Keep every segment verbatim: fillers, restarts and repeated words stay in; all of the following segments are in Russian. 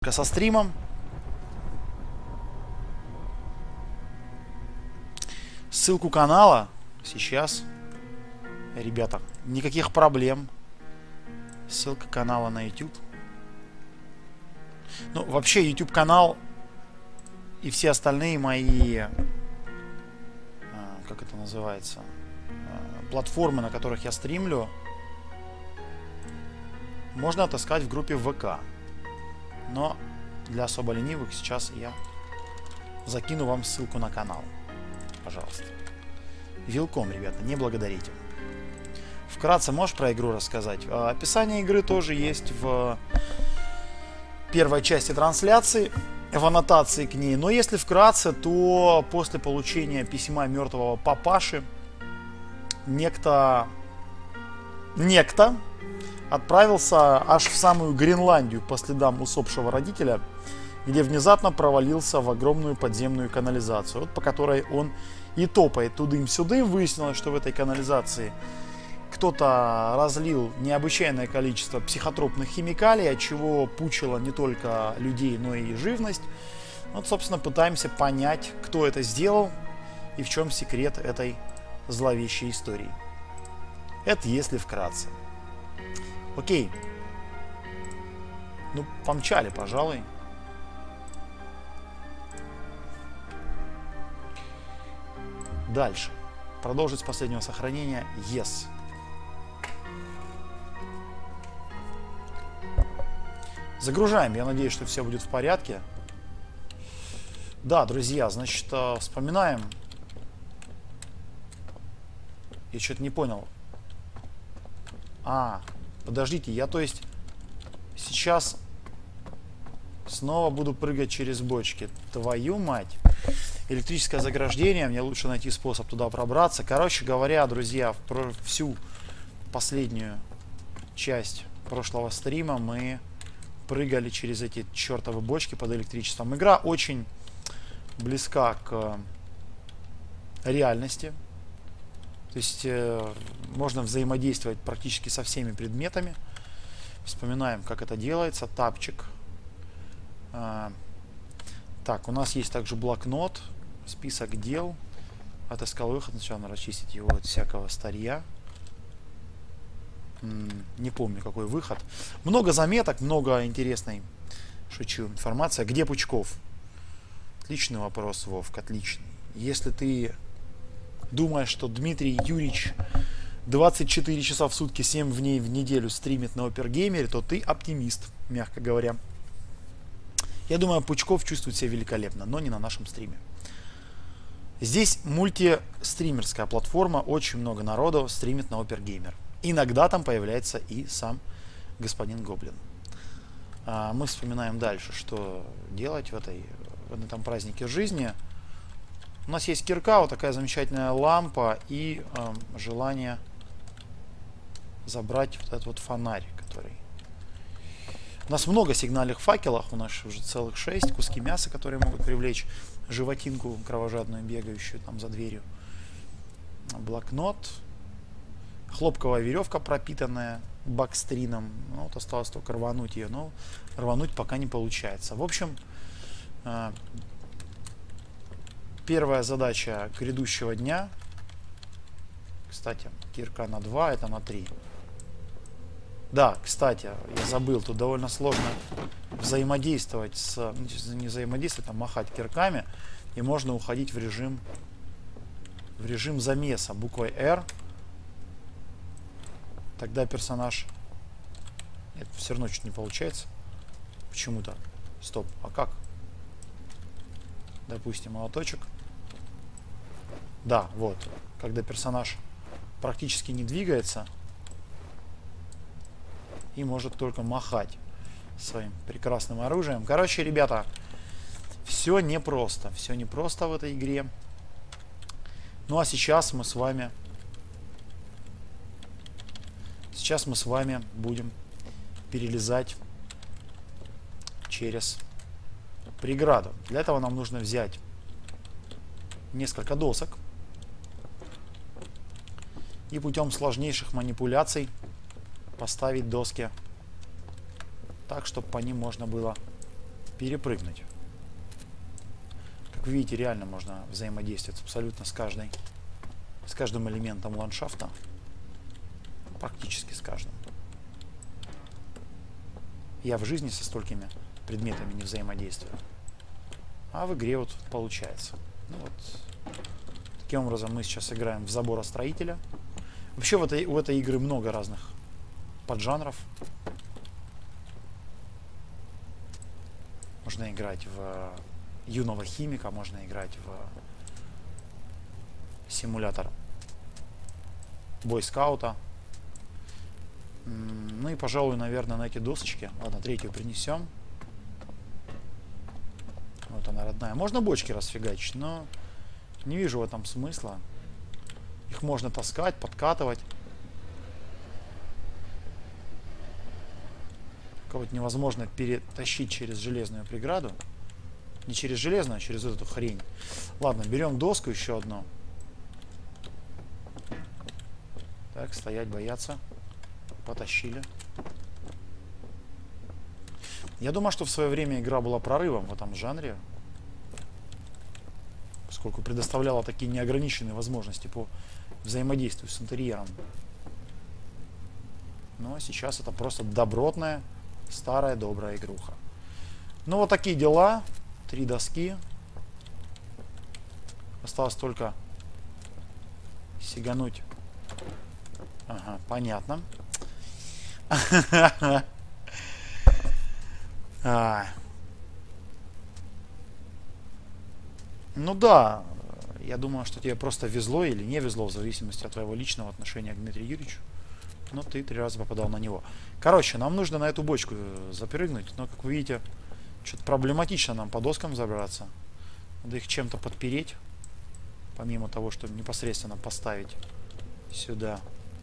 со стримом. Ссылку канала сейчас, ребята, никаких проблем. Ссылка канала на YouTube. Ну, вообще, YouTube канал и все остальные мои, как это называется, платформы, на которых я стримлю, можно отыскать в группе ВК. Но для особо ленивых сейчас я закину вам ссылку на канал. Пожалуйста. Вилком, ребята, не благодарите. Вкратце можешь про игру рассказать? Описание игры тоже есть в первой части трансляции, в аннотации к ней. Но если вкратце, то после получения письма мертвого папаши некто, некто отправился аж в самую Гренландию по следам усопшего родителя, где внезапно провалился в огромную подземную канализацию, вот по которой он и топает тудым-сюдым. Выяснилось, что в этой канализации кто-то разлил необычайное количество психотропных химикалий, от чего пучило не только людей, но и живность. Вот, собственно, пытаемся понять, кто это сделал и в чем секрет этой зловещей истории. Это если вкратце. Окей. Ну, помчали, пожалуй. Дальше. Продолжить с последнего сохранения. Yes. Загружаем. Я надеюсь, что все будет в порядке. Да, друзья, значит, вспоминаем. Я что-то не понял. А, подождите, я, то есть, сейчас снова буду прыгать через бочки. Твою мать. Электрическое заграждение. Мне лучше найти способ туда пробраться. Короче говоря, друзья, про всю последнюю часть прошлого стрима мы прыгали через эти чертовы бочки под электричеством. Игра очень близка к реальности. То есть э, можно взаимодействовать практически со всеми предметами. Вспоминаем, как это делается. Тапчик. Э, так, у нас есть также блокнот. Список дел. Отыскал выход. Сначала надо расчистить его от всякого старья. М-м, не помню, какой выход. Много заметок, много интересной, шучу, информация. Где Пучков? Отличный вопрос, Вовк, отличный. Если ты думаешь, что Дмитрий Юрьевич двадцать четыре часа в сутки, семь дней в неделю стримит на Опергеймере, то ты оптимист, мягко говоря. Я думаю, Пучков чувствует себя великолепно, но не на нашем стриме. Здесь мультистримерская платформа, очень много народу стримит на Опергеймер. Иногда там появляется и сам господин Гоблин. А мы вспоминаем дальше, что делать в, этой, в этом празднике жизни. У нас есть кирка, вот такая замечательная лампа и э, желание забрать вот этот вот фонарь, который... У нас много сигнальных факелов, у нас уже целых шесть, куски мяса, которые могут привлечь животинку кровожадную, бегающую там за дверью. Блокнот. Хлопковая веревка, пропитанная бакстрином. Ну, вот осталось только рвануть ее, но рвануть пока не получается. В общем, э, первая задача грядущего дня. Кстати, кирка на два, это на три. Да, кстати, я забыл, тут довольно сложно взаимодействовать с... Не взаимодействовать, а махать кирками. И можно уходить в режим в режим замеса буквой R. Тогда персонаж... Нет, все равно чуть не получается. Почему-то. Стоп, а как? Допустим, молоточек. Да, вот. Когда персонаж практически не двигается и может только махать своим прекрасным оружием. Короче, ребята, все непросто. Все непросто в этой игре. Ну а сейчас мы с вами... Сейчас мы с вами будем перелезать через преграду. Для этого нам нужно взять несколько досок и путем сложнейших манипуляций поставить доски так, чтобы по ним можно было перепрыгнуть. Как вы видите, реально можно взаимодействовать абсолютно с каждой, с каждым элементом ландшафта. Практически с каждым. Я в жизни со столькими предметами не взаимодействую. А в игре вот получается. Ну вот. Таким образом мы сейчас играем в заборостроителя. Вообще в этой, у этой игры много разных поджанров. Можно играть в юного химика, можно играть в симулятор бойскаута. Ну и, пожалуй, наверное, на эти досочки. Ладно, третью принесем. Вот она, родная. Можно бочки расфигачить, но не вижу в этом смысла. Их можно таскать, подкатывать. Кого-то невозможно перетащить через железную преграду. Не через железную, а через эту хрень. Ладно, берем доску еще одну. Так, стоять, бояться. Потащили. Я думаю, что в свое время игра была прорывом в этом жанре, поскольку предоставляла такие неограниченные возможности по взаимодействию с интерьером. Но сейчас это просто добротная, старая, добрая игруха. Ну вот такие дела. Три доски. Осталось только сигануть. Ага, понятно. а. Ну да, я думаю, что тебе просто везло или не везло, в зависимости от твоего личного отношения к Дмитрию Юрьевичу. Но ты три раза попадал на него. Короче, нам нужно на эту бочку запрыгнуть, но, как вы видите, что-то проблематично нам по доскам забраться. Надо их чем-то подпереть, помимо того, что непосредственно поставить сюда.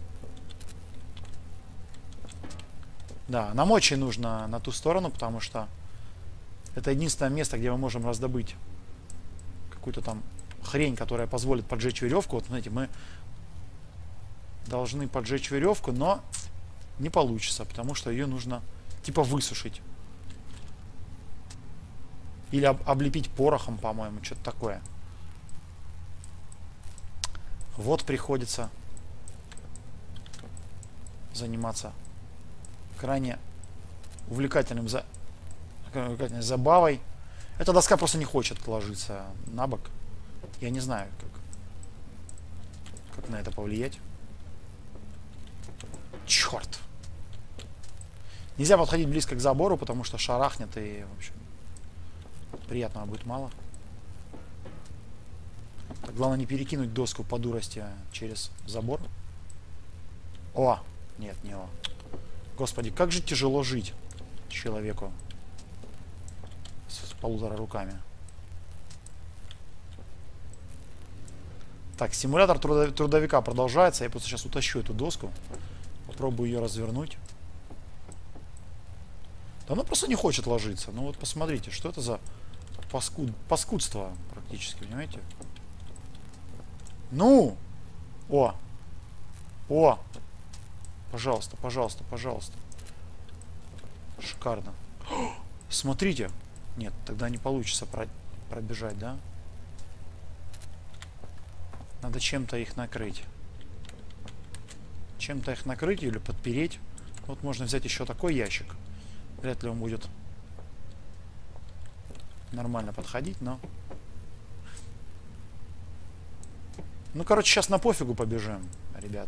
Да, нам очень нужно на ту сторону, потому что это единственное место, где мы можем раздобыть какую-то там хрень, которая позволит поджечь веревку. Вот, знаете, мы должны поджечь веревку, но не получится, потому что ее нужно типа высушить. Или об облепить порохом, по-моему, что-то такое. Вот приходится заниматься крайне увлекательным за... увлекательной забавой. Эта доска просто не хочет ложиться на бок. Я не знаю, как, как на это повлиять. Черт! Нельзя подходить близко к забору, потому что шарахнет и, в общем, приятного будет мало. Так, главное не перекинуть доску по дурости через забор. О! Нет, не о. Господи, как же тяжело жить человеку с, с полутора руками. Так, симулятор трудовика продолжается. Я просто сейчас утащу эту доску. Попробую ее развернуть. Да она просто не хочет ложиться. Ну вот посмотрите, что это за паскуд... паскудство практически, понимаете? Ну! О! О! Пожалуйста, пожалуйста, пожалуйста. Шикарно. О, смотрите. Нет, тогда не получится про... пробежать, да? Надо чем-то их накрыть. Чем-то их накрыть или подпереть. Вот можно взять еще такой ящик. Вряд ли он будет нормально подходить, но... Ну, короче, сейчас на пофигу побежим, ребят.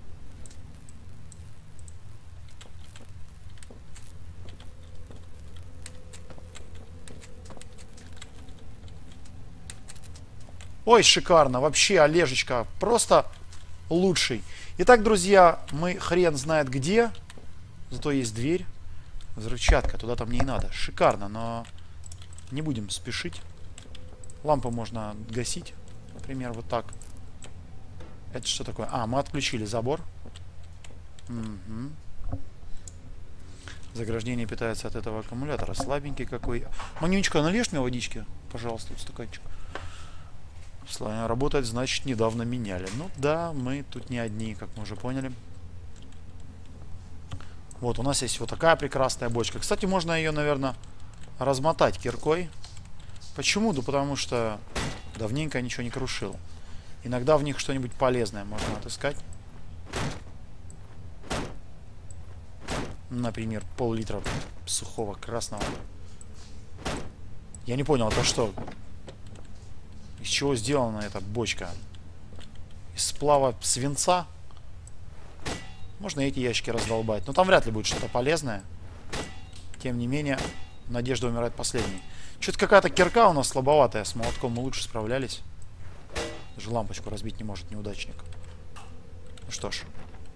Ой, шикарно. Вообще, Олежечка, просто лучший. Итак, друзья, мы хрен знает где. Зато есть дверь. Взрывчатка. Туда-то мне и надо. Шикарно, но не будем спешить. Лампу можно гасить. Например, вот так. Это что такое? А, мы отключили забор. Угу. Заграждение питается от этого аккумулятора. Слабенький какой. Манюнечка, належь мне водички? Пожалуйста, вот стаканчик. Работает, значит, недавно меняли. Ну да, мы тут не одни, как мы уже поняли. Вот, у нас есть вот такая прекрасная бочка. Кстати, можно ее, наверное, размотать киркой. Почему? Да потому что давненько я ничего не крушил. Иногда в них что-нибудь полезное можно отыскать. Например, пол-литра сухого красного. Я не понял, это что? Из чего сделана эта бочка? Из сплава свинца? Можно эти ящики раздолбать. Но там вряд ли будет что-то полезное. Тем не менее, надежда умирает последней. Что-то какая-то кирка у нас слабоватая. С молотком мы лучше справлялись. Даже лампочку разбить не может неудачник. Ну что ж.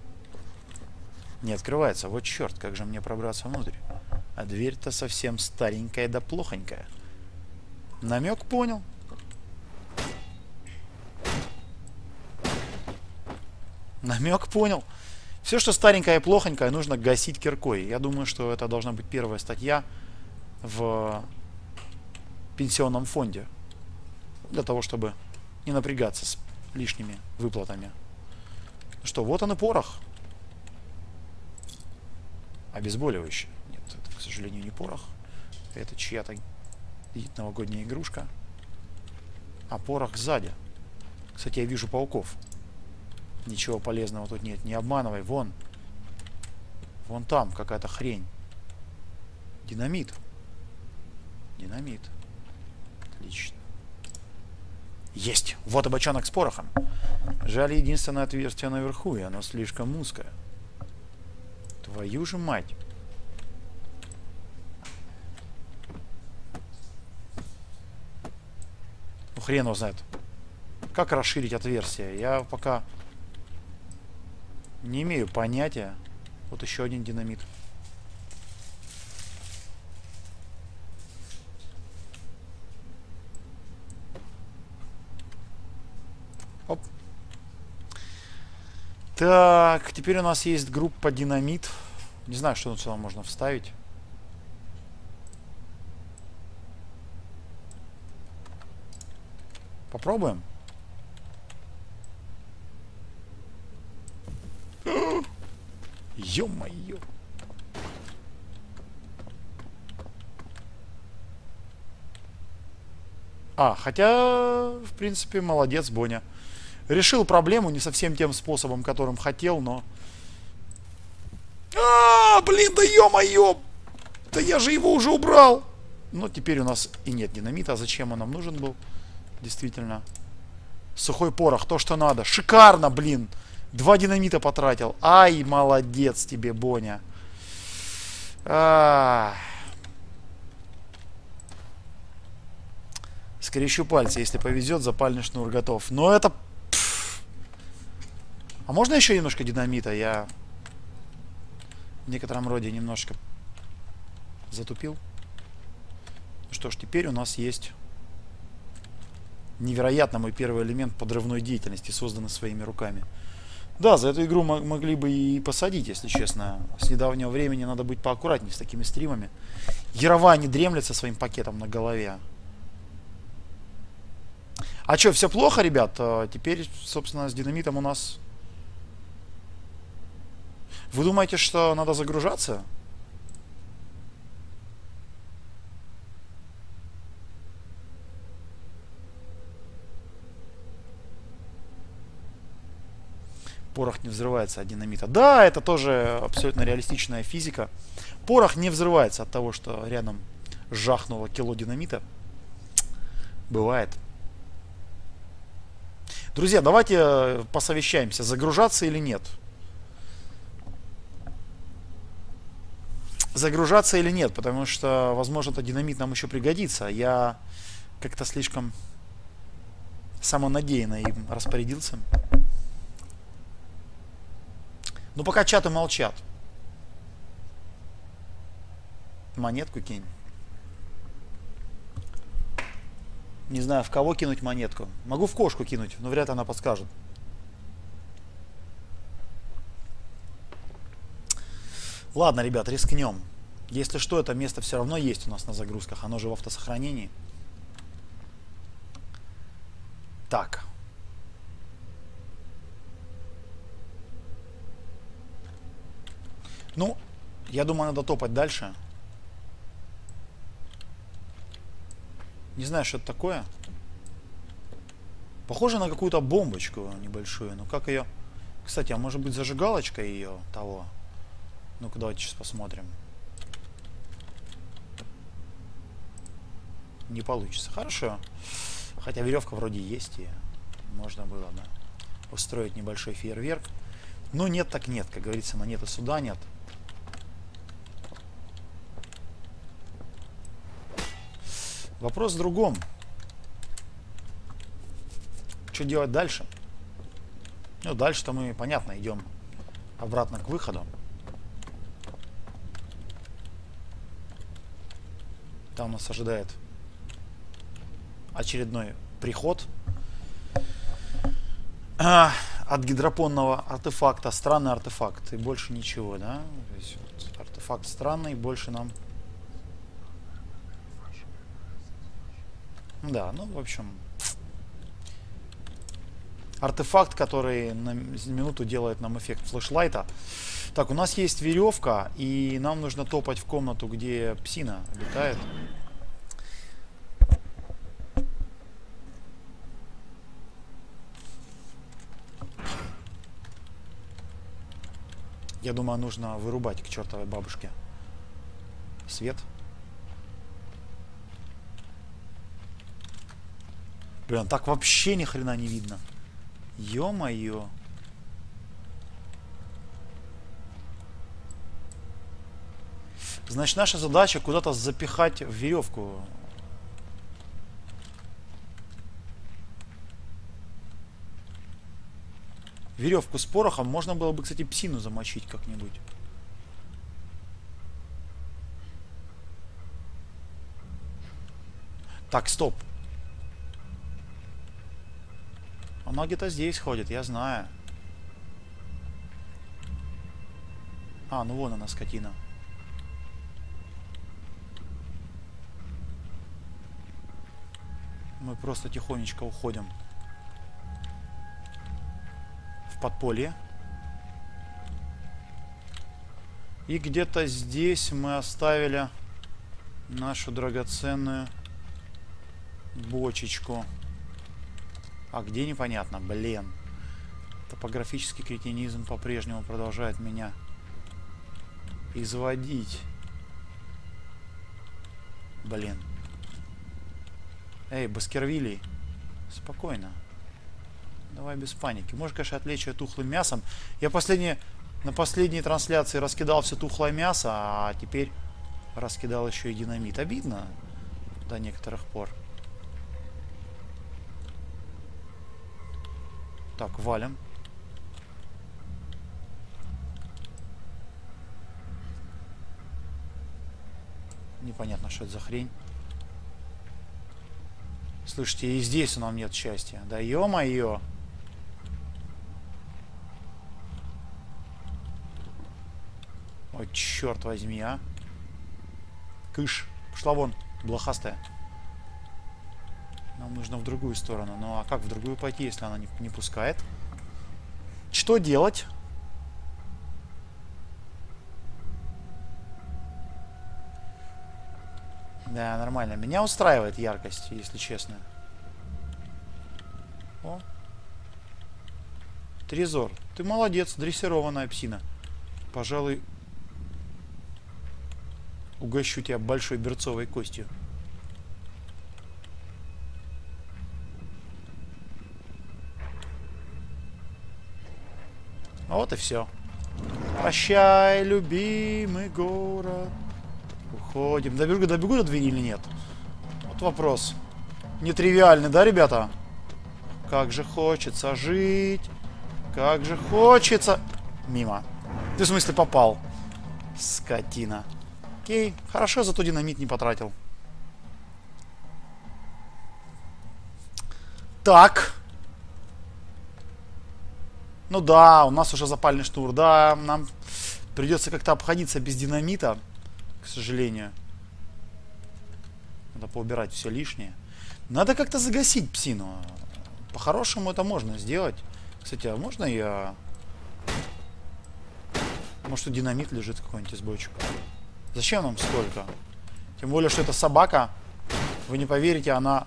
Не открывается. Вот черт, как же мне пробраться внутрь. А дверь-то совсем старенькая да плохонькая. Намек понял. Намек понял. Все, что старенькое и плохонькое, нужно гасить киркой. Я думаю, что это должна быть первая статья в пенсионном фонде. Для того, чтобы не напрягаться с лишними выплатами. Ну что, вот он и порох. Обезболивающий. Нет, это, к сожалению, не порох. Это чья-то новогодняя игрушка. А порох сзади. Кстати, я вижу пауков. Ничего полезного тут нет. Не обманывай. Вон. Вон там какая-то хрень. Динамит. Динамит. Отлично. Есть. Вот и бочонок с порохом. Жаль, единственное отверстие наверху, и оно слишком узкое. Твою же мать. Ну, хрен его знает. Как расширить отверстие? Я пока не имею понятия. Вот еще один динамит. Оп. Так, теперь у нас есть группа динамит. Не знаю, что тут сюда можно вставить. Попробуем. Ё-моё. А, хотя, в принципе, молодец, Боня. Решил проблему не совсем тем способом, которым хотел, но... А, блин, да ё-моё! Да я же его уже убрал! Но теперь у нас и нет динамита. А зачем он нам нужен был? Действительно. Сухой порох, то, что надо. Шикарно, блин! Два динамита потратил. Ай, молодец тебе, Боня. А -а -а. Скрещу пальцы, если повезет, запальный шнур готов. Но это... Пфф. А можно еще немножко динамита? Я в некотором роде немножко затупил. Ну что ж, теперь у нас есть невероятно мой первый элемент подрывной деятельности, созданный своими руками. Да, за эту игру могли бы и посадить, если честно. С недавнего времени надо быть поаккуратнее с такими стримами. Ярова не дремлет со своим пакетом на голове. А что, все плохо, ребят? Теперь, собственно, с динамитом у нас... Вы думаете, что надо загружаться? Порох не взрывается от динамита. Да, это тоже абсолютно реалистичная физика. Порох не взрывается от того, что рядом жахнуло кило динамита. Бывает. Друзья, давайте посовещаемся, загружаться или нет. Загружаться или нет, потому что, возможно, этот динамит нам еще пригодится. Я как-то слишком самонадеянно им распорядился. Ну, пока чаты молчат. Монетку кинь. Не знаю, в кого кинуть монетку. Могу в кошку кинуть, но вряд ли она подскажет. Ладно, ребят, рискнем. Если что, это место все равно есть у нас на загрузках. Оно же в автосохранении. Так. Ну, я думаю, надо топать дальше. Не знаю, что это такое. Похоже на какую-то бомбочку небольшую. Ну как ее... Кстати, а может быть зажигалочка ее того? Ну-ка, давайте сейчас посмотрим. Не получится. Хорошо. Хотя веревка вроде есть, и можно было, да, устроить небольшой фейерверк. Но нет так нет, как говорится, монеты суда нет. Вопрос в другом. Что делать дальше? Ну, дальше-то мы, понятно, идем обратно к выходу. Там нас ожидает очередной приход а, от гидропонного артефакта. Странный артефакт. И больше ничего, да? То есть, вот, артефакт странный, больше нам... Да, ну, в общем... Артефакт, который на минуту делает нам эффект флешлайта. Так, у нас есть веревка, и нам нужно топать в комнату, где псина обитает. Я думаю, нужно вырубать к чертовой бабушке свет. Блин, так вообще ни хрена не видно. Ё-моё. Значит, наша задача куда-то запихать в веревку. Веревку с порохом. Можно было бы, кстати, псину замочить как-нибудь. Так, стоп. Она где-то здесь ходит, я знаю. А, ну вон она, скотина. Мы просто тихонечко уходим в подполье. И где-то здесь мы оставили нашу драгоценную бочечку. А где, непонятно, блин. Топографический кретинизм по-прежнему продолжает меня изводить. Блин. Эй, Баскервилей. Спокойно. Давай без паники. Можешь, конечно, отвлечь ее тухлым мясом. Я последние, на последней трансляции раскидал все тухлое мясо, а теперь раскидал еще и динамит. Обидно до некоторых пор. Так, валим. Непонятно, что это за хрень. Слушайте, и здесь у нас нет счастья. Да ё-моё. Ой, черт возьми, а. Кыш. Пошла вон, блохастая. Нам нужно в другую сторону. Ну а как в другую пойти, если она не, не пускает? Что делать? Да, нормально. Меня устраивает яркость, если честно. О. Трезор. Ты молодец, дрессированная псина. Пожалуй, угощу тебя большой берцовой костью. А вот и все. Прощай, любимый город. Уходим. Добегу, добегу до двери или нет? Вот вопрос. Нетривиальный, да, ребята? Как же хочется жить. Как же хочется... Мимо. Ты в смысле попал? Скотина. Окей. Хорошо, зато динамит не потратил. Так. Ну да, у нас уже запальный шнур. Да, нам придется как-то обходиться без динамита, к сожалению. Надо поубирать все лишнее. Надо как-то загасить псину. По-хорошему это можно сделать. Кстати, а можно я... Может, тут динамит лежит какой-нибудь из бочек. Зачем нам столько? Тем более, что это собака. Вы не поверите, она...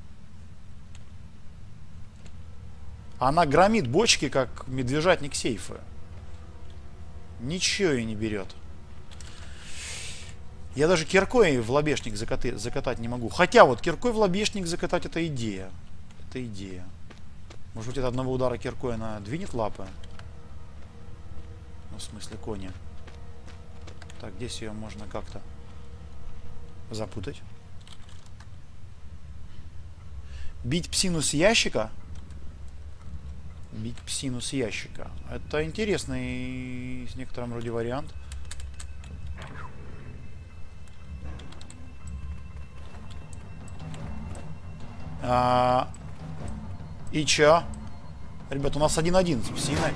Она громит бочки, как медвежатник сейфа. Ничего ее не берет. Я даже киркой в лобешник закаты, закатать не могу. Хотя вот киркой в лобешник закатать — это идея. Это идея. Может быть, от одного удара киркой она двинет лапы? Ну, в смысле, кони. Так, здесь ее можно как-то запутать. Бить псину с ящика? Бить псину с ящика. Это интересный, в некотором роде, вариант. А, и чё? Ребят, у нас один-один с псиной.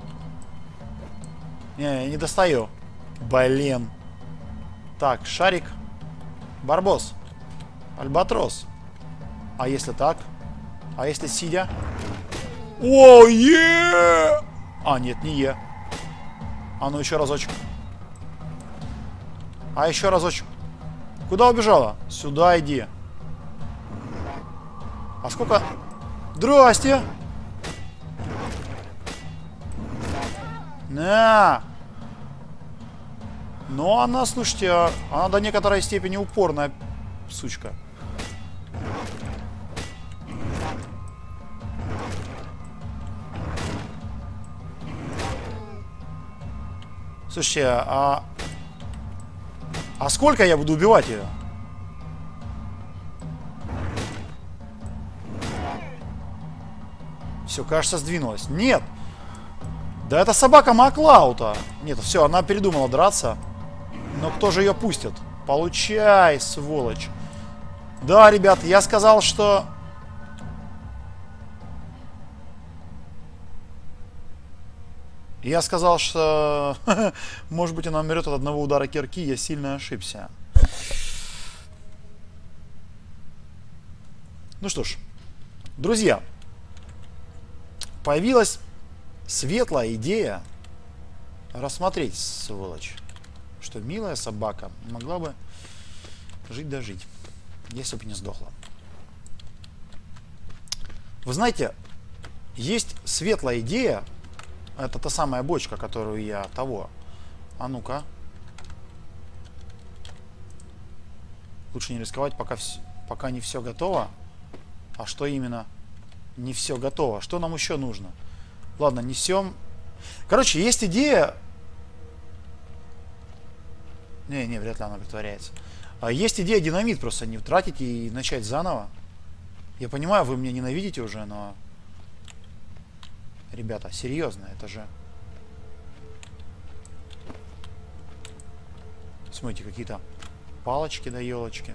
Не, я не достаю. Блин. Так, шарик. Барбос. Альбатрос. А если так? А если сидя? О, е! А, нет, не е. А ну еще разочек. А еще разочек. Куда убежала? Сюда иди. А сколько? Здрасте! На! Но она, слушайте, она до некоторой степени упорная сучка. Слушайте, а... А сколько я буду убивать ее? Все, кажется, сдвинулась. Нет! Да это собака Маклаута. Нет, все, она передумала драться. Но кто же ее пустит? Получай, сволочь. Да, ребят, я сказал, что... Я сказал, что... Может быть, она умрет от одного удара кирки. Я сильно ошибся. Ну что ж, друзья. Появилась светлая идея рассмотреть, сволочь, что милая собака могла бы жить да жить, если бы не сдохла. Вы знаете, есть светлая идея. Это та самая бочка, которую я того. А ну-ка. Лучше не рисковать, пока, вс... пока не все готово. А что именно? Не все готово. Что нам еще нужно? Ладно, несем. Короче, есть идея. Не, не, вряд ли она притворяется. Есть идея динамит просто не тратить и начать заново. Я понимаю, вы меня ненавидите уже, но... Ребята, серьезно, это же... Смотрите, какие-то палочки да елочки.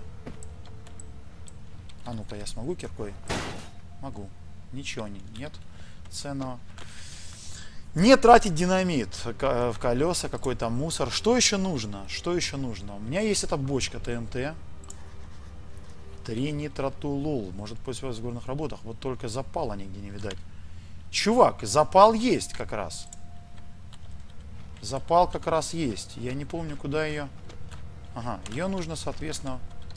А ну-ка, я смогу киркой? Могу. Ничего не, нет ценного. Не тратить динамит в колеса, какой-то мусор. Что еще нужно? Что еще нужно? У меня есть эта бочка ТНТ. Тринитротулул. Может пользоваться в горных работах. Вот только запала нигде не видать. Чувак, запал есть как раз. Запал как раз есть. Я не помню, куда ее... Ага, ее нужно, соответственно...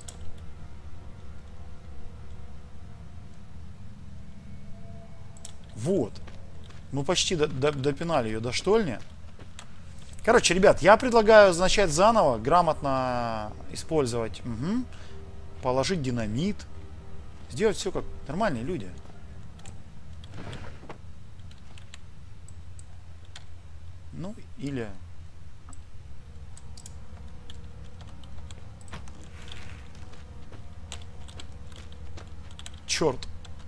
Вот. Мы почти до, до, допинали ее до штольни. Короче, ребят, я предлагаю начать заново, грамотно использовать. Угу. Положить динамит. Сделать все как нормальные люди. Ну, или... Черт.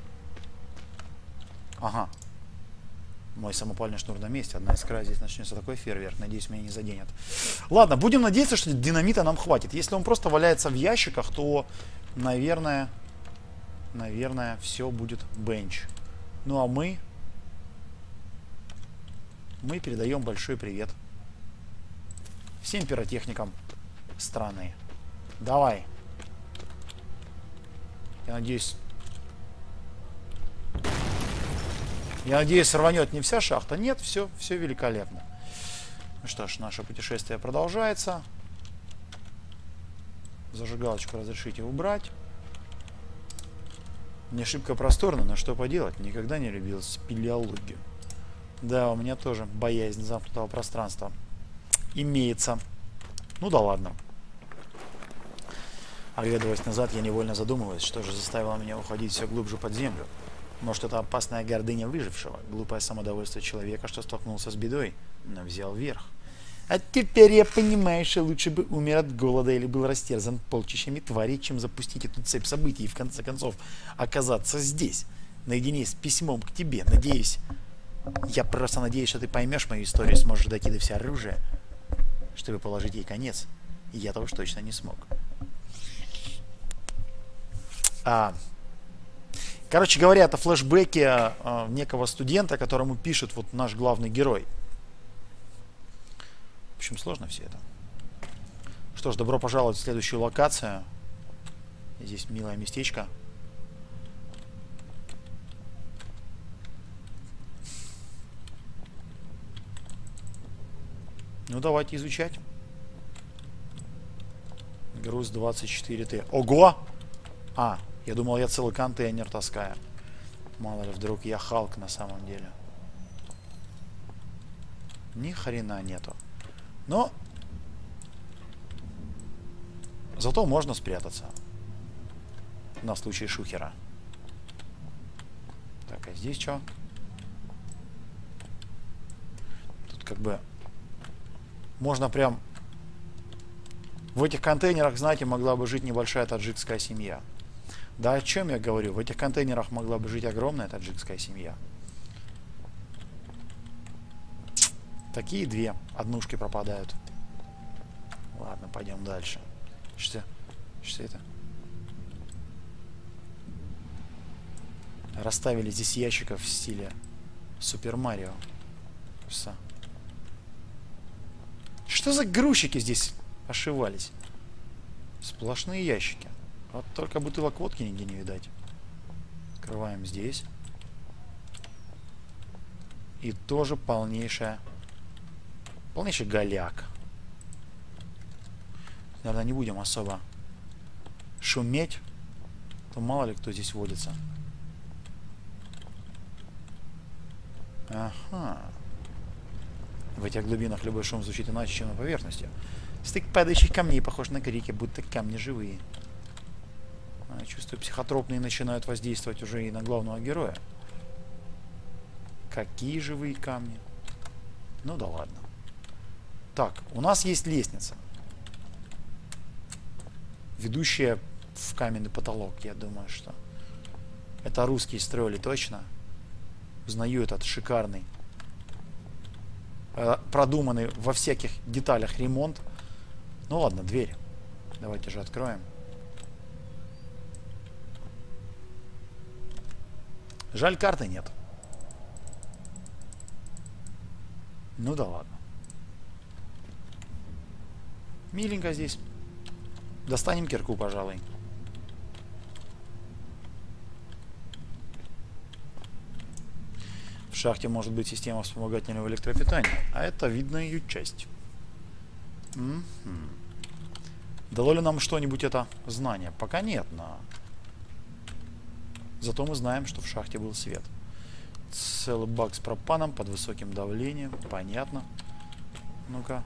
Ага. Мой самопальный шнур на месте. Одна искра, здесь начнется такой фейерверк. Надеюсь, меня не заденет. Ладно, будем надеяться, что динамита нам хватит. Если он просто валяется в ящиках, то, наверное, наверное, все будет бенч. Ну, а мы... Мы передаем большой привет всем пиротехникам страны. Давай. Я надеюсь... Я надеюсь, рванет не вся шахта. Нет, все, все великолепно. Ну что ж, наше путешествие продолжается. Зажигалочку разрешите убрать. Не шибко просторно, но что поделать, никогда не любил спелеологию. Да, у меня тоже боязнь замкнутого пространства имеется. Ну да ладно. Оглядываясь назад, я невольно задумываюсь, что же заставило меня уходить все глубже под землю. Может, это опасная гордыня выжившего, глупое самодовольство человека, что столкнулся с бедой, но взял верх. А теперь я понимаю, что лучше бы умер от голода или был растерзан полчищами тварей, чем запустить эту цепь событий и в конце концов оказаться здесь, наедине с письмом к тебе. Надеюсь, я просто надеюсь, что ты поймешь мою историю и сможешь дойти до всеоружия, чтобы положить ей конец. И я-то уж точно не смог. А, короче говоря, это флешбеки а, некого студента, которому пишет вот наш главный герой. В общем, сложно все это. Что ж, добро пожаловать в следующую локацию. Здесь милое местечко. Ну, давайте изучать. Груз двадцать четыре Т. Ого! А, я думал, я целый контейнер таскаю. Мало ли, вдруг я Халк на самом деле. Ни хрена нету. Но зато можно спрятаться. На случай шухера. Так, а здесь что? Тут как бы можно прям... В этих контейнерах, знаете, могла бы жить небольшая таджикская семья. Да о чем я говорю? В этих контейнерах могла бы жить огромная таджикская семья. Такие две однушки пропадают. Ладно, пойдем дальше. Что? Что это? Расставили здесь ящиков в стиле Супер Марио. Что? Что за грузчики здесь ошивались? Сплошные ящики. Вот только бутылок водки нигде не видать. Открываем здесь. И тоже полнейшая... Полнейший голяк. Наверное, не будем особо шуметь. То мало ли кто здесь водится. Ага. В этих глубинах любой шум звучит иначе, чем на поверхности. Стык падающих камней похож на крики, будто камни живые. А, чувствую, психотропные начинают воздействовать уже и на главного героя. Какие живые камни? Ну да ладно. Так, у нас есть лестница, ведущая в каменный потолок. Я думаю, что это русские строили точно. Узнаю этот шикарный, продуманный во всяких деталях ремонт. Ну ладно, дверь. Давайте же откроем. Жаль, карты нет. Ну да ладно. Миленько здесь. Достанем кирку, пожалуй. В шахте может быть система вспомогательного электропитания, а это видно ее часть. М-м-м. Дало ли нам что-нибудь это знание? Пока нет, но... Зато мы знаем, что в шахте был свет. Целый бак с пропаном под высоким давлением. Понятно. Ну-ка.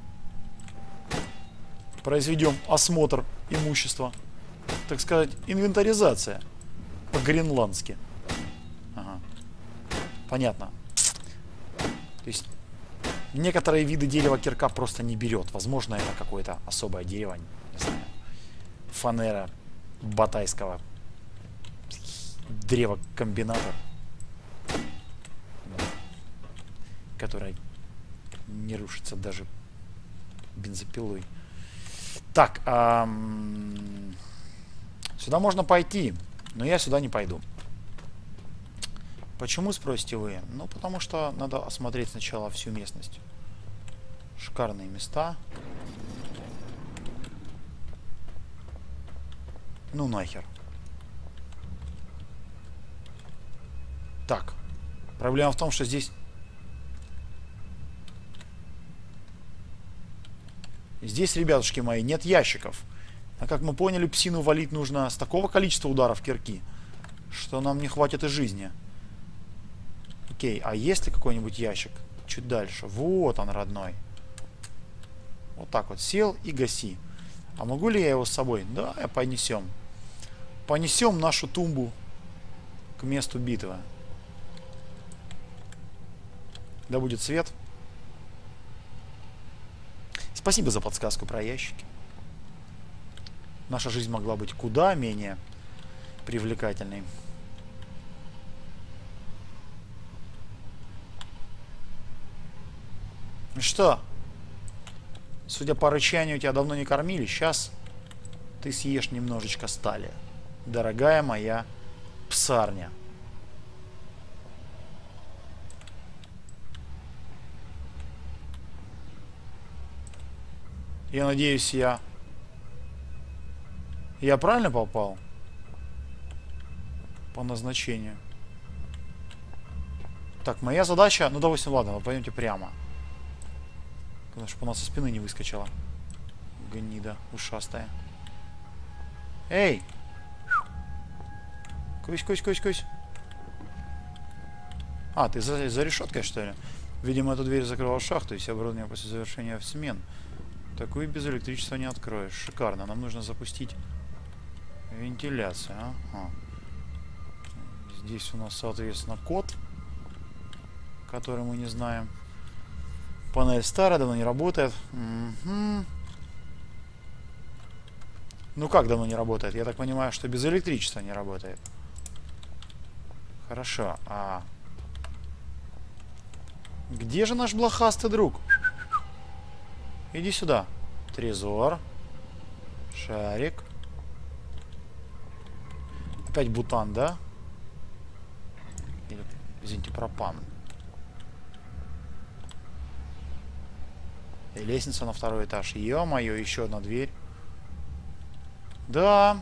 Произведем осмотр имущества. Так сказать, инвентаризация. По-гренландски. Ага. Понятно. То есть некоторые виды дерева кирка просто не берет. Возможно, это какое-то особое дерево. Не знаю. Фанера батайского древокомбината. Которая не рушится даже бензопилой. Так, эм, сюда можно пойти, но я сюда не пойду. Почему, спросите вы? Ну, потому что надо осмотреть сначала всю местность. Шикарные места. Ну нахер. Так, проблема в том, что здесь... Здесь, ребятушки мои, нет ящиков. А как мы поняли, псину валить нужно с такого количества ударов кирки, что нам не хватит и жизни. Окей, а есть ли какой-нибудь ящик? Чуть дальше. Вот он, родной. Вот так вот сел и гаси. А могу ли я его с собой? Да, я понесем. Понесем нашу тумбу к месту битвы. Да будет свет. Спасибо за подсказку про ящики. Наша жизнь могла быть куда менее привлекательной. Что? Судя по рычанию, тебя давно не кормили. Сейчас ты съешь немножечко стали. Дорогая моя псарня. Я надеюсь, я... Я правильно попал? По назначению. Так, моя задача... Ну, допустим, ладно, вы пойдемте прямо. Потому что у нас со спины не выскочила. Гнида ушастая. Эй! Кусь, кусь, кусь, кусь. А, ты за, за решеткой, что ли? Видимо, эту дверь закрывал шахту, и все оборудование после завершения смен. Такую без электричества не откроешь. Шикарно. Нам нужно запустить вентиляцию. Ага. Здесь у нас, соответственно, код, который мы не знаем. Панель старая, давно не работает. Угу. Ну как давно не работает? Я так понимаю, что без электричества не работает. Хорошо. А где же наш блохастый друг? Иди сюда. Трезор. Шарик. Опять бутан, да? Или, извините, пропан. И лестница на второй этаж. Ё-моё, еще одна дверь. Да.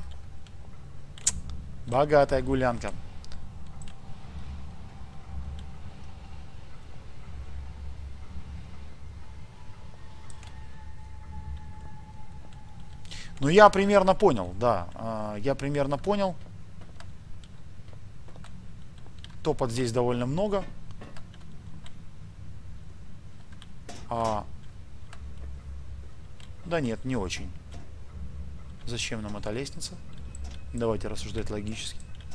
Богатая гулянка. Ну, я примерно понял, да. Я примерно понял. Топот здесь довольно много. А... Да нет, не очень. Зачем нам эта лестница? Давайте рассуждать логически.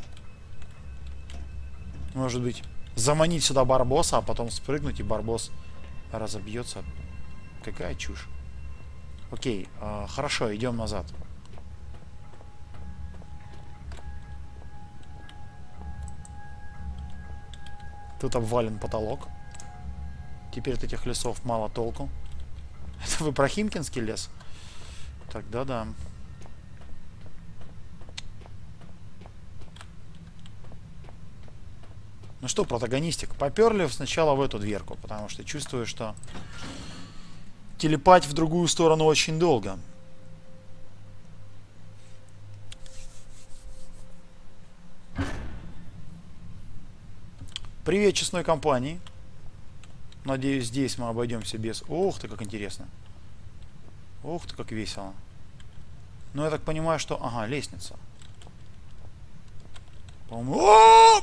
Может быть, заманить сюда барбоса, а потом спрыгнуть, и барбос разобьется. Какая чушь. Окей, э, хорошо, идем назад. Тут обвален потолок. Теперь от этих лесов мало толку. Это вы про Химкинский лес? Тогда да. Ну что, протагонистик, поперли сначала в эту дверку, потому что чувствую, что телепать в другую сторону очень долго. Привет честной компании. Надеюсь, здесь мы обойдемся без... Ох ты, как интересно. Ох ты, как весело. Ну, я так понимаю, что... Ага, лестница. По-моему...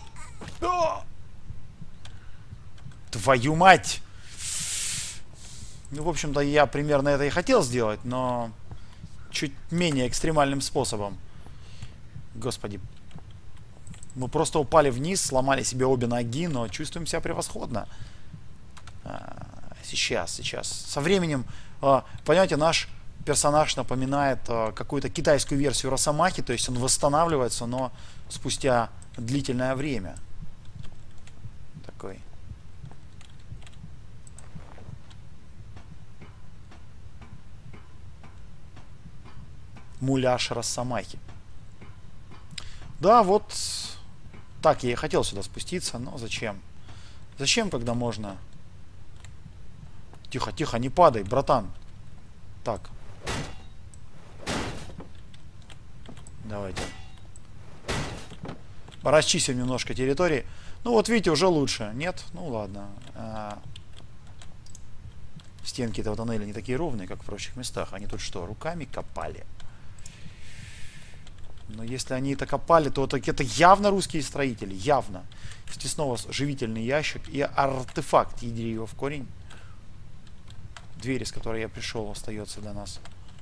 Твою мать! Ну, в общем-то, я примерно это и хотел сделать, но чуть менее экстремальным способом. Господи. Мы просто упали вниз, сломали себе обе ноги, но чувствуем себя превосходно. Сейчас, сейчас. Со временем, понимаете, наш персонаж напоминает какую-то китайскую версию Росомахи, то есть он восстанавливается, но спустя длительное время. Такой. Муляж Росомахи. Да, вот так я и хотел сюда спуститься, но зачем? Зачем, когда можно... Тихо, тихо, не падай, братан. Так. Давайте. Расчистим немножко территории. Ну вот видите, уже лучше. Нет? Ну ладно. А... Стенки этого тоннеля не такие ровные, как в прочих местах. Они тут что, руками копали? Но если они это копали, то так это явно русские строители. Явно. Если снова живительный ящик и артефакт дерева в корень. Дверь, из которой я пришел, остается для нас.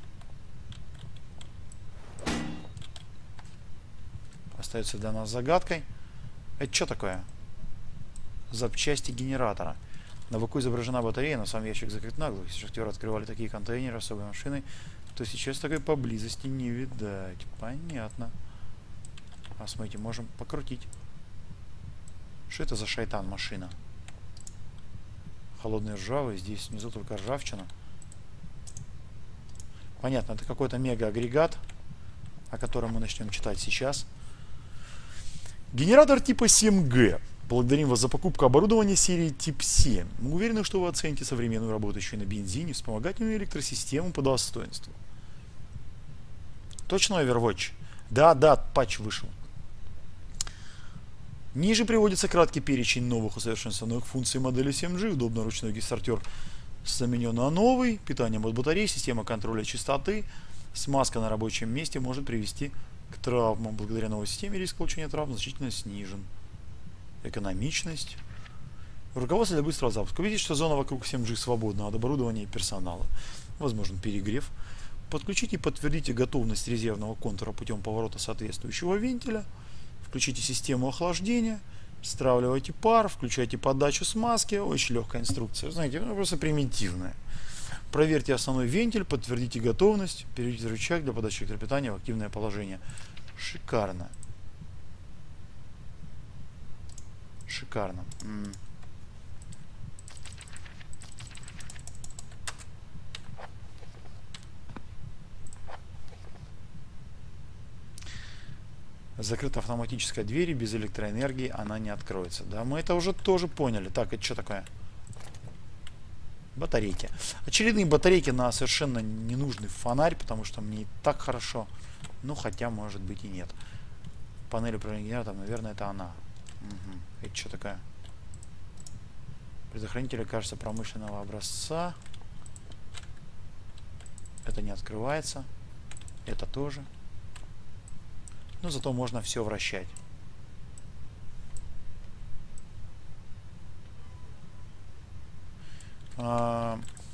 Остается для нас загадкой. Это что такое? Запчасти генератора. На боку изображена батарея, но сам ящик закрыт наглухо. Если шахтеры открывали такие контейнеры особой машиной, то сейчас такой поблизости не видать. Понятно. А смотрите, можем покрутить. Что это за шайтан машина? Холодный ржавый. Здесь внизу только ржавчина. Понятно, это какой-то мега-агрегат, о котором мы начнем читать сейчас. Генератор типа семь Г. Благодарим вас за покупку оборудования серии тип семь. Мы уверены, что вы оцените современную работающую на бензине вспомогательную электросистему по достоинству. Точно Overwatch? Да, да, патч вышел. Ниже приводится краткий перечень новых усовершенствованных функций модели семь джи. Удобно ручной генератор заменен на новый. Питание от батареи, система контроля частоты. Смазка на рабочем месте может привести к травмам. Благодаря новой системе риск получения травм значительно снижен. Экономичность. Руководство для быстрого запуска. Видите, что зона вокруг семь джи свободна от оборудования и персонала. Возможен перегрев. Подключите и подтвердите готовность резервного контура путем поворота соответствующего вентиля. Включите систему охлаждения. Стравливайте пар. Включайте подачу смазки. Очень легкая инструкция. Знаете, она просто примитивная. Проверьте основной вентиль. Подтвердите готовность. Перейдите рычаг для подачи электропитания в активное положение. Шикарно. Шикарно. М-м. Закрыта автоматическая дверь, без электроэнергии она не откроется. Да, мы это уже тоже поняли. Так, это что такое? Батарейки. Очередные батарейки на совершенно ненужный фонарь, потому что мне и так хорошо. Ну, хотя, может быть, и нет. Панель управления генератором, наверное, это она. Угу. Это что такое? Предохранители, кажется, промышленного образца. Это не открывается. Это тоже. Но зато можно все вращать. А...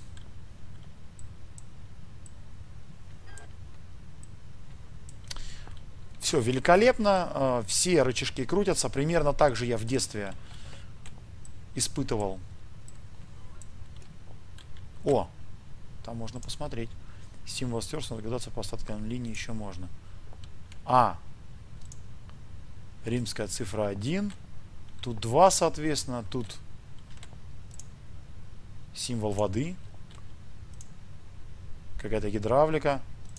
Все великолепно. Все рычажки крутятся. Примерно так же я в детстве испытывал. О! Там можно посмотреть. Символ стерся, догадаться по остаткам линии еще можно. А! Римская цифра один. Тут два, соответственно. Тут символ воды. Какая-то гидравлика.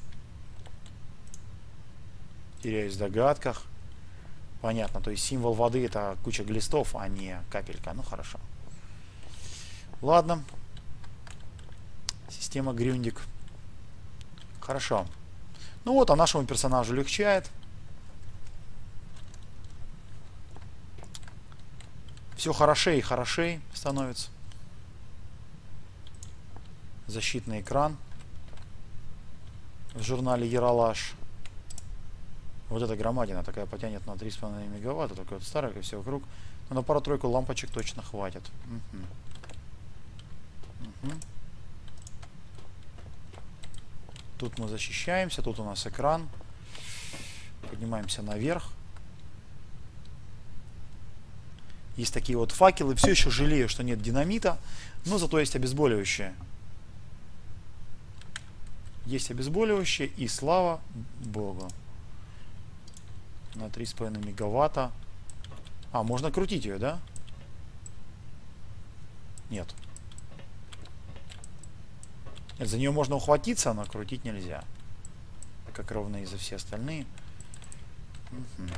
Теряюсь в догадках. Понятно. То есть символ воды это куча глистов, а не капелька. Ну хорошо. Ладно. Система Грюндик. Хорошо. Ну вот, а нашему персонажу легчает. Все хорошей и хорошей становится. Защитный экран в журнале Ералаш. Вот эта громадина такая потянет на три с половиной мегаватта. Только вот старая, как все вокруг. Но на пару-тройку лампочек точно хватит. Угу. Угу. Тут мы защищаемся. Тут у нас экран. Поднимаемся наверх. Есть такие вот факелы. Все еще жалею, что нет динамита. Но зато есть обезболивающее. Есть обезболивающее. И слава богу. На три с половиной мегаватта. А, можно крутить ее, да? Нет. Нет, за нее можно ухватиться, но крутить нельзя. Как ровно и за все остальные. Угу.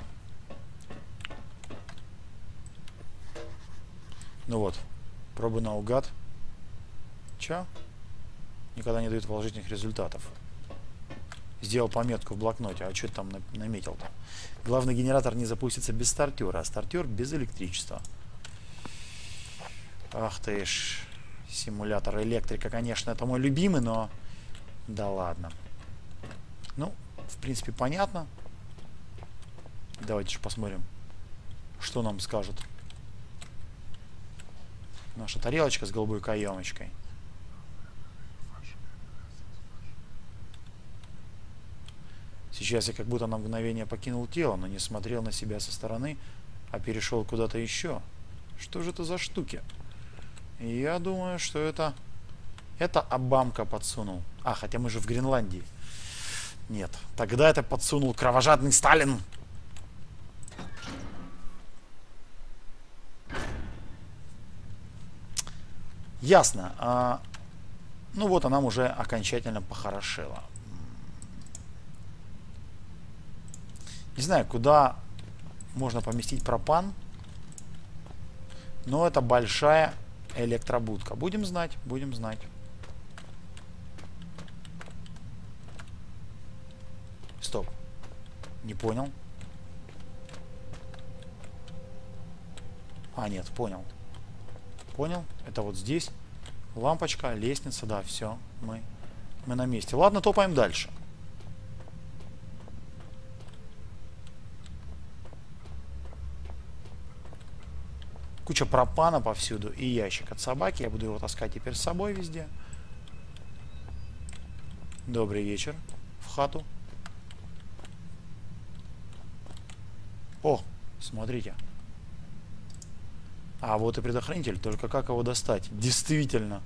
Ну вот. Пробы наугад. Че? Никогда не дают положительных результатов. Сделал пометку в блокноте. А что там наметил-то? Главный генератор не запустится без стартера, а стартер без электричества. Ах ты ж. Симулятор электрика, конечно, это мой любимый, но... Да ладно. Ну, в принципе, понятно. Давайте же посмотрим, что нам скажут. Наша тарелочка с голубой каемочкой. Сейчас я как будто на мгновение покинул тело, но не смотрел на себя со стороны, а перешел куда-то еще. Что же это за штуки? Я думаю, что это... Это Обамка подсунул. А, хотя мы же в Гренландии. Нет, тогда это подсунул кровожадный Сталин. Ясно. А, ну вот, она уже окончательно похорошела. Не знаю, куда можно поместить пропан, но это большая электробудка. Будем знать, будем знать. Стоп. Не понял. А, нет, понял. Понял? Это вот здесь. Лампочка, лестница, да, все. Мы, мы на месте. Ладно, топаем дальше. Куча пропана повсюду и ящик от собаки. Я буду его таскать теперь с собой везде. Добрый вечер. В хату. О, смотрите. А вот и предохранитель. Только как его достать? Действительно.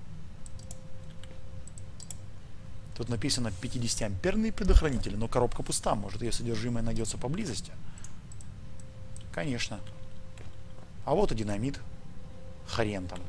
Тут написано пятидесятиамперный предохранитель, но коробка пуста. Может, ее содержимое найдется поблизости? Конечно. А вот и динамит. Хрен там.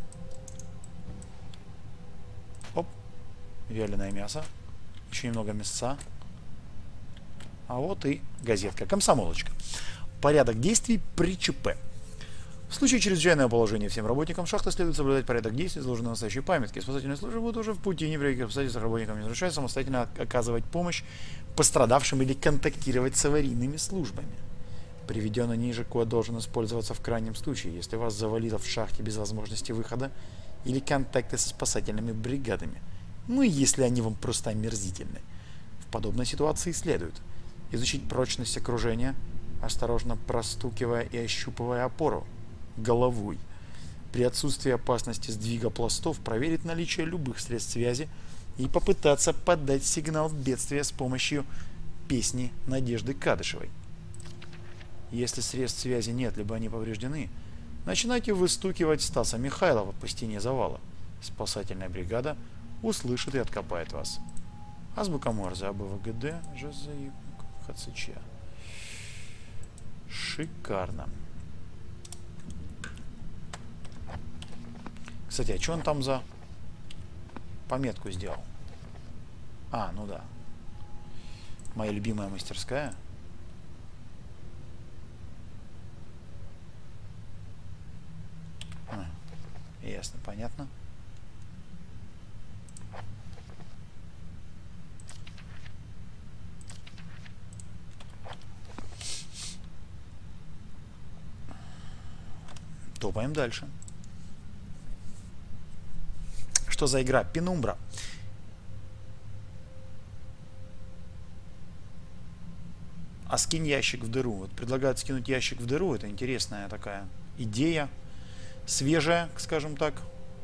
Оп. Вяленое мясо. Еще немного мяса. А вот и газетка. Комсомолочка. Порядок действий при ЧП. В случае чрезвычайного положения всем работникам шахты следует соблюдать порядок действий, изложенный на настоящей памятке. Спасательные службы будут уже в пути, не при каких обстоятельствах работникам не разрешают самостоятельно оказывать помощь пострадавшим или контактировать с аварийными службами. Приведенный ниже код должен использоваться в крайнем случае, если вас завалило в шахте без возможности выхода или контакта со спасательными бригадами. Ну и если они вам просто омерзительны. В подобной ситуации следует изучить прочность окружения, осторожно простукивая и ощупывая опору головой. При отсутствии опасности сдвига пластов проверить наличие любых средств связи и попытаться подать сигнал бедствия с помощью песни Надежды Кадышевой. Если средств связи нет, либо они повреждены, начинайте выстукивать Стаса Михайлова по стене завала. Спасательная бригада услышит и откопает вас. Азбука Морзе, АБВГД, ЖЗИ, ХЦЧ. Шикарно. Кстати, а что он там за пометку сделал? А, ну да. Моя любимая мастерская. А, ясно, понятно. Топаем дальше. Что за игра? Пенумбра. А скинь ящик в дыру. Вот предлагают скинуть ящик в дыру. Это интересная такая идея. Свежая, скажем так.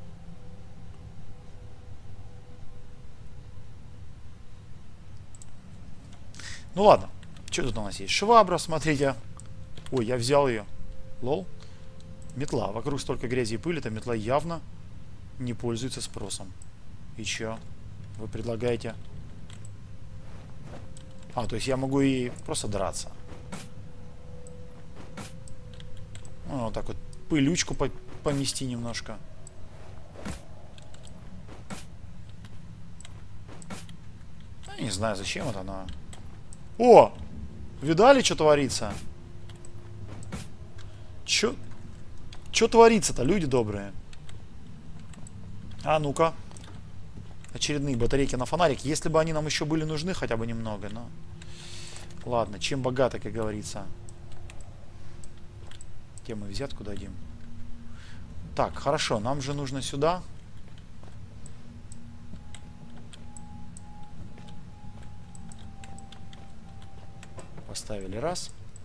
Ну ладно. Что тут у нас есть? Швабра, смотрите. Ой, я взял ее. Лол. Метла. Вокруг столько грязи и пыли. Эта метла явно не пользуется спросом. И чё? Вы предлагаете... А, то есть я могу и просто драться. Ну, вот так вот пылючку по помести немножко. Я не знаю, зачем это она. О! Видали, что творится? Чё? Чё творится-то, люди добрые? А ну-ка. Очередные батарейки на фонарик. Если бы они нам еще были нужны, хотя бы немного, но... Ладно, чем богато, как говорится. Где мы взятку дадим? Так, хорошо, нам же нужно сюда. Поставили раз.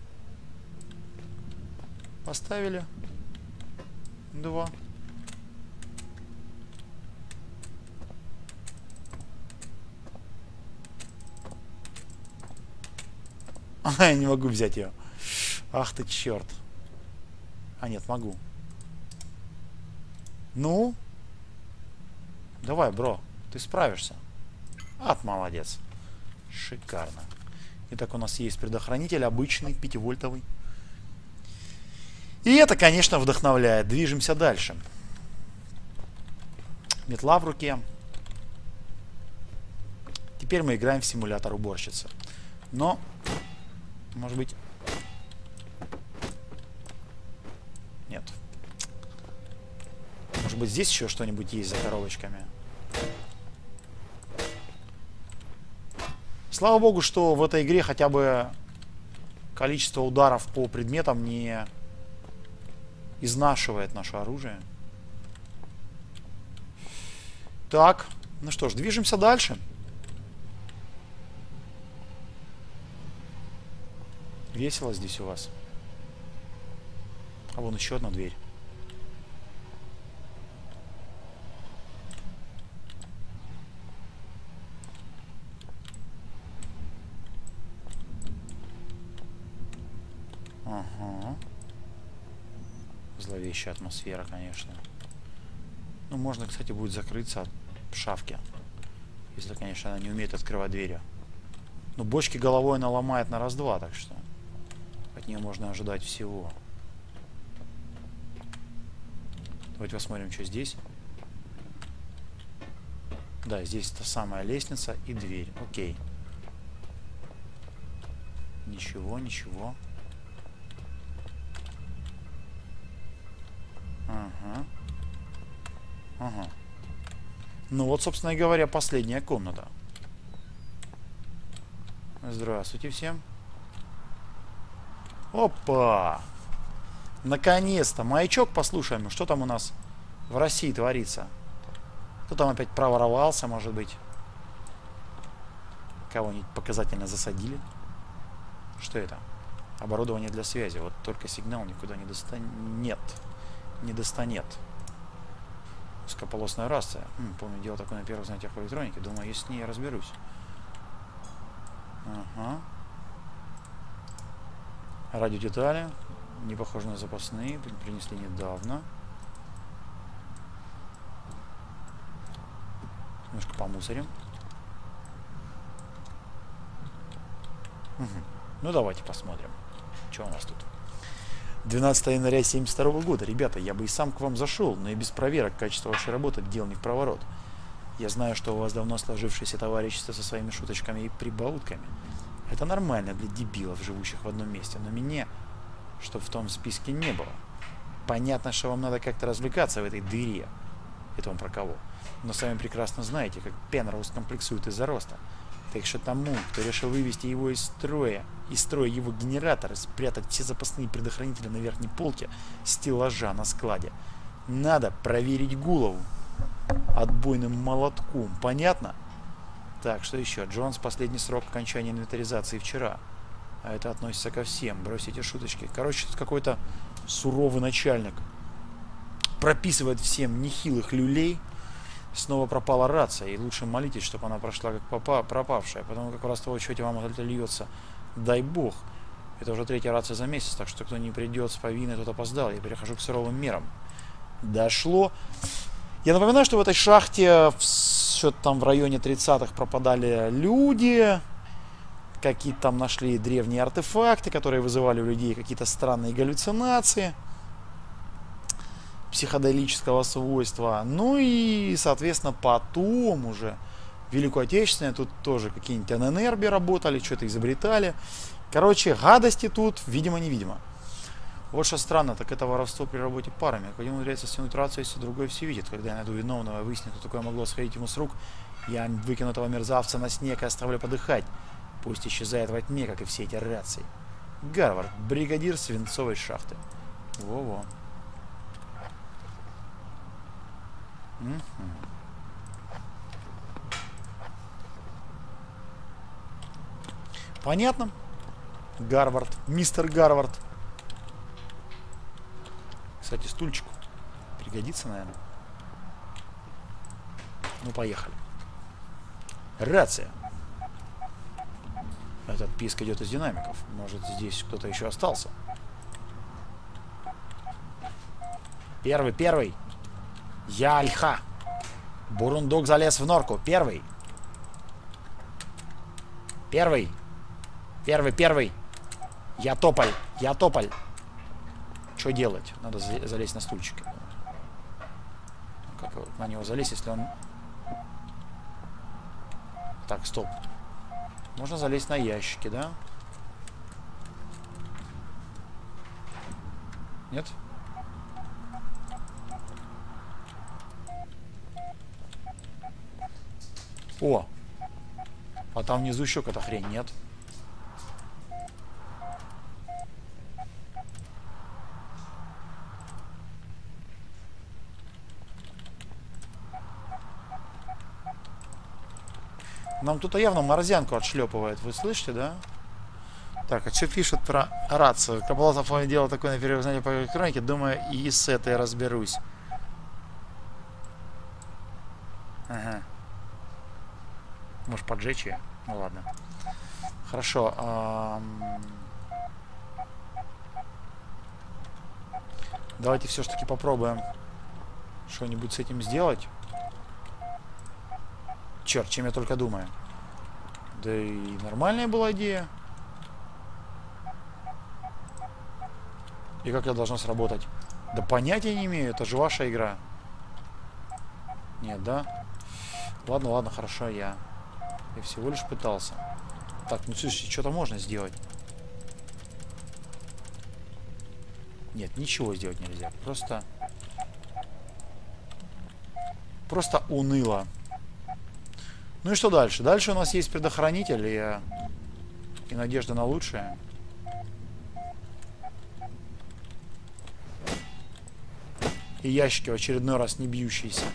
Поставили. Два. А, я не могу взять ее. Ах ты черт. А нет, могу. Ну? Давай, бро. Ты справишься. Ад, молодец. Шикарно. Итак, у нас есть предохранитель обычный, пятивольтовый. И это, конечно, вдохновляет. Движемся дальше. Метла в руке. Теперь мы играем в симулятор уборщицы. Но, может быть... Нет. Может быть, здесь еще что-нибудь есть за коробочками. Слава богу, что в этой игре хотя бы количество ударов по предметам не изнашивает наше оружие. Так, ну что ж, движемся дальше. Весело здесь у вас. А вон еще одна дверь. Ага. Зловещая атмосфера, конечно. Ну, можно, кстати, будет закрыться от шавки. Если, конечно, она не умеет открывать двери. Но бочки головой она ломает на раз-два, так что от нее можно ожидать всего. Давайте посмотрим, что здесь. Да, здесь та самая лестница и дверь. Окей. Ничего, ничего. Ага. Ага. Ну вот, собственно говоря, последняя комната. Здравствуйте всем. Опа! Наконец-то! Маячок послушаем. Что там у нас в России творится? Кто там опять проворовался, может быть? Кого-нибудь показательно засадили? Что это? Оборудование для связи. Вот только сигнал никуда не достанет. Нет. Не достанет. Узкополосная рация. М, помню, делал такое на первых занятиях по электронике. Думаю, я с ней разберусь. Ага. Радиодетали. Не похожи на запасные. Принесли недавно. Немножко помусорим. Угу. Ну, давайте посмотрим, что у нас тут. двенадцатого января семьдесят второго года. Ребята, я бы и сам к вам зашел, но и без проверок качества вашей работы дел не в проворот. Я знаю, что у вас давно сложившееся товарищество со своими шуточками и прибаутками. Это нормально для дебилов, живущих в одном месте, но мне, чтобы в том списке не было. Понятно, что вам надо как-то развлекаться в этой дыре. Это он про кого? Но сами прекрасно знаете, как Пенроуз комплексует из-за роста. Так что тому, кто решил вывести его из строя, из строя его генератор и спрятать все запасные предохранители на верхней полке стеллажа на складе, надо проверить голову отбойным молотком. Понятно? Так, что еще? Джонс, последний срок окончания инвентаризации вчера. А это относится ко всем. Брось эти шуточки. Короче, тут какой-то суровый начальник прописывает всем нехилых люлей. Снова пропала рация, и лучше молитесь, чтобы она прошла как попа пропавшая, потому как в ростовом счете вам это льется, дай бог. Это уже третья рация за месяц, так что кто не придет с повинной, тот опоздал. Я перехожу к суровым мерам. Дошло. Я напоминаю, что в этой шахте что-то там в районе тридцатых пропадали люди, какие-то там нашли древние артефакты, которые вызывали у людей какие-то странные галлюцинации психоделического свойства. Ну и, соответственно, потом уже Великую Отечественную тут тоже какие-нибудь эн эн эр би работали, что-то изобретали. Короче, гадости тут, видимо-невидимо. Вот что странно, так это воровство при работе парами. Один умудряется стянуть рацию, если другой все видит. Когда я найду виновного и выясню, кто такое могло сходить ему с рук, я выкину этого мерзавца на снег и оставлю подыхать. Пусть исчезает во тьме, как и все эти рации. Гарвард, бригадир свинцовой шахты. Во-во. Понятно? Гарвард, мистер Гарвард. Кстати, стульчик пригодится, наверное. Ну, поехали. Рация. Этот писк идет из динамиков. Может, здесь кто-то еще остался. Первый, первый. Я Альха. Бурундук залез в норку. Первый. Первый. Первый, первый. Я Тополь. Я Тополь. Что делать? Надо залезть на стульчик. Как на него залезть, если он... Так, стоп. Можно залезть на ящики, да? Нет? О! А там внизу еще какая-то хрень, нет? Нам кто-то явно морзянку отшлепывает. Вы слышите, да? Так, а что пишут про рацию? Кабалазов делал такое на перевознании по электронике. Думаю, и с этой разберусь. Ага. Может, поджечь ее? Ну ладно. Хорошо. Эм... Давайте все-таки попробуем что-нибудь с этим сделать. Черт, чем я только думаю. Да и нормальная была идея. И как это должно сработать? Да понятия не имею, это же ваша игра. Нет, да? Ладно, ладно, хорошо, я. Я всего лишь пытался. Так, ну слушайте, что-то можно сделать. Нет, ничего сделать нельзя. Просто... Просто уныло. Ну и что дальше? Дальше у нас есть предохранитель и, и надежда на лучшее. И ящики в очередной раз не бьющиеся.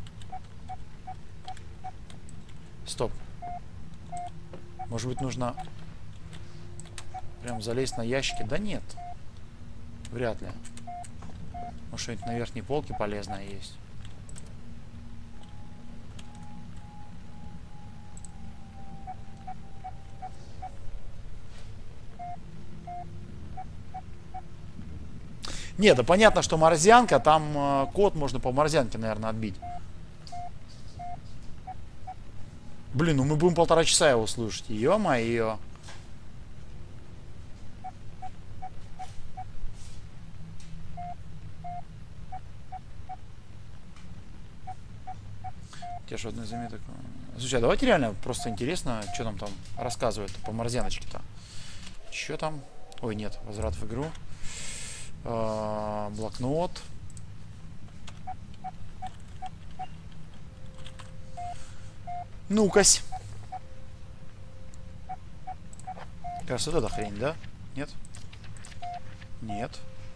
Стоп. Может быть, нужно прям залезть на ящики? Да нет. Вряд ли. Может, что-нибудь на верхней полке полезное есть. Не, да понятно, что морзянка, там э, код можно по морзянке, наверное, отбить. Блин, ну мы будем полтора часа его слушать. Ё-моё. Те же одной заметок. Слушай, а давайте реально просто интересно, что нам там рассказывают по морзяночке-то. Что там? Ой, нет, возврат в игру. Uh, блокнот. Ну-кась. Кажется, вот эта хрень, да? Нет? Нет.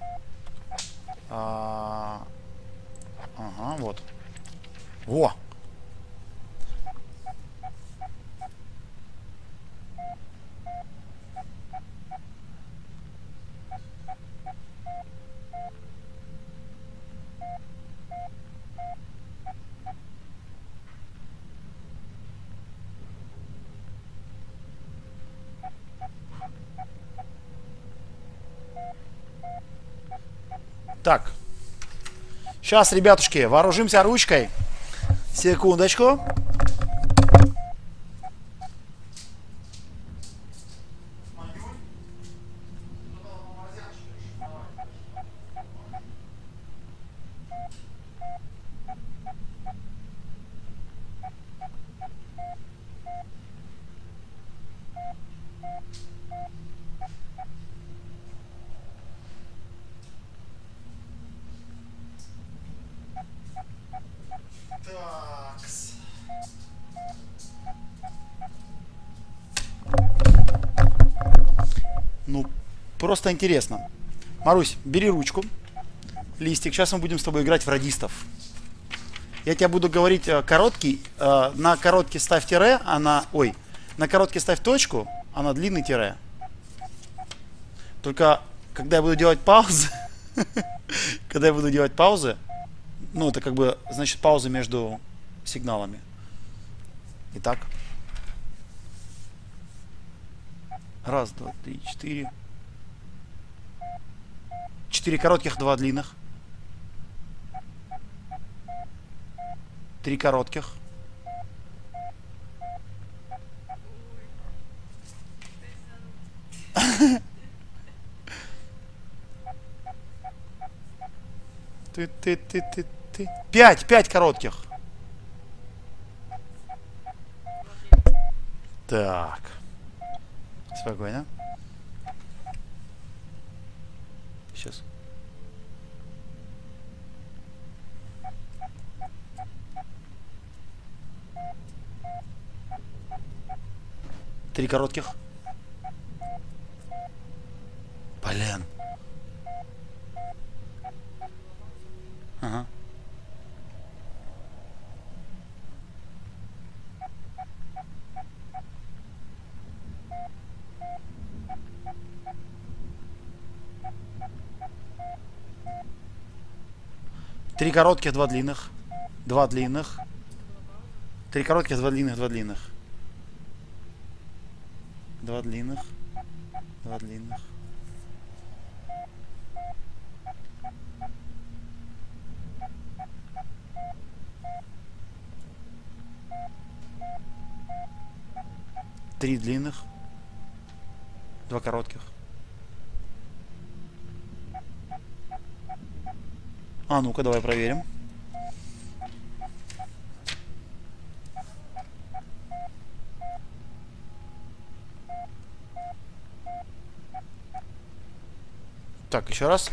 А... Ага, вот. Во! Так. Сейчас, ребятушки, вооружимся ручкой. Секундочку. Ну, просто интересно. Марусь, бери ручку, листик. Сейчас мы будем с тобой играть в радистов. Я тебе буду говорить э, короткий. Э, на короткий ставь тире, а на... Ой, на короткий ставь точку, а на длинный тире. Только, когда я буду делать паузы, Когда я буду делать паузы, ну, это как бы, значит, паузы между сигналами. Итак. Раз, два, три, четыре. Четыре коротких, два длинных. Три коротких. Ты, ты, ты, ты, ты. Пять, пять коротких. Так. Спокойно. Сейчас. Три коротких. Блин. Ага. Три коротких, два длинных. Два длинных. Три коротких, два длинных, два длинных. Два длинных. Два длинных. Три длинных. Два коротких. А ну-ка, давай проверим. Так, еще раз.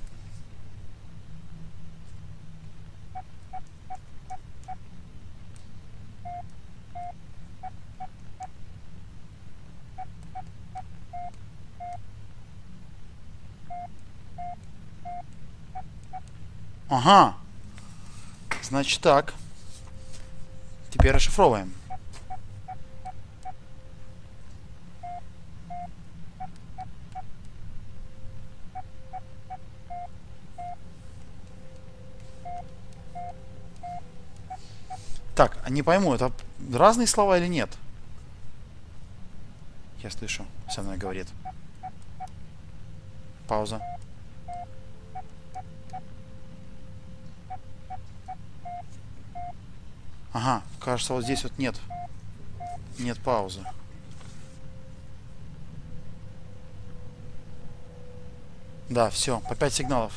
Ага. Значит так. Теперь расшифровываем. Так, не пойму, это разные слова или нет? Я слышу, со мной говорит. Пауза. Ага, кажется, вот здесь вот нет. Нет паузы. Да, все, по пять сигналов.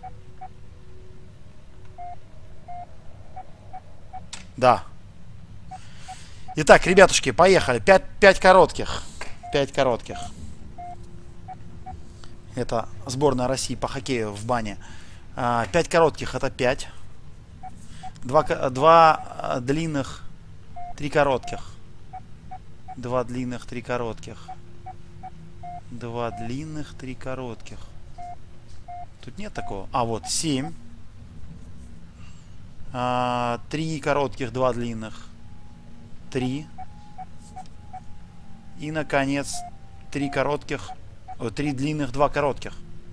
Да. Итак, ребятушки, поехали. Пять, пять коротких. Пять коротких. Это сборная России по хоккею в бане. А, пять коротких это пять. Два, два длинных, три коротких. Два длинных, три коротких. Два длинных, три коротких. Тут нет такого. А, вот, семь. А, три коротких, два длинных. Три. И, наконец, три коротких. О, три длинных, два коротких.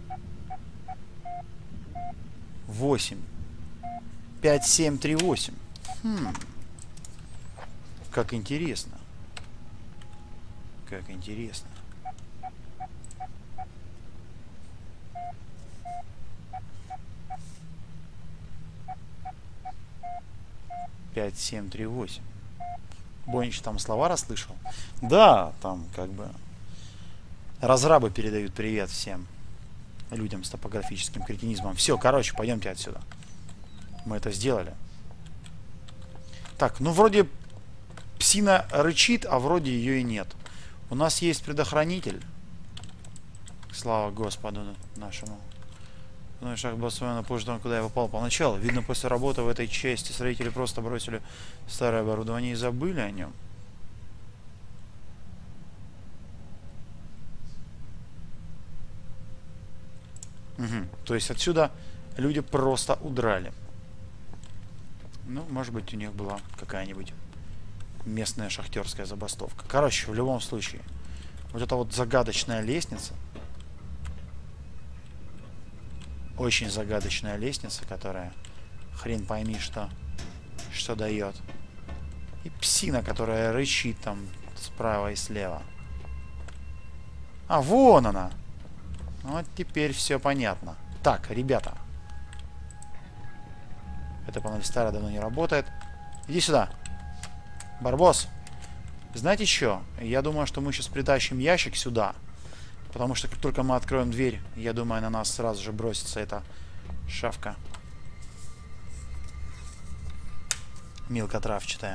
Восемь. Пять, семь, три, восемь. Хм. Как интересно. Как интересно. Пять, семь, три, восемь. Бонич там слова расслышал? Да, там как бы разрабы передают привет всем людям с топографическим кретинизмом. Все, короче, пойдемте отсюда. Мы это сделали. Так, ну вроде псина рычит, а вроде ее и нет. У нас есть предохранитель. Слава Господу нашему. Ну и шаг был на позже там, куда я попал поначалу. Видно, после работы в этой части строители просто бросили старое оборудование и забыли о нем. Угу. То есть отсюда люди просто удрали. Ну, может быть, у них была какая-нибудь местная шахтерская забастовка. Короче, в любом случае, вот эта вот загадочная лестница. Очень загадочная лестница, которая хрен пойми что, что дает. И псина, которая рычит там справа и слева. А, вон она. Вот теперь все понятно. Так, ребята. Это панель старая, давно не работает. Иди сюда. Барбос. Знаете что? Я думаю, что мы сейчас притащим ящик сюда. Потому что как только мы откроем дверь, я думаю, на нас сразу же бросится эта шавка. Мелкотравчатая.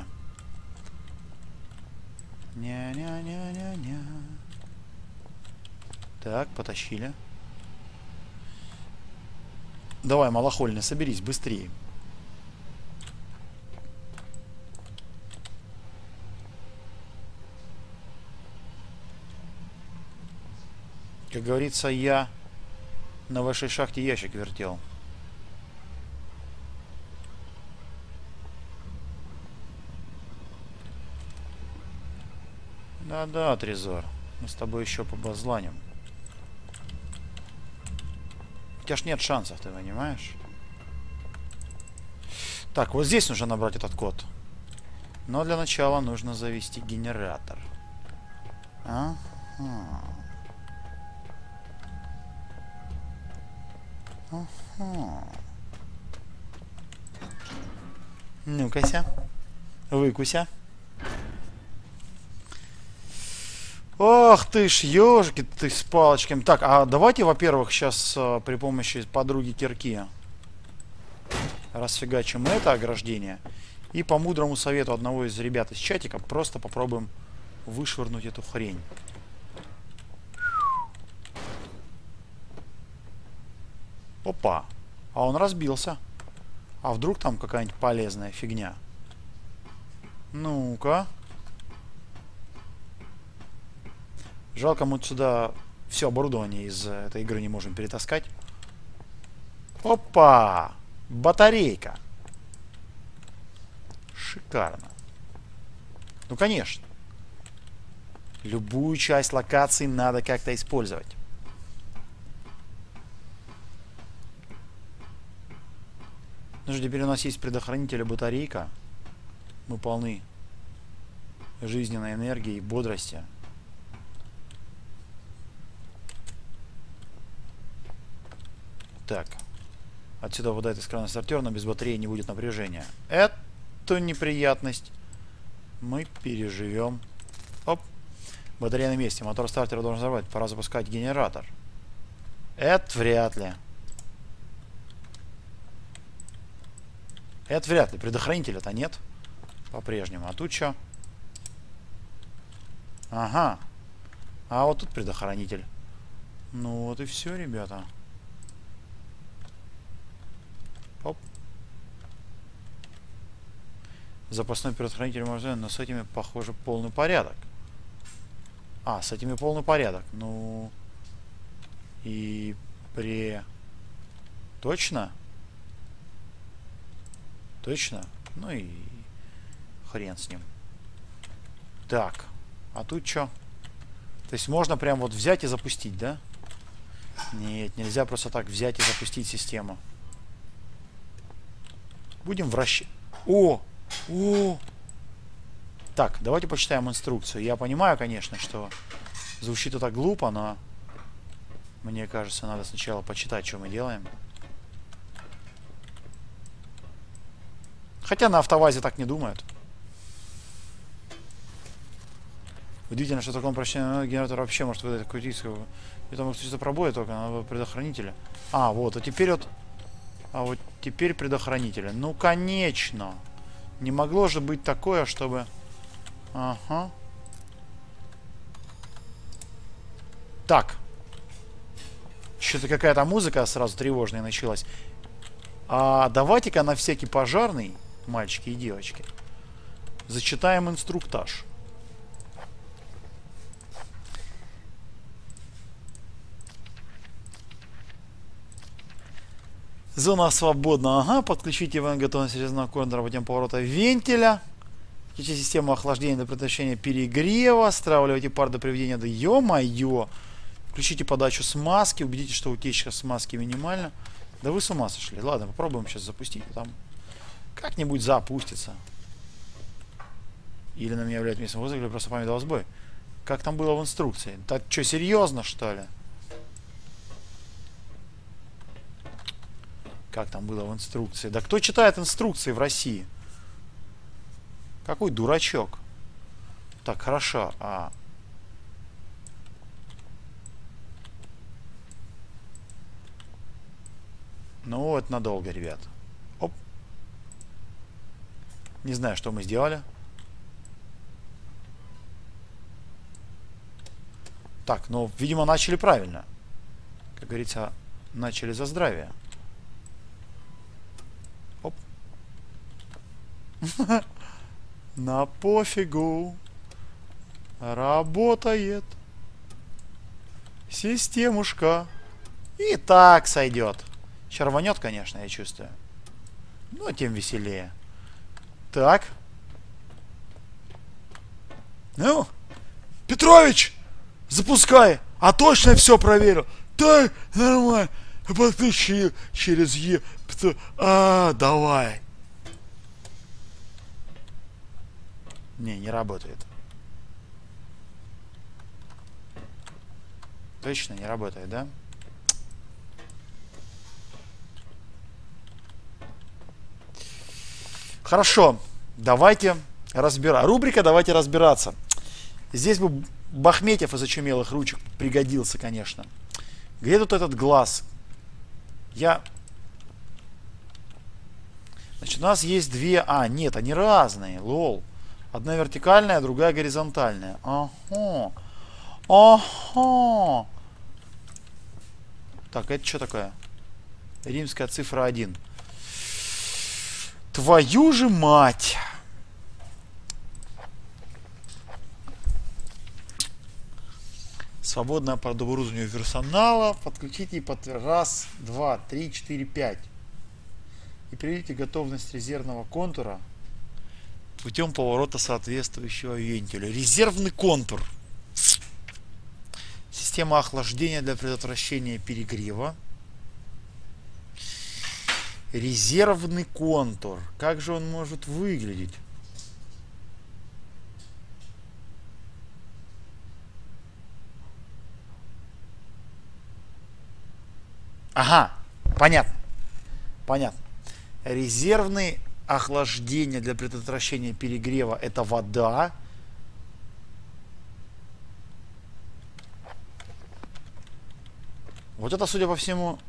Ня-ня-ня-ня-ня. Так, потащили. Давай, малохольный, соберись быстрее. Как говорится, я на вашей шахте ящик вертел. Да-да, Трезор. Мы с тобой еще побазланим. У тебя ж нет шансов, ты понимаешь? Так, вот здесь нужно набрать этот код. Но для начала нужно завести генератор. Ага. Ага. Ну-кася. Выкуся. Ох ты ж, ёжики ты с палочками. Так, а давайте, во-первых, сейчас а, при помощи подруги кирки расфигачим это ограждение. И по мудрому совету одного из ребят из чатика просто попробуем вышвырнуть эту хрень. Опа. А он разбился. А вдруг там какая-нибудь полезная фигня? Ну-ка. Жалко, мы сюда все оборудование из этой игры не можем перетаскать. Опа! Батарейка. Шикарно. Ну, конечно. Любую часть локации надо как-то использовать. Ну же, теперь у нас есть предохранитель и батарейка. Мы полны жизненной энергии и бодрости. Так. Отсюда выдает из крана стартер, но без батареи не будет напряжения. Эту неприятность мы переживем. Оп. Батарея на месте. Мотор стартера должен взорвать. Пора запускать генератор. Это вряд ли. Это вряд ли. Предохранителя-то нет. По-прежнему. А тут что? Ага. А вот тут предохранитель. Ну вот и все, ребята. Оп. Запасной предохранитель можно, но с этими, похоже, полный порядок. А, с этими полный порядок. Ну... И... При... Точно? Точно? Ну и... Хрен с ним. Так. А тут что? То есть можно прям вот взять и запустить, да? Нет, нельзя просто так взять и запустить систему. Будем вращать. О! О! Так, давайте почитаем инструкцию. Я понимаю, конечно, что звучит это глупо, но мне кажется, надо сначала почитать, что мы делаем. Хотя на автовазе так не думают. Удивительно, что в таком прочтении генератор вообще может выдать какой-то риск. Это может что-то пробоя только на предохранителе. А, вот, а теперь вот... А вот теперь предохранители. Ну, конечно. Не могло же быть такое, чтобы... Ага. Так. Что-то какая-то музыка сразу тревожная началась. А давайте-ка на всякий пожарный, мальчики и девочки, зачитаем инструктаж. Зона свободна. Ага, подключите ивент готовность резного контура путем поворота вентиля. Включите систему охлаждения до предотвращения перегрева. Стравливайте пар до приведения до... Ё-моё! Включите подачу смазки. Убедитесь, что утечка смазки минимальна. Да вы с ума сошли. Ладно, попробуем сейчас запустить. Там как-нибудь запустится. Или нам является местным воздухом, или просто память дала сбой. Как там было в инструкции? Так что, серьезно, что ли? Как там было в инструкции? Да кто читает инструкции в России? Какой дурачок. Так, хорошо. А... Ну вот, надолго, ребят. Оп. Не знаю, что мы сделали. Так, ну, видимо, начали правильно. Как говорится, начали за здравие. Оп. На пофигу. Работает. Системушка. И так сойдет. Черванет, конечно, я чувствую. Но тем веселее. Так. Ну, Петрович, запускай. А точно все проверил. Так, нормально. Подключил через Е. А, давай. Не, не работает. Точно не работает, да? Хорошо, давайте разбираться. Рубрика «Давайте разбираться». Здесь бы Бахметьев из очумелых ручек пригодился, конечно. Где тут этот глаз? Я... Значит, у нас есть две... А, нет, они разные, лол. Одна вертикальная, другая горизонтальная. Ага. Ага. Так, это что такое? Римская цифра один. Твою же мать! Свободное по оборудованию персонала. Подключите и подтвердите. Раз, два, три, четыре, пять. И приведите готовность резервного контура путем поворота соответствующего вентиля. Резервный контур. Система охлаждения для предотвращения перегрева. Резервный контур. Как же он может выглядеть? Ага, понятно. Понятно. Резервный охлаждение для предотвращения перегрева — это вода. Вот это, судя по всему,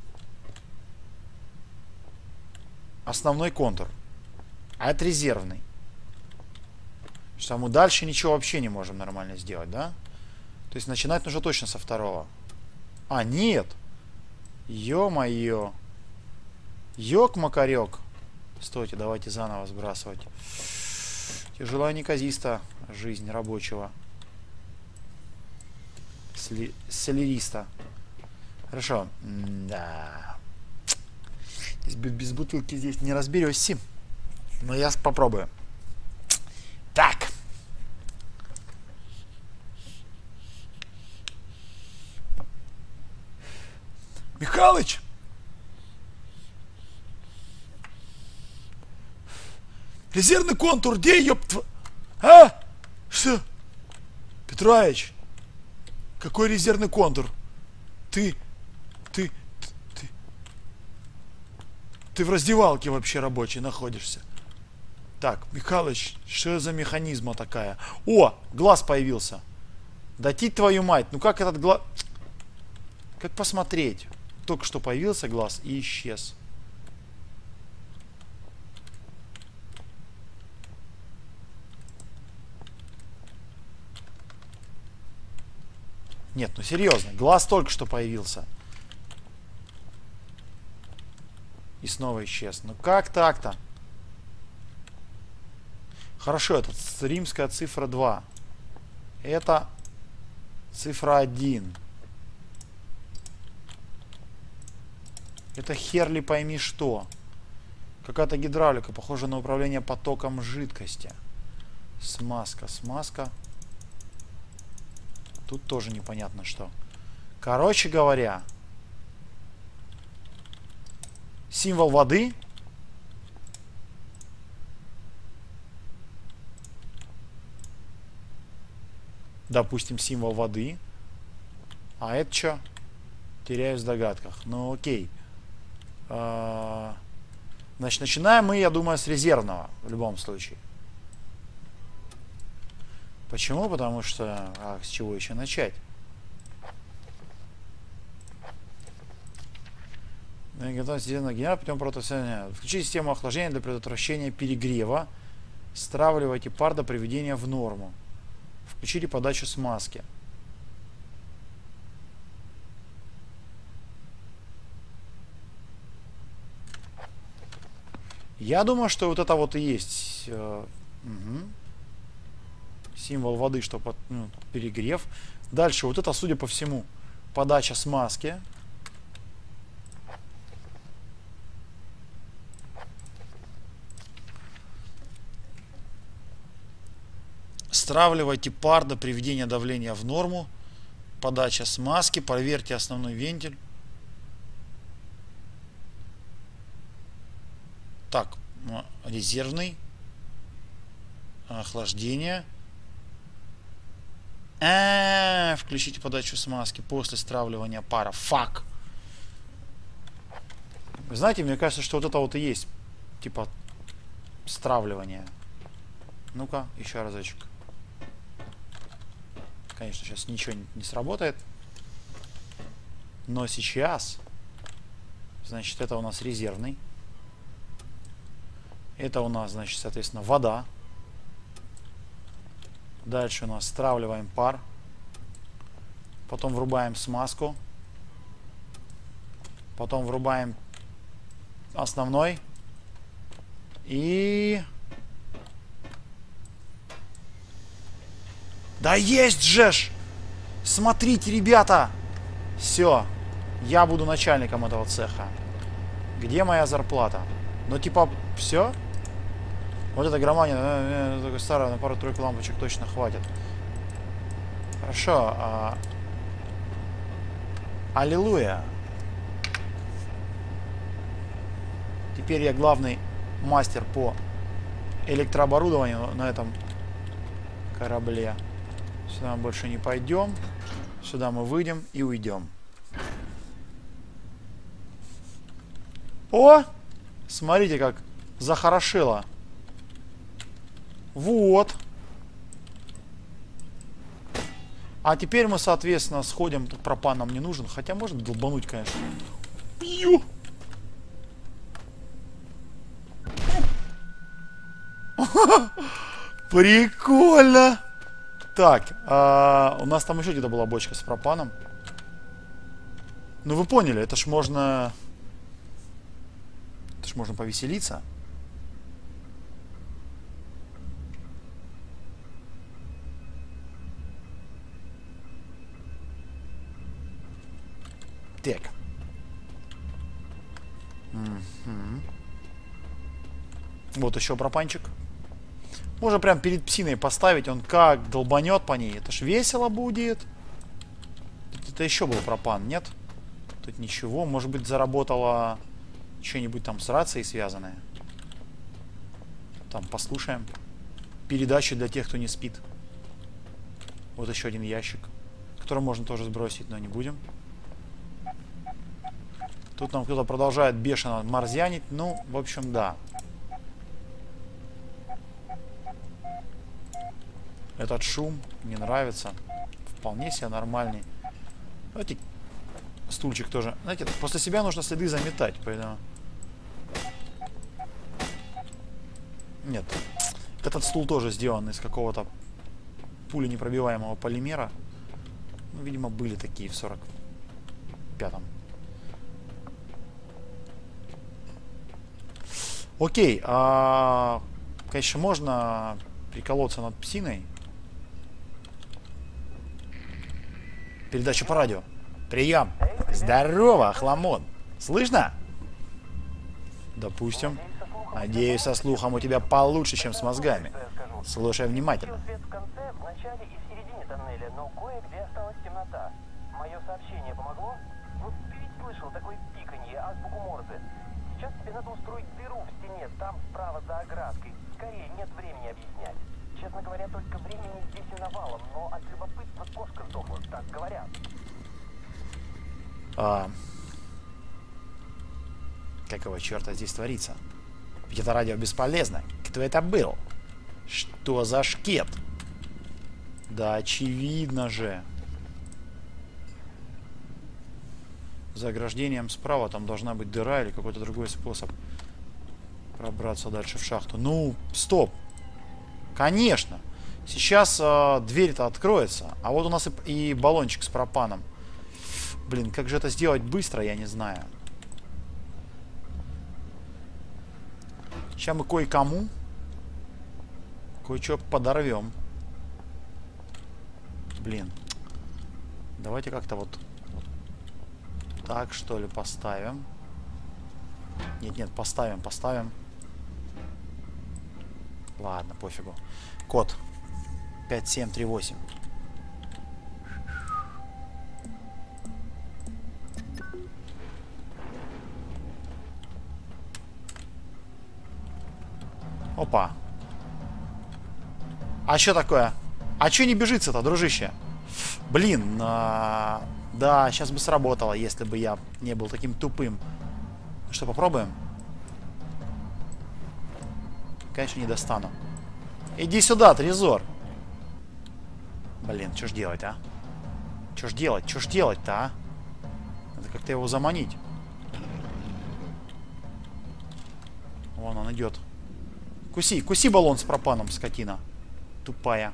основной контур. А это резервный. Что мы дальше ничего вообще не можем нормально сделать, да? То есть начинать нужно точно со второго. А, нет. Ё-моё. Ёк-макарёк. Стойте, давайте заново сбрасывать. Тяжела неказиста жизнь рабочего. Сли... Соляриста. Хорошо. Да. Без бутылки здесь не разберешься. Но я попробую. Так. Михалыч! Резервный контур, где, ёптва? А? Что? Петрович, какой резервный контур? Ты, ты, ты, ты в раздевалке вообще рабочей находишься. Так, Михалыч, что за механизма такая? О, глаз появился. Дати твою мать, ну как этот глаз... Как посмотреть? Только что появился глаз и исчез. Нет, ну серьезно, глаз только что появился. И снова исчез. Ну как так-то? Хорошо, это римская цифра два. Это цифра один. Это херли пойми что. Какая-то гидравлика, похожа на управление потоком жидкости. Смазка, смазка. Тут тоже непонятно что. Короче говоря, Символ воды. Допустим, символ воды. А это что? Теряюсь в догадках. Ну, окей. А, значит, начинаем мы, я думаю, с резервного. В любом случае. Почему? Потому что... А с чего еще начать? Готовность резервного генератора путем противостояния. Включить систему охлаждения для предотвращения перегрева. Стравливайте пар до приведения в норму. Включили подачу смазки. Я думаю, что вот это вот и есть э, угу. символ воды, чтобы ну, перегрев. Дальше вот это, судя по всему, подача смазки. Стравливайте пар до приведения давления в норму. Подача смазки. Проверьте основной вентиль. Так, резервный. Охлаждение. А, -а, а, включите подачу смазки после стравливания пара. Фак. Вы знаете, мне кажется, что вот это вот и есть типа стравливание. Ну-ка, еще разочек. Конечно, сейчас ничего не сработает. Но сейчас, значит, это у нас резервный. Это у нас, значит, соответственно, вода. Дальше у нас стравливаем пар. Потом врубаем смазку. Потом врубаем основной. И... Да есть же ж! Смотрите, ребята! Все. Я буду начальником этого цеха. Где моя зарплата? Ну, типа, все? Вот это громадина, э, э, такой старый, на пару-тройку лампочек точно хватит. Хорошо. А... Аллилуйя. Теперь я главный мастер по электрооборудованию на этом корабле. Сюда мы больше не пойдем. Сюда мы выйдем и уйдем. О! Смотрите, как захорошило. Вот. А теперь мы, соответственно, сходим. Тут пропан нам не нужен. Хотя можно долбануть, конечно. Ю! Прикольно! Так, а, у нас там еще где-то была бочка с пропаном. Ну вы поняли, это ж можно... Это ж можно повеселиться. Так. Угу. Вот еще пропанчик. Можно прям перед псиной поставить, он как долбанет по ней. Это ж весело будет. Тут это еще был пропан, нет? Тут ничего. Может быть, заработало что-нибудь там с рацией связанное. Там послушаем. Передачу для тех, кто не спит. Вот еще один ящик, который можно тоже сбросить, но не будем. Тут нам кто-то продолжает бешено марзянить. Ну, в общем, да. Этот шум не нравится. Вполне себе нормальный. Давайте стульчик тоже. Знаете, после себя нужно следы заметать, поэтому... Нет. Этот стул тоже сделан из какого-то пуленепробиваемого полимера. Ну, видимо, были такие в сорок пятом. Окей. А, конечно, можно приколоться над псиной. Передача по радио. Прием. Здорово, Охламон. Слышно? Допустим. Надеюсь, со слухом у тебя получше, чем с мозгами. Слушай внимательно. Мое сообщение помогло? Вот ты ведь слышал такое пиканье, азбуку Морзе. Сейчас строить дыру в стене, там справа за оградкой. Скорее, нет времени объяснять. Честно говоря, только времени здесь и навалом, но от любопытства кошка сдохла, так говорят. А... Какого черта здесь творится? Ведь это радио бесполезно. Кто это был? Что за шкет? Да очевидно же. За ограждением справа там должна быть дыра или какой-то другой способ пробраться дальше в шахту. Ну, стоп. Конечно. Сейчас э, дверь-то откроется. А вот у нас и, и баллончик с пропаном. Блин, как же это сделать быстро, я не знаю. Сейчас мы кое-кому кое-что подорвем. Блин. Давайте как-то вот, вот так, что ли, поставим. Нет-нет, поставим, поставим. Ладно, пофигу. Код пять семь три восемь. Опа. А что такое? А что не бежится-то, дружище? Блин, а... да, сейчас бы сработало, если бы я не был таким тупым. Что, попробуем? Конечно, не достану. Иди сюда, Трезор. Блин, что ж делать, а? Что ж делать? Что ж делать-то, а? Надо как-то его заманить. Вон он идет. Куси, куси баллон с пропаном, скотина. Тупая.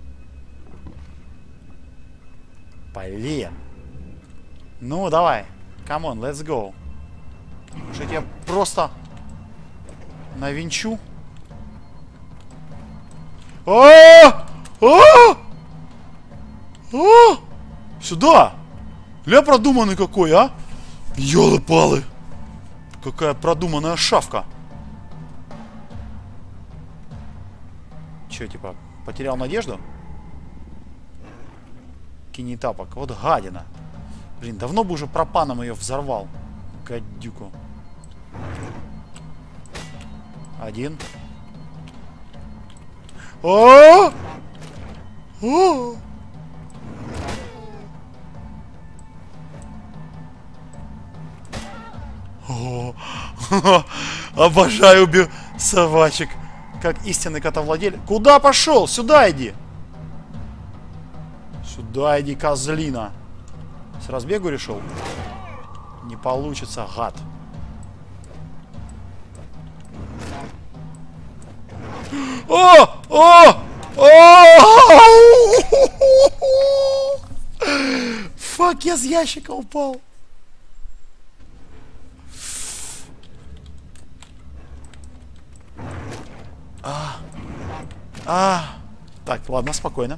Блин. Ну, давай. Come on, let's go. Может, я тебя просто навинчу? А! А! А! Сюда! Ля продуманный какой, а? Ёлы-палы! Какая продуманная шавка! Че, типа, потерял надежду? Кинь тапок. Вот гадина. Блин, давно бы уже пропаном ее взорвал. Гадюку. Один. О! О! О! Обожаю убью собачек. Как истинный котовладелец. Куда пошел? Сюда иди. Сюда иди, козлина. С разбегу решил? Не получится, гад. О! О! О! Фак, я с ящика упал. А, а. Так, ладно, спокойно.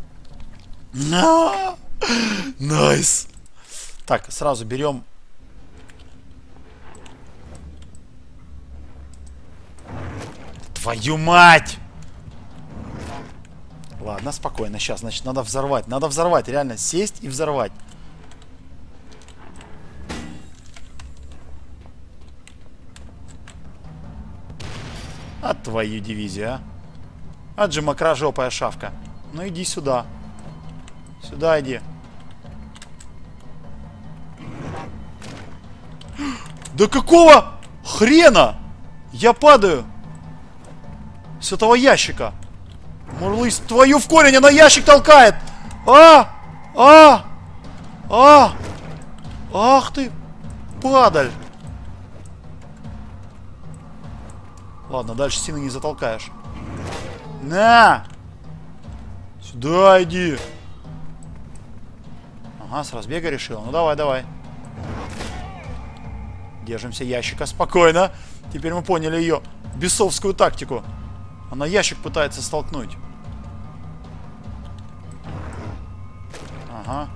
Найс. Так, сразу берем. Твою мать! Ладно, спокойно. Сейчас, значит, надо взорвать. Надо взорвать, реально сесть и взорвать. А твою дивизию, а? А джимакражопая шавка. Ну иди сюда. Сюда иди. Да какого хрена? Я падаю с этого ящика. Мурлысь, твою в корень, она ящик толкает. А! А! А! Ах ты, падаль. Ладно, дальше сильно не затолкаешь. На! Сюда иди. Ага, с разбега решил. Ну давай, давай. Держимся ящика спокойно. Теперь мы поняли ее бесовскую тактику. Она ящик пытается столкнуть. Ага.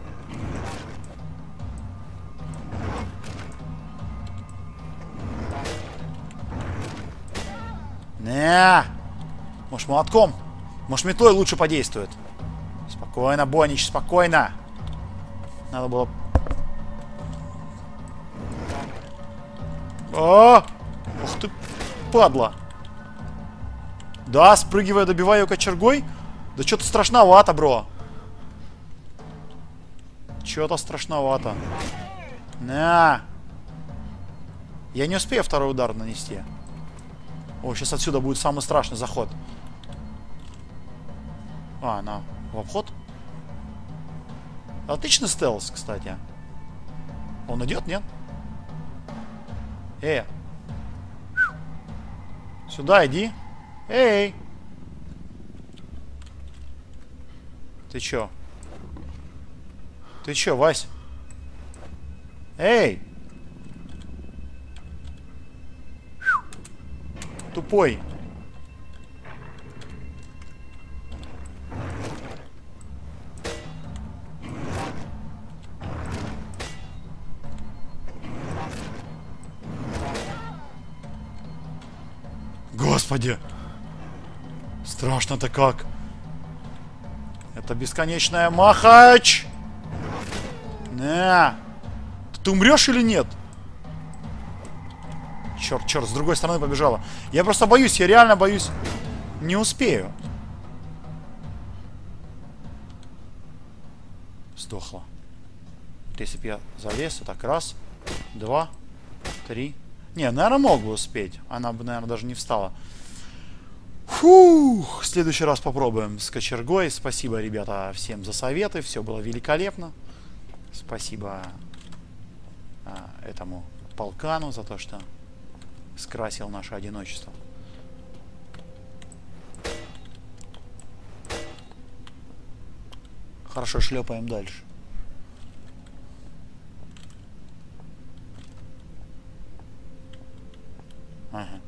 Не. Может, молотком? Может, метлой лучше подействует? Спокойно, Бонич, спокойно. Надо было... О! ты, падла. Да, спрыгивая, добиваю ее кочергой. Да что-то страшновато, бро. Что-то страшновато. На. Я не успею второй удар нанести. О, сейчас отсюда будет самый страшный заход. А, она в обход. Отличный стелс, кстати. Он идет, нет? Э. Сюда иди. Эй. Ты чё? Ты чё, Вась? Эй. Тупой. Господи! Страшно-то как! Это бесконечная махач! На! Ты умрешь или нет? Черт, черт, с другой стороны побежала. Я просто боюсь, я реально боюсь. Не успею. Сдохла. Вот если бы я залез, так раз, два, три. Не, наверное, мог бы успеть. Она бы, наверное, даже не встала. Фух, в следующий раз попробуем с кочергой. Спасибо, ребята, всем за советы. Все было великолепно. Спасибо а, этому полкану за то, что скрасил наше одиночество. Хорошо, шлепаем дальше. Ага.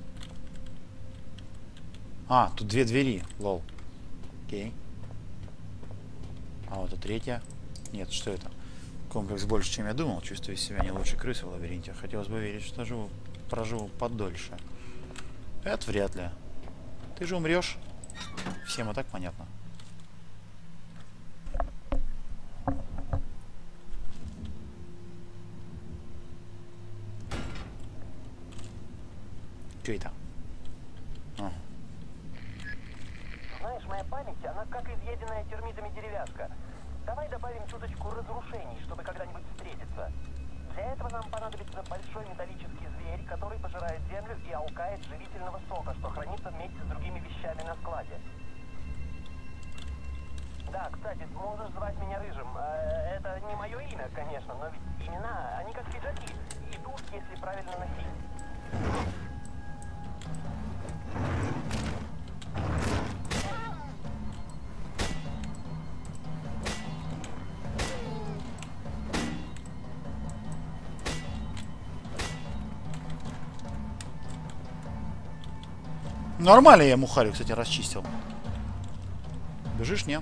А, тут две двери, лол. Окей. А вот и третья. Нет, что это? Комплекс больше, чем я думал. Чувствую себя не лучше крысы в лабиринте. Хотелось бы верить, что живу, проживу подольше. Это вряд ли. Ты же умрешь. Всем и так понятно. Что это? А. Знаешь, моя память, она как изъеденная термитами деревяшка. Давай добавим чуточку разрушений, чтобы когда-нибудь встретиться. Для этого нам понадобится большой металлический зверь, который пожирает землю и аукает живительного сока, что хранится вместе с другими вещами на складе. Да, кстати, можешь звать меня Рыжим. Это не мое имя, конечно, но ведь имена, они как пиджаки. Идут, если правильно носить. Нормально я мухарю, кстати, расчистил. Бежишь, не?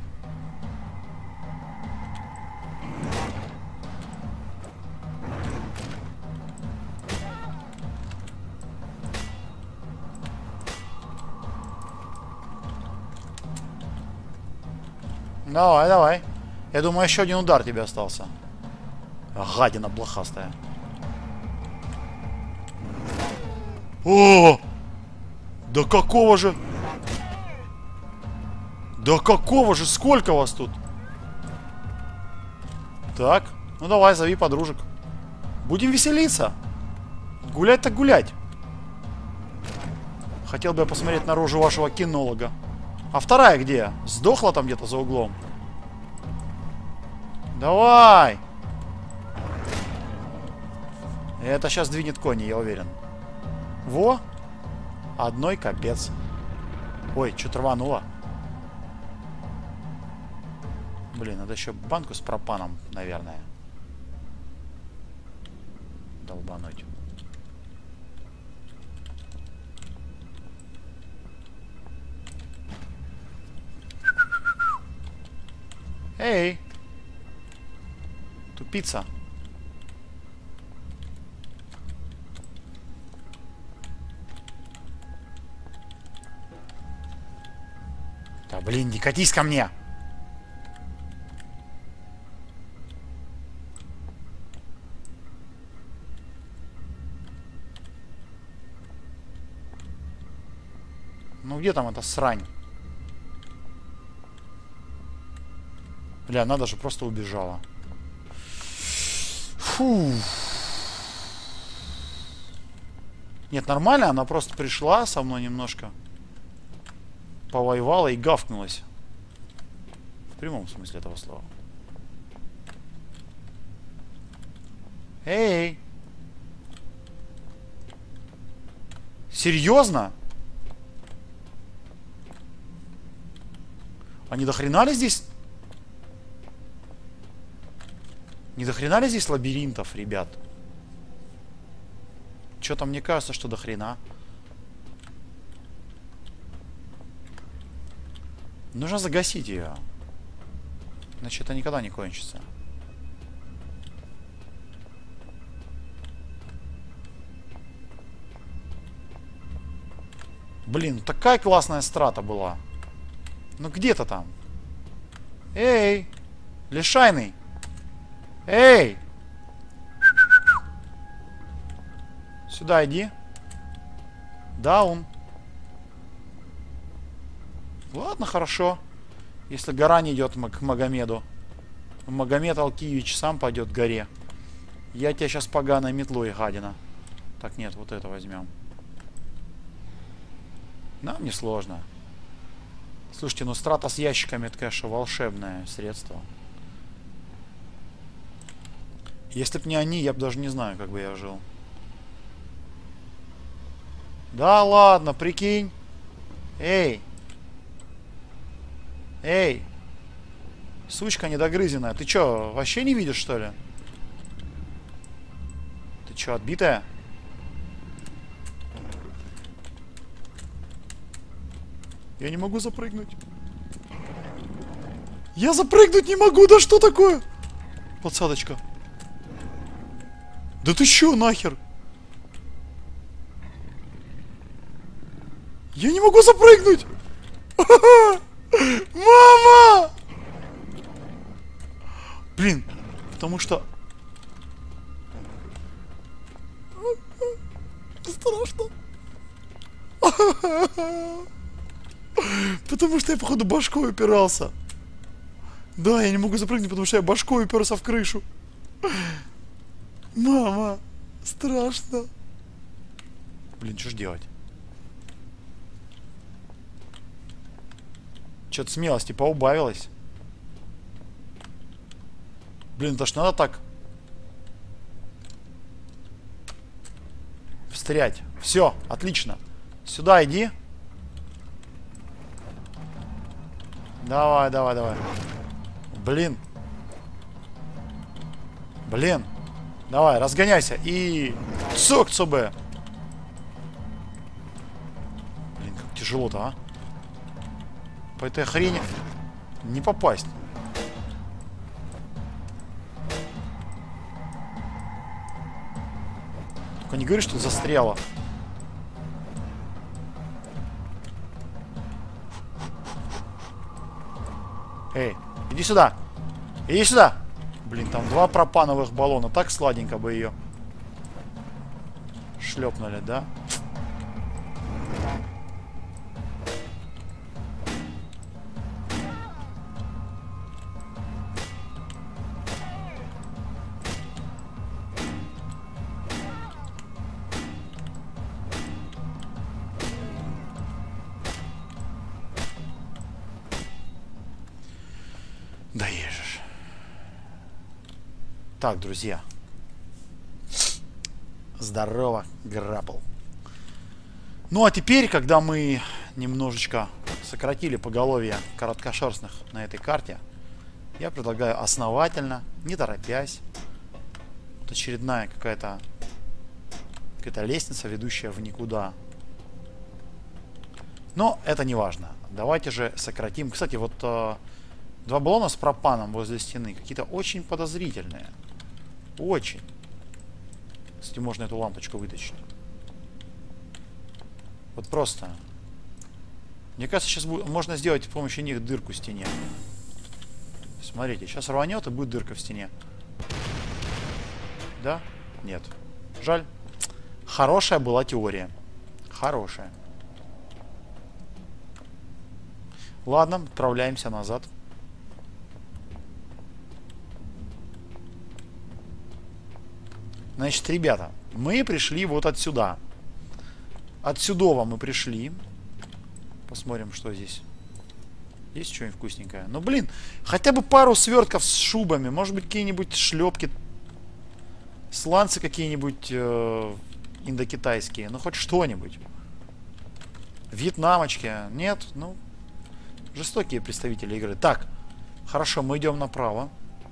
Давай, давай. Я думаю, еще один удар тебе остался. Гадина блохастая. О! Да какого же... Да какого же... Сколько вас тут? Так. Ну давай, зови подружек. Будем веселиться. Гулять так гулять. Хотел бы я посмотреть на рожу вашего кинолога. А вторая где? Сдохла там где-то за углом. Давай. Это сейчас двинет кони, я уверен. Во. Одной капец. Ой, что-то рвануло. Блин, надо еще банку с пропаном, наверное. Долбануть. Эй! Тупица. Да блин, не катись ко мне! Ну где там эта срань? Бля, она даже просто убежала. Фу. Нет, нормально, она просто пришла со мной немножко. Повоевала и гавкнулась. В прямом смысле этого слова. Эй! Серьезно? А не дохрена ли здесь... Не дохрена ли здесь лабиринтов, ребят? Что-то мне кажется, что дохрена. Нужно загасить ее. Иначе это никогда не кончится. Блин, такая классная страта была. Ну где-то там. Эй! Лишайный! Эй! Сюда иди. Даун. Ладно, хорошо. Если гора не идет к Магомеду. Магомед Алкиевич сам пойдет к горе. Я тебя сейчас поганой метлой, гадина. Так, нет, вот это возьмем. Нам не сложно. Слушайте, ну страта с ящиками — это, конечно, волшебное средство. Если б не они, я бы даже не знаю, как бы я жил. Да ладно, прикинь. Эй. Эй. Сучка недогрызенная. Ты чё, вообще не видишь, что ли? Ты чё, отбитая? Я не могу запрыгнуть. Я запрыгнуть не могу, да что такое? Подсадочка. Да ты чё, нахер? Я не могу запрыгнуть! Мама! Блин, потому что... Страшно. Потому что я, походу, башкой упирался. Да, я не могу запрыгнуть, потому что я башкой уперся в крышу. Мама, страшно. Блин, что ж делать? Что-то смелости поубавилось. Блин, это ж надо так встрять. Все, отлично. Сюда иди. Давай, давай, давай. Блин. Блин. Давай, разгоняйся. И... Цок, цубе. Блин, как тяжело-то, а. По этой хрени не попасть. Только не говори, что застряла. Эй, иди сюда. Иди сюда. Блин, там два пропановых баллона. Так сладенько бы ее шлепнули, да? Да ежешь. Так, друзья. Здорово, Граппл. Ну а теперь, когда мы немножечко сократили поголовье короткошерстных на этой карте, я предлагаю основательно, не торопясь, вот очередная какая-то какая-то лестница, ведущая в никуда. Но это не важно. Давайте же сократим. Кстати, вот э, два баллона с пропаном возле стены какие-то очень подозрительные. Очень. Кстати, можно эту лампочку вытащить. Вот просто. Мне кажется, сейчас будет, можно сделать с помощью них дырку в стене. Смотрите, сейчас рванет и будет дырка в стене. Да? Нет. Жаль. Хорошая была теория. Хорошая. Ладно, отправляемся назад. Значит, ребята, мы пришли вот отсюда. Отсюда мы пришли. Посмотрим, что здесь. Есть что-нибудь вкусненькое? Ну, блин, хотя бы пару свертков с шубами. Может быть, какие-нибудь шлепки. Сланцы какие-нибудь э, индокитайские. Ну, хоть что-нибудь. Вьетнамочки. Нет, ну, жестокие представители игры. Так, хорошо, мы идем направо.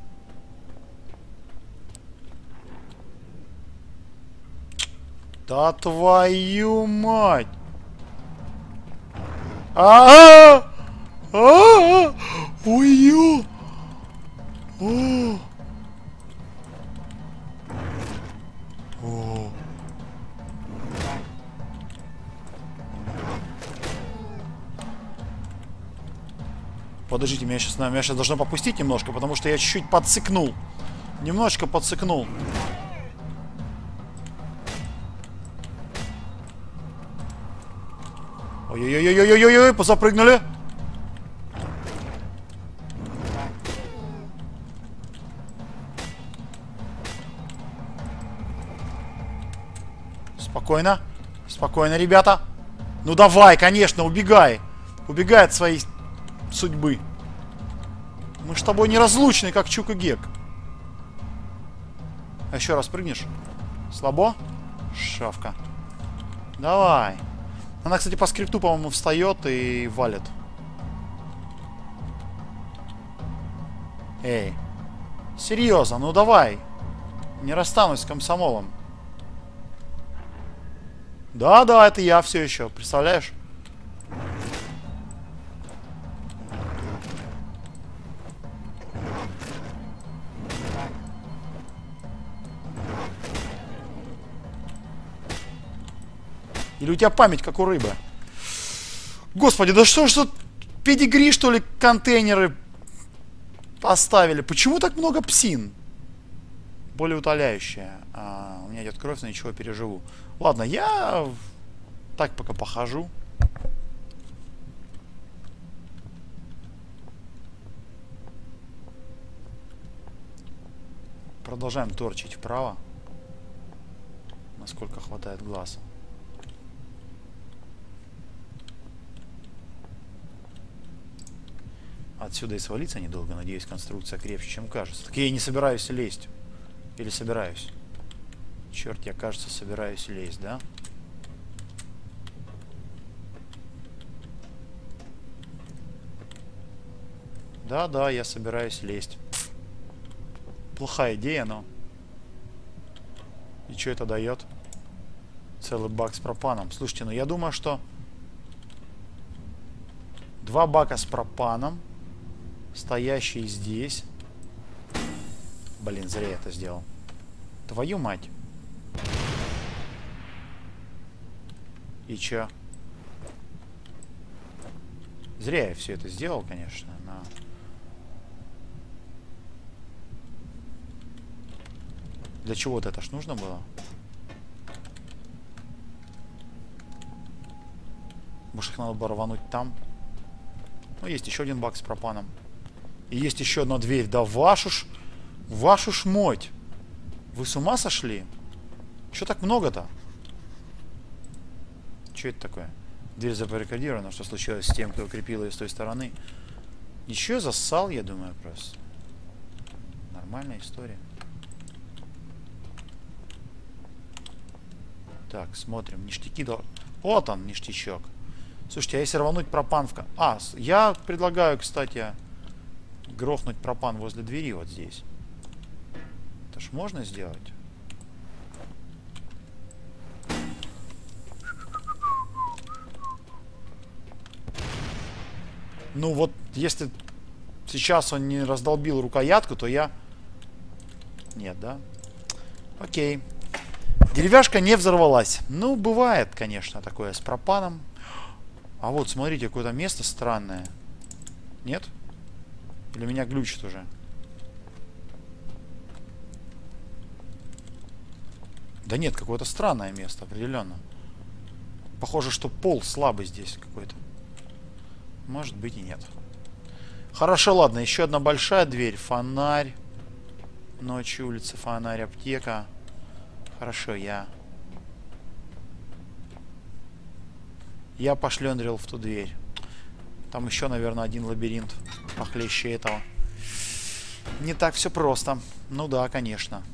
Да твою мать! А-а-а! А-а-а! Ой-ё! О! О! Подождите, меня сейчас, меня сейчас должно попустить немножко, потому что я чуть-чуть подсыкнул. Немножечко подсыкнул. Ой-ой-ой-ой-ой-ой-ой, позапрыгнули. Спокойно. Спокойно, ребята. Ну давай, конечно, убегай. Убегай от своей судьбы. Мы с тобой неразлучны, как Чук и Гек. А еще раз прыгнешь? Слабо? Шавка. Давай. Она, кстати, по скрипту, по-моему, встает и валит. Эй. Серьезно, ну давай. Не расстанусь с комсомолом. Да-да, это я все еще. Представляешь? Или у тебя память, как у рыбы? Господи, да что ж тут педигри, что ли, контейнеры поставили? Почему так много псин? Более утоляющая. А, у меня идет кровь, но ничего, переживу. Ладно, я так пока похожу. Продолжаем торчить вправо. Насколько хватает глаз. Отсюда и свалиться недолго, надеюсь, конструкция крепче, чем кажется. Так я и не собираюсь лезть. Или собираюсь? Черт, я, кажется, собираюсь лезть, да? Да-да, я собираюсь лезть. Плохая идея, но... И что это дает? Целый бак с пропаном. Слушайте, ну я думаю, что... Два бака с пропаном, стоящие здесь. Блин, зря я это сделал. Твою мать. И чё? Зря я все это сделал, конечно. Но... Для чего-то это ж нужно было? Может, их надо было рвануть там? Ну, есть еще один бак с пропаном. И есть еще одна дверь. Да вашу ж... Вашу ж мать! Вы с ума сошли? Чё так много-то? Что это такое? Дверь забаррикадирована. Что случилось с тем, кто укрепил ее с той стороны? Ничего, зассал, я думаю, просто. Нормальная история. Так, смотрим. Ништяки... Дол... Вот он, ништячок. Слушайте, а если рвануть пропан в... А, я предлагаю, кстати, грохнуть пропан возле двери вот здесь. Это ж можно сделать? Ну вот, если сейчас он не раздолбил рукоятку, то я... Нет, да? Окей. Деревяшка не взорвалась. Ну, бывает, конечно, такое с пропаном. А вот, смотрите, какое-то место странное. Нет? Или меня глючит уже? Да нет, какое-то странное место, определенно. Похоже, что пол слабый здесь какой-то. Может быть и нет. Хорошо, ладно. Еще одна большая дверь. Фонарь. Ночью улица, фонарь, аптека. Хорошо, я... Я пошлендрил в ту дверь. Там еще, наверное, один лабиринт похлеще этого. Не так все просто. Ну да, конечно.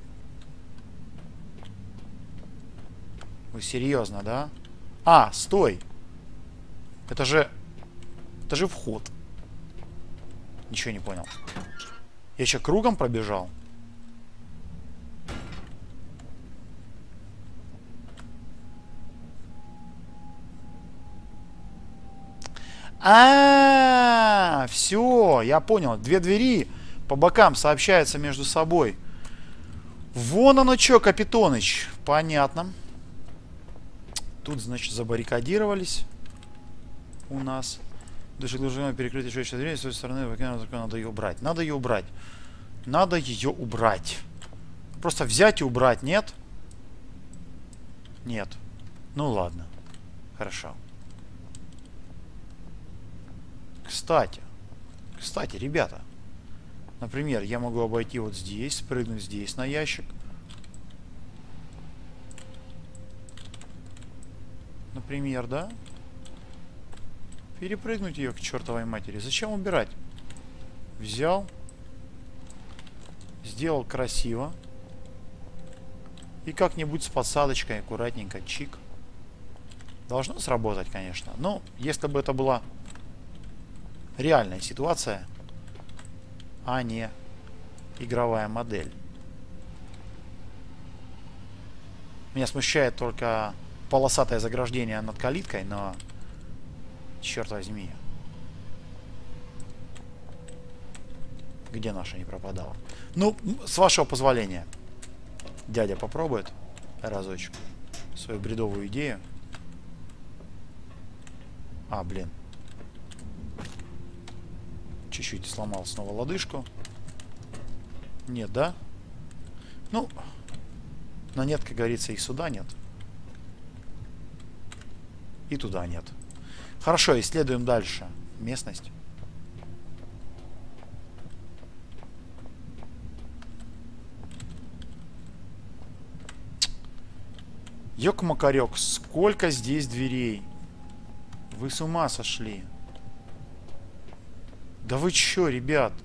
Вы серьезно, да? А, стой! Это же... Это же вход. Ничего не понял. Я еще кругом пробежал? А, все, я понял. Две двери по бокам сообщаются между собой. Вон оно что, Капитоныч. Понятно. Тут, значит, забаррикадировались у нас. Душеглушение перекрытие шесть двери с той стороны. Надо ее убрать. Надо ее убрать. Надо ее убрать. Просто взять и убрать, нет? Нет. Ну ладно. Хорошо. Кстати. Кстати, ребята. Например, я могу обойти вот здесь, спрыгнуть здесь на ящик. Например, да? Перепрыгнуть ее к чертовой матери. Зачем убирать? Взял. Сделал красиво. И как-нибудь с посадочкой аккуратненько. Чик. Должно сработать, конечно. Но если бы это была реальная ситуация, а не игровая модель. Меня смущает только полосатое заграждение над калиткой, но черт возьми. Где наша не пропадала? Ну, с вашего позволения. Дядя попробует разочек свою бредовую идею. А, блин. Чуть-чуть сломал снова лодыжку. Нет, да? Ну, но нет, как говорится, и сюда нет. И туда нет. Хорошо, исследуем дальше местность. Ёк-макарёк, сколько здесь дверей? Вы с ума сошли? Да вы чё, ребят?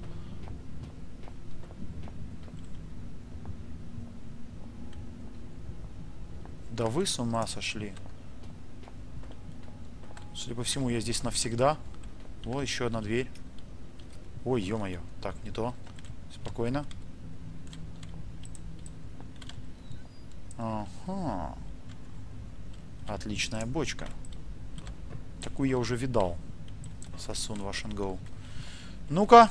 Да вы с ума сошли? Судя по всему, я здесь навсегда. О, еще одна дверь. Ой, ё-моё. Так, не то. Спокойно. Ага. Отличная бочка. Такую я уже видал. Сосун Wash and Go. Ну-ка.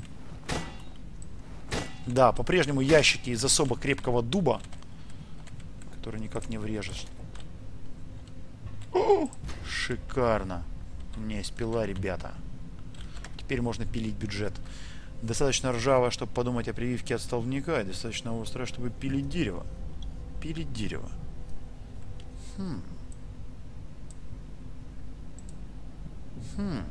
Да, по-прежнему ящики из особо крепкого дуба, который никак не врежешь. О, шикарно. У меня есть пила, ребята. Теперь можно пилить бюджет. Достаточно ржавая, чтобы подумать о прививке от столбняка, и достаточно острая, чтобы пилить дерево. Пилить дерево. Хм. Хм.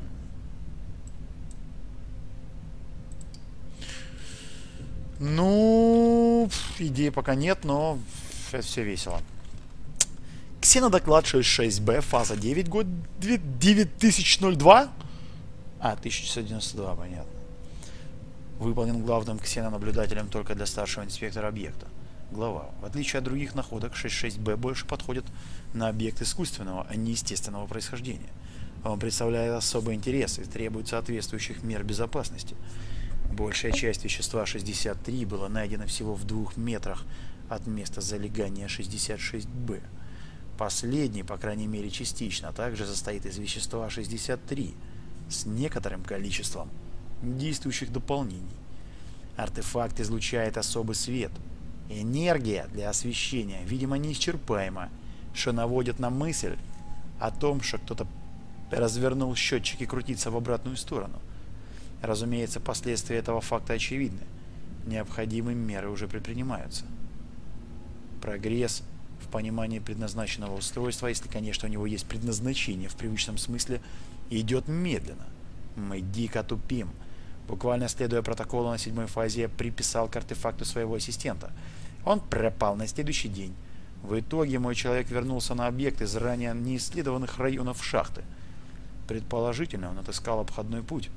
Ну, идеи пока нет, но все весело. Ксенодоклад шестьдесят шесть бэ, фаза девять, год девять тысяч два? А, тысяча девятьсот девяносто два, понятно. Выполнен главным ксенонаблюдателем только для старшего инспектора объекта. Глава. В отличие от других находок, шестьдесят шесть бэ больше подходит на объект искусственного, а не естественного происхождения. Он представляет особый интерес и требует соответствующих мер безопасности. Большая часть вещества шестьдесят три была найдена всего в двух метрах от места залегания шестьдесят шесть бэ. Последний, по крайней мере частично, также состоит из вещества шестьдесят три с некоторым количеством действующих дополнений. Артефакт излучает особый свет. Энергия для освещения, видимо, неисчерпаема, что наводит на мысль о том, что кто-то развернул счетчик и крутится в обратную сторону. Разумеется, последствия этого факта очевидны. Необходимые меры уже предпринимаются. Прогресс в понимании предназначенного устройства, если, конечно, у него есть предназначение в привычном смысле, идет медленно. Мы дико тупим. Буквально следуя протоколу на седьмой фазе, я приписал к артефакту своего ассистента. Он пропал на следующий день. В итоге мой человек вернулся на объект из ранее неисследованных районов шахты. Предположительно, он отыскал обходной путь.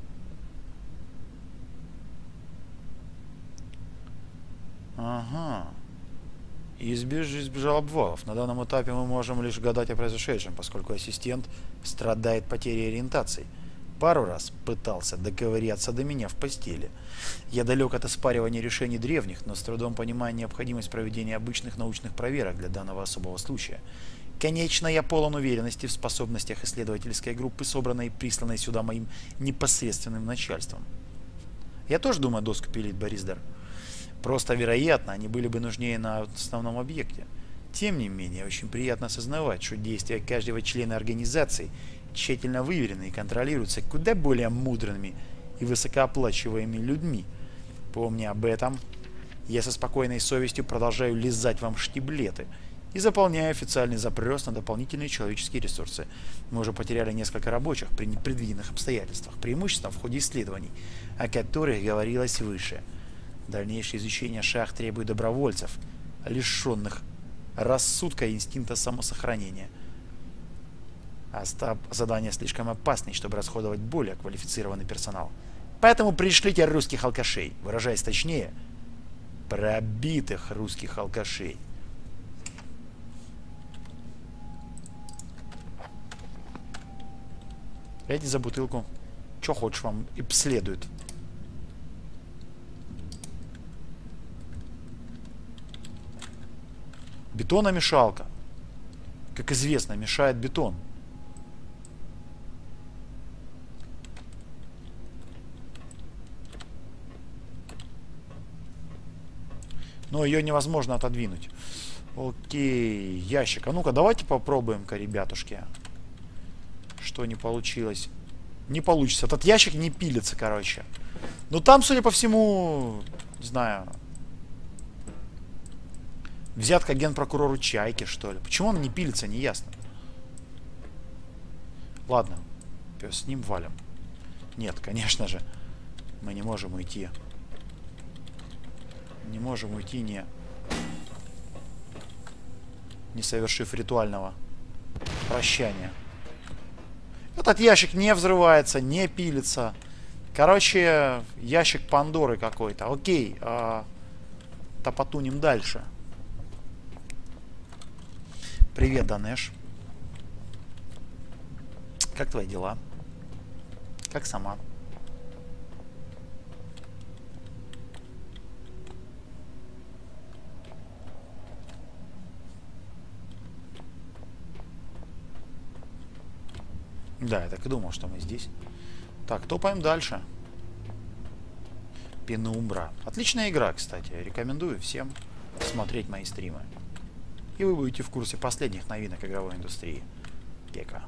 Ага. И избеж... избежал обвалов. На данном этапе мы можем лишь гадать о произошедшем, поскольку ассистент страдает потерей ориентации. Пару раз пытался доковыряться до меня в постели. Я далек от оспаривания решений древних, но с трудом понимаю необходимость проведения обычных научных проверок для данного особого случая. Конечно, я полон уверенности в способностях исследовательской группы, собранной и присланной сюда моим непосредственным начальством. Я тоже думаю о доску пилит, Борисдар. Просто, вероятно, они были бы нужнее на основном объекте. Тем не менее, очень приятно осознавать, что действия каждого члена организации тщательно выверены и контролируются куда более мудрыми и высокооплачиваемыми людьми. Помня об этом, я со спокойной совестью продолжаю лизать вам штиблеты и заполняю официальный запрос на дополнительные человеческие ресурсы. Мы уже потеряли несколько рабочих при непредвиденных обстоятельствах, преимущественно в ходе исследований, о которых говорилось выше. Дальнейшее изучение шахт требует добровольцев, лишенных рассудка и инстинкта самосохранения. А задание слишком опасное, чтобы расходовать более квалифицированный персонал. Поэтому пришлите русских алкашей, выражаясь точнее, пробитых русских алкашей. Эти за бутылку. Че хочешь, вам и следует. Бетономешалка. Как известно, мешает бетон. Но ее невозможно отодвинуть. Окей, ящик. А ну-ка, давайте попробуем-ка, ребятушки. Что не получилось? Не получится. Этот ящик не пилится, короче. Но там, судя по всему, не знаю, взятка генпрокурору Чайки, что ли. Почему он не пилится, не ясно. Ладно, пес, с ним валим. Нет, конечно же, мы не можем уйти. Не можем уйти, не, не совершив ритуального прощания. Этот ящик не взрывается, не пилится. Короче, ящик Пандоры какой-то. Окей, а, топотунем дальше. Привет, Данеш. Как твои дела? Как сама? Да, я так и думал, что мы здесь. Так, топаем дальше. Пенумбра. Отличная игра, кстати. Рекомендую всем смотреть мои стримы. И вы будете в курсе последних новинок игровой индустрии. Кека.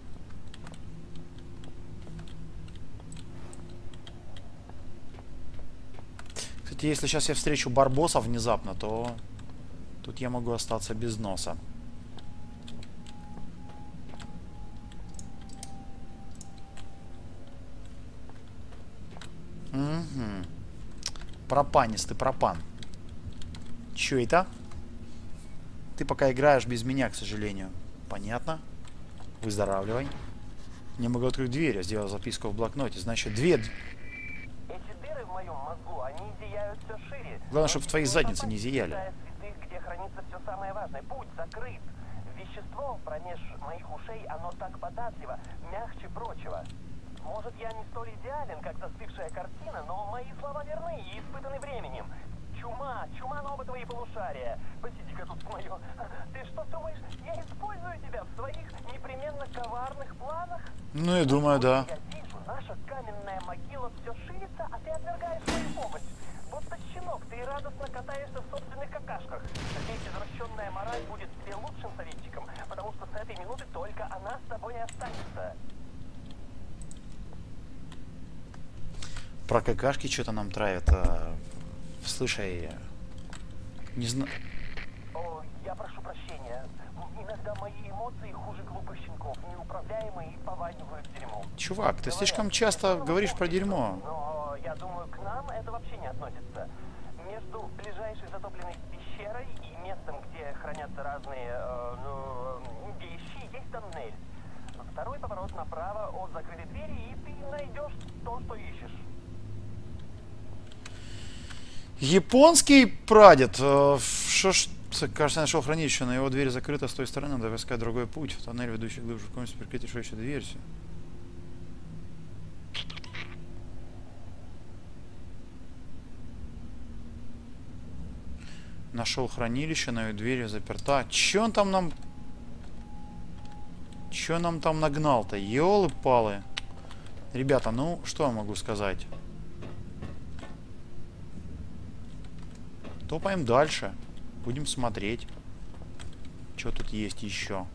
Кстати, если сейчас я встречу барбоса внезапно, то тут я могу остаться без носа. Угу. Пропанистый пропан. Чё это? Ты пока играешь без меня, к сожалению. Понятно. Выздоравливай. Не могу открыть дверь, я сделал записку в блокноте. Значит, две... Эти дыры в моем мозгу, они зияют все шире. Главное, чтобы в твоей заднице не зияли. Святых, где хранится все самое важное. Путь закрыт. Вещество промеж моих ушей, оно так податливо, мягче прочего. Может, я не столь идеален, как застывшая картина, но мои слова верны и испытаны временем. Чума, чума на оба твои полушария. Посиди-ка тут мое. Ты что думаешь, я использую тебя в своих непременно коварных планах? Ну, я думаю, да. Я вижу, наша каменная могила все ширится, а ты отвергаешь свою помощь. Будто щенок, ты радостно катаешься в собственных какашках. Надеюсь, извращенная мораль будет тебе лучшим советчиком, потому что с этой минуты только она с тобой и останется. Про какашки что-то нам травят. Слушай, не знаю. О, я прошу прощения. Чувак, ты слишком часто говоришь про дерьмо. Но я думаю, к нам это вообще не относится. Между ближайшей затопленной пещерой и местом, где хранятся разные э, ну, вещи, есть тоннель. Второй поворот направо от закрытой двери, и ты найдешь то, что ищешь. Японский прадед. Э, Что ж, кажется, я нашел хранилище, но его дверь закрыта с той стороны, надо искать другой путь. Тоннель, ведущий глубже в комнате, прикрыть решающую дверь. Нашел хранилище, но ее дверь заперта. Че он там нам... Че нам там нагнал-то? Ёлы-палы. Ребята, ну, что я могу сказать? Топаем дальше. Будем смотреть. Что тут есть еще.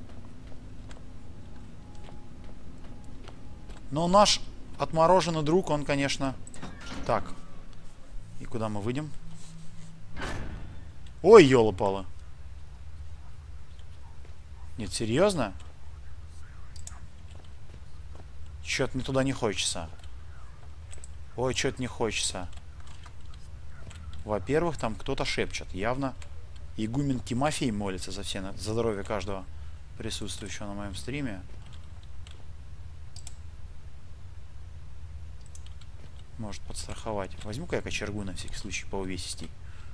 Но наш отмороженный друг, он, конечно... Так. И куда мы выйдем? Ой, ёлы-палы. Нет, серьезно? Чё-то мне туда не хочется. Ой, что-то не хочется. Во-первых, там кто-то шепчет. Явно игумен Тимофей молится за все, за здоровье каждого присутствующего на моем стриме. Может подстраховать. Возьму-ка я кочергу на всякий случай по увесистей.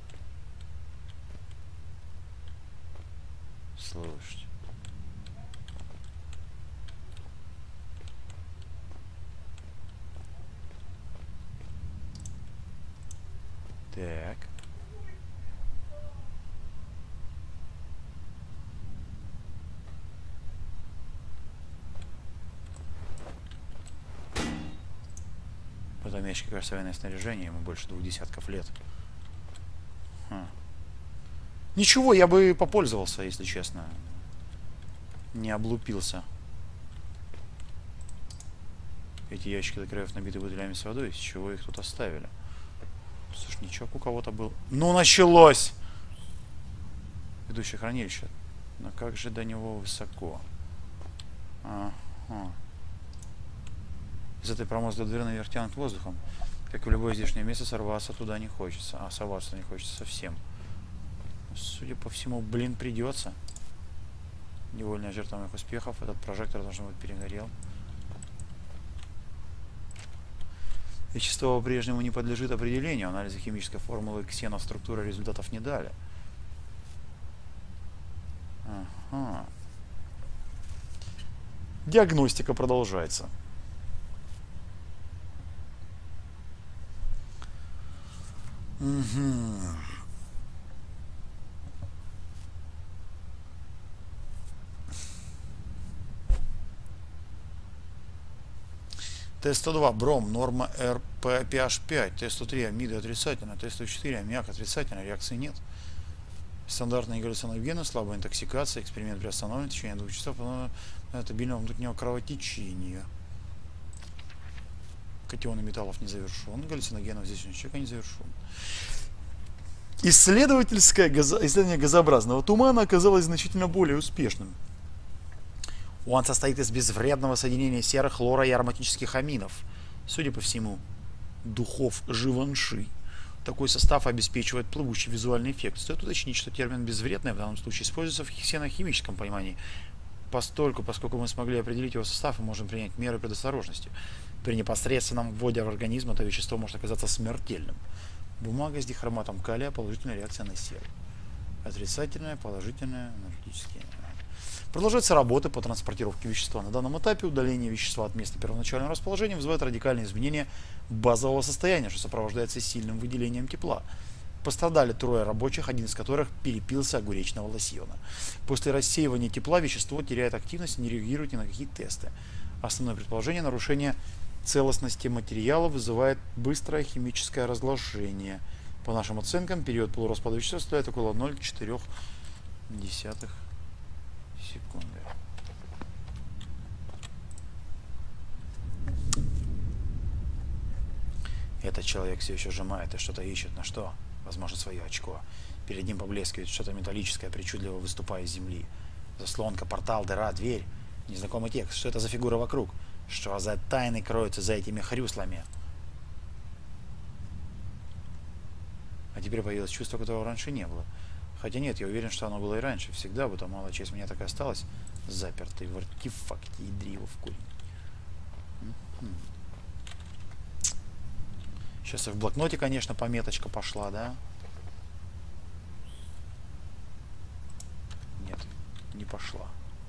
Слушайте. Так. В этом ящике, кажется, военное снаряжение, ему больше двух десятков лет. Хм. Ничего, я бы попользовался, если честно. Не облупился. Эти ящики до краев набиты бутылями с водой, из чего их тут оставили. Слушай, ничего, у кого-то был. Ну, началось! Ведущее хранилище. Но как же до него высоко? Ага. Из этой промозглой дыры наверх тянут воздухом. Как и в любое здешнее место, сорваться туда не хочется. А сорваться не хочется совсем. Судя по всему, блин, придется. Невольная жертва моих успехов. Этот прожектор, должно быть, перегорел. Вещество по-прежнему не подлежит определению. Анализы химической формулы ксеноструктуры результатов не дали. Ага. Диагностика продолжается. Угу. Т сто два, бром, норма эр пэ пэ аш пять, Т сто три, амиды отрицательно, Т сто четыре, аммиак отрицательно, реакции нет. Стандартные галлюциногены, слабая интоксикация, эксперимент приостановлен в течение двух часов, но стабильного внутреннего кровотечения. Катионы металлов не завершен, галлюциногенов здесь ничего не завершен. Исследовательское газо... исследование газообразного тумана оказалось значительно более успешным. Он состоит из безвредного соединения серы, хлора и ароматических аминов. Судя по всему, духов живанши. Такой состав обеспечивает плывущий визуальный эффект. Стоит уточнить, что термин «безвредный» в данном случае используется в ксенохимическом понимании. Постольку, поскольку мы смогли определить его состав, мы можем принять меры предосторожности. При непосредственном вводе в организм это вещество может оказаться смертельным. Бумага с дихроматом калия, положительная реакция на серу. Отрицательная, положительная, энергетические. Продолжаются работы по транспортировке вещества. На данном этапе удаление вещества от места первоначального расположения вызывает радикальные изменения базового состояния, что сопровождается сильным выделением тепла. Пострадали трое рабочих, один из которых перепился огуречного лосьона. После рассеивания тепла вещество теряет активность и не реагирует ни на какие тесты. Основное предположение — нарушение целостности материала вызывает быстрое химическое разложение. По нашим оценкам, период полураспада вещества составляет около ноль целых четыре десятых секунды. Этот человек все еще сжимает и что-то ищет. На что? Возможно, свое очко. Перед ним поблескивает что-то металлическое, причудливо выступая из земли. Заслонка, портал, дыра, дверь. Незнакомый текст. Что это за фигура вокруг? Что за тайны кроются за этими хрюслами? А теперь появилось чувство, которого раньше не было. Хотя нет, я уверен, что оно было и раньше. Всегда бы, то малая часть меня так и осталась запертой в артефакте, ядри его в корень. Сейчас и в блокноте, конечно, пометочка пошла, да? Нет, не пошла.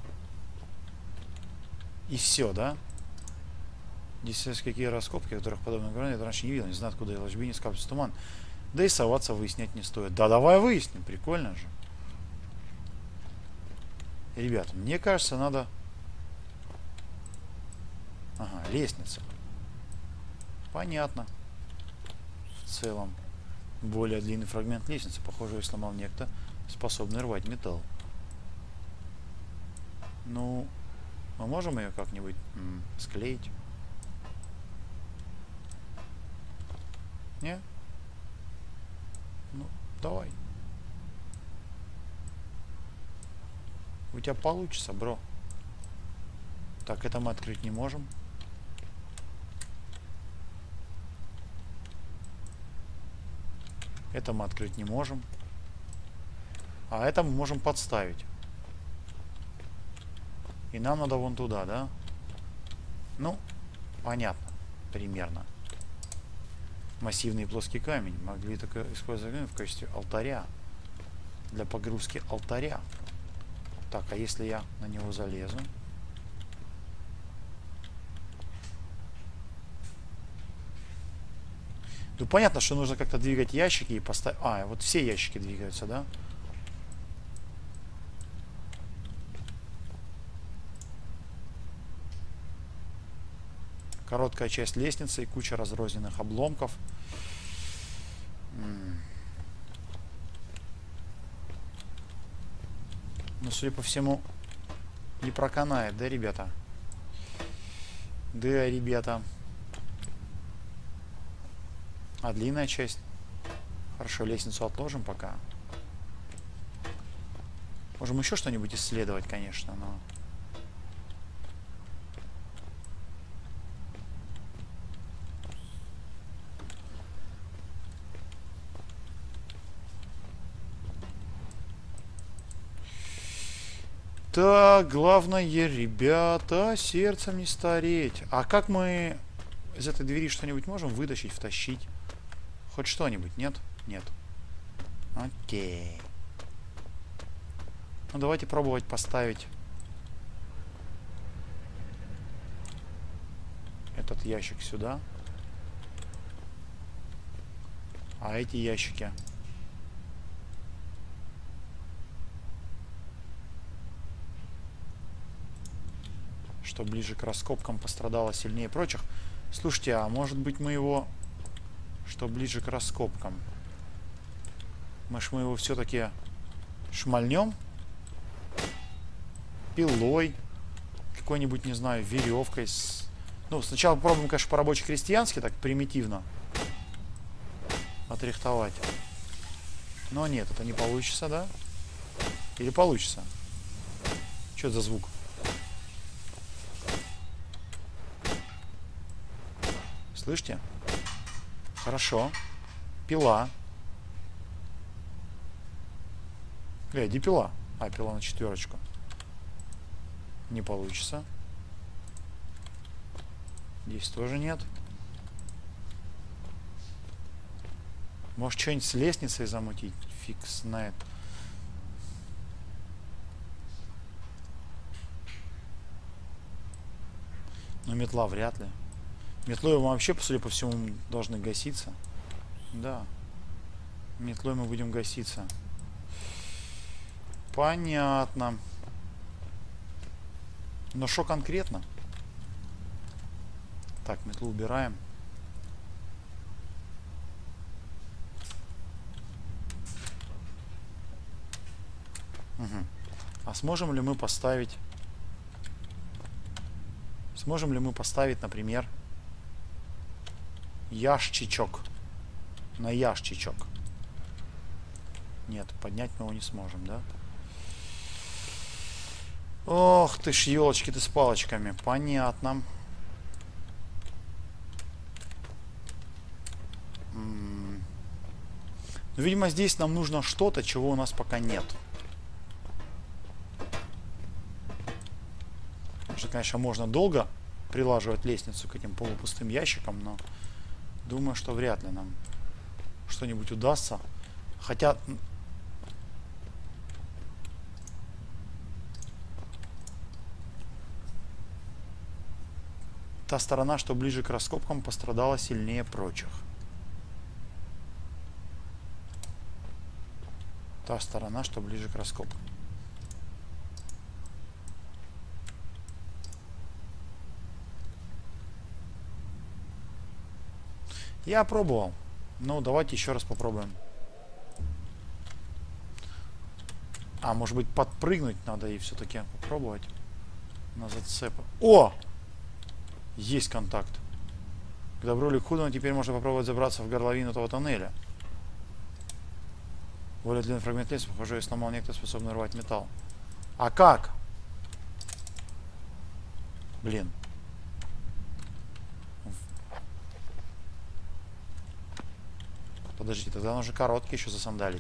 И все, да? Здесь есть какие раскопки, которых подобных гранит раньше не видел. Не знаю, откуда и ложбине скапливается туман. Да и соваться выяснять не стоит. Да, давай выясним, прикольно же. Ребята, мне кажется, надо... Ага, лестница. Понятно. В целом. Более длинный фрагмент лестницы. Похоже, ее сломал некто, способный рвать металл. Ну, мы можем ее как-нибудь склеить? Не? Ну, давай. У тебя получится, бро. Так, это мы открыть не можем. Это мы открыть не можем. А это мы можем подставить. И нам надо вон туда, да? Ну, понятно. Примерно. Массивный плоский камень. Могли только использовать в качестве алтаря. Для погрузки алтаря. Так, а если я на него залезу? Ну, понятно, что нужно как-то двигать ящики и поставить... А, вот все ящики двигаются, да? Короткая часть лестницы и куча разрозненных обломков. Ну, судя по всему, не проканает, да, ребята? Да, ребята. А длинная часть? Хорошо, лестницу отложим пока. Можем еще что-нибудь исследовать, конечно, но... Так, главное, ребята, сердцем не стареть. А как мы из этой двери что-нибудь можем вытащить, втащить? Хоть что-нибудь, нет? Нет. Окей. Ну, давайте пробовать поставить этот ящик сюда. А эти ящики... что ближе к раскопкам пострадало сильнее прочих. Слушайте, а может быть мы его... Что ближе к раскопкам? Может мы его все-таки шмальнем? Пилой. Какой-нибудь, не знаю, веревкой. С... Ну, сначала попробуем, конечно, по-рабоче-крестьянски, так примитивно отрихтовать. Но нет, это не получится, да? Или получится? Что это за звук? Слышите? Хорошо. Пила. Эй, где пила? А, пила на четверочку. Не получится. Здесь тоже нет. Может, что-нибудь с лестницей замутить? Фиг знает. Но метла вряд ли. Метлой мы вообще, судя по всему, должны гаситься. Да. Метлой мы будем гаситься. Понятно. Но что конкретно? Так, метлу убираем. Угу. А сможем ли мы поставить... Сможем ли мы поставить, например... ящичок. На ящичок. Нет, поднять мы его не сможем, да? Ох ты ж, елочки ты с палочками. Понятно. Но, видимо, здесь нам нужно что-то, чего у нас пока нет. Что, конечно, можно долго прилаживать лестницу к этим полупустым ящикам, но думаю, что вряд ли нам что-нибудь удастся. Хотя... Та сторона, что ближе к раскопкам, пострадала сильнее прочих. Та сторона, что ближе к раскопкам. Я пробовал. Ну, давайте еще раз попробуем. А, может быть, подпрыгнуть надо и все-таки попробовать на зацепы. О! Есть контакт. К добру или к худому, теперь можно попробовать забраться в горловину этого тоннеля. Более длинный фрагмент леса, похоже, я сломал некто, способный рвать металл. А как? Блин. Подождите, тогда нужно короткий еще засандалить.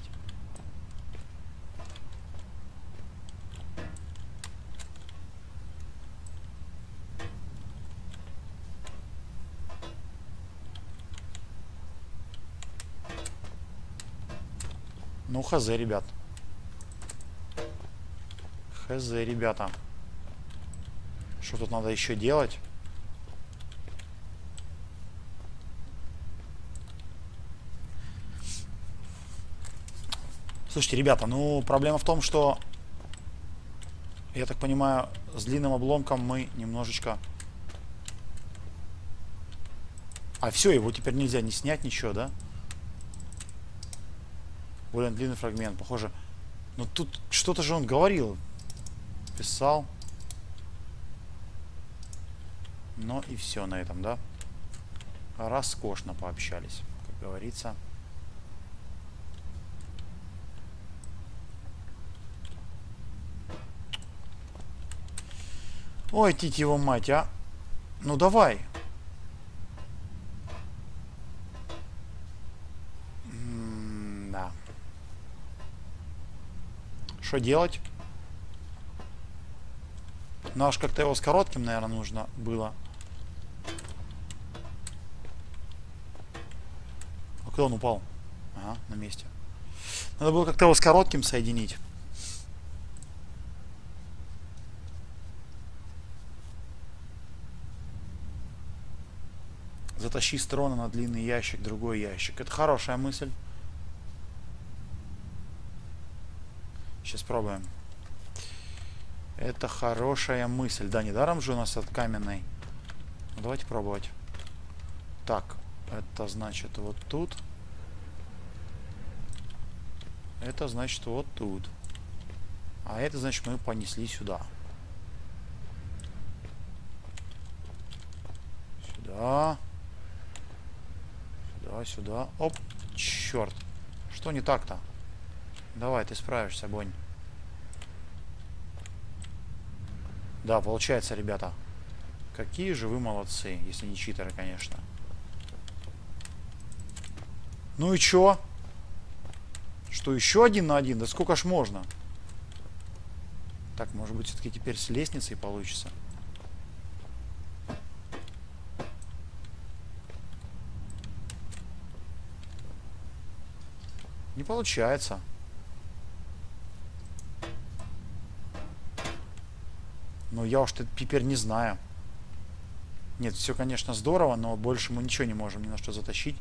Ну, хз, ребят. Хз, ребята. Что тут надо еще делать? Слушайте, ребята, ну, проблема в том, что, я так понимаю, с длинным обломком мы немножечко... А, все, его теперь нельзя не снять, ничего, да? Более длинный фрагмент, похоже. Но тут что-то же он говорил. Писал. Ну и все на этом, да? Роскошно пообщались, как говорится. Ой, тить его мать, а. Ну давай. М-да. Что делать? Ну аж как-то его с коротким, наверное, нужно было. А куда он упал? Ага, на месте. Надо было как-то его с коротким соединить. Затащи с трона на длинный ящик, другой ящик. Это хорошая мысль. Сейчас пробуем. Это хорошая мысль. Да, недаром же у нас от каменной. Ну, давайте пробовать. Так, это значит вот тут. Это значит вот тут. А это значит мы понесли сюда. Сюда. Сюда, сюда. Оп, черт. Что не так-то? Давай, ты справишься, Бонь. Да, получается, ребята. Какие же вы молодцы, если не читеры, конечно. Ну и чё? Что, еще один на один? Да сколько ж можно? Так, может быть, все-таки теперь с лестницей получится. Не получается. Ну, я уж теперь не знаю. Нет, все, конечно, здорово, но больше мы ничего не можем ни на что затащить.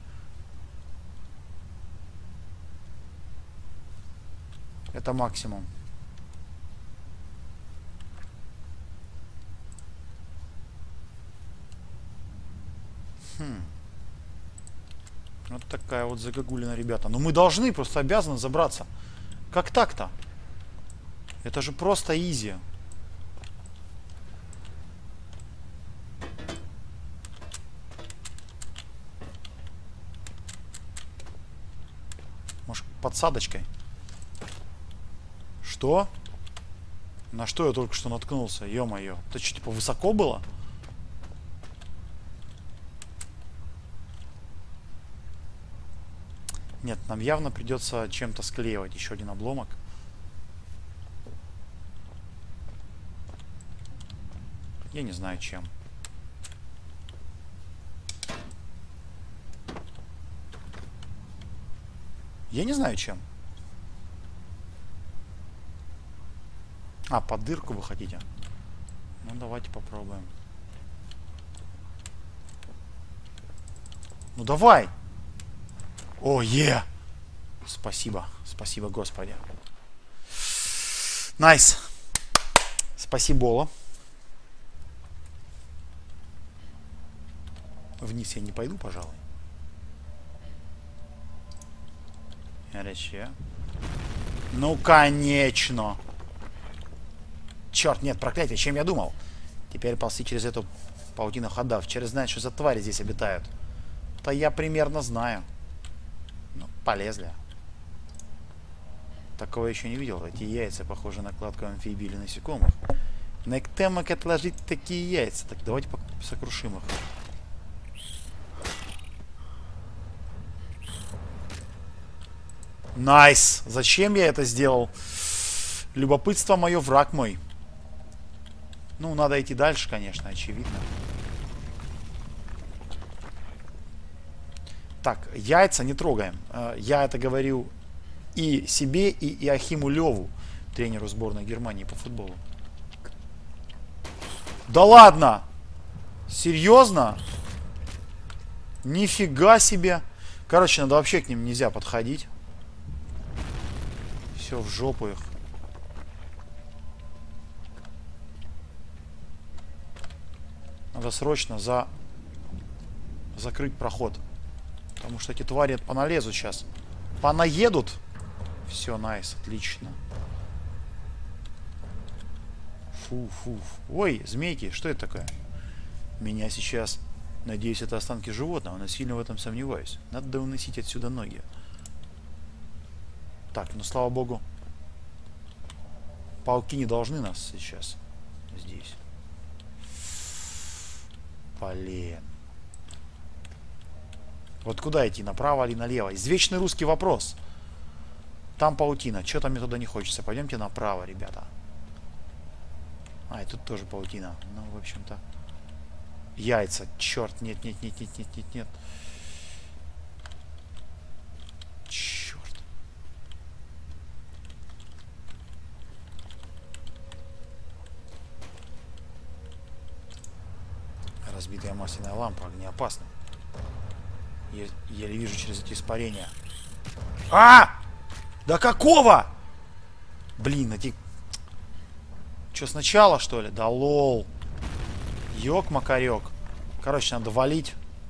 Это максимум. Хм. Вот такая вот загогулина, ребята. Но мы должны, просто обязаны забраться. Как так-то? Это же просто изи. Может, подсадочкой? Что? На что я только что наткнулся? Ё-моё. Это что, типа высоко было? Нет, нам явно придется чем-то склеивать еще один обломок. Я не знаю чем. Я не знаю чем. А, под дырку вы хотите? Ну, давайте попробуем. Ну, давай! О, е! Спасибо. Спасибо, Господи. Найс. Спасибо. Вниз я не пойду, пожалуй. Хорошо. Ну, конечно. Черт, нет, проклятие, чем я думал? Теперь ползти через эту паутину хода. Вчера знает, что за твари здесь обитают. Да я примерно знаю. Ну, полезли. Такого еще не видел. Эти яйца похожи на кладку амфибий или насекомых. На эктемок отложить такие яйца. Так, давайте сокрушим их. Найс! Зачем я это сделал? Любопытство мое, враг мой. Ну, надо идти дальше, конечно, очевидно. Так, яйца не трогаем. Я это говорю и себе, и Иохиму Леву, тренеру сборной Германии по футболу. Да ладно! Серьезно? Нифига себе! Короче, надо вообще к ним нельзя подходить. Все, в жопу их. Надо срочно за... закрыть проход. Потому что эти твари поналезут сейчас. Понаедут. Все, найс, отлично. Фу, фу. Ой, змейки, что это такое? Меня сейчас... Надеюсь, это останки животного, но сильно в этом сомневаюсь. Надо уносить отсюда ноги. Так, ну слава богу. Пауки не должны нас сейчас здесь. Блин. Вот куда идти? Направо или налево? Извечный русский вопрос. Там паутина. Что-то мне туда не хочется. Пойдемте направо, ребята. А, и тут тоже паутина. Ну, в общем-то. Яйца. Черт. Нет, нет, нет, нет, нет, нет, нет. Черт. Разбитая масляная лампа. Огнеопасна. Я еле вижу через эти испарения. А! Да какого? Блин, эти... Че, сначала, что ли? Да лол. Ёк-макарёк. Короче, надо валить.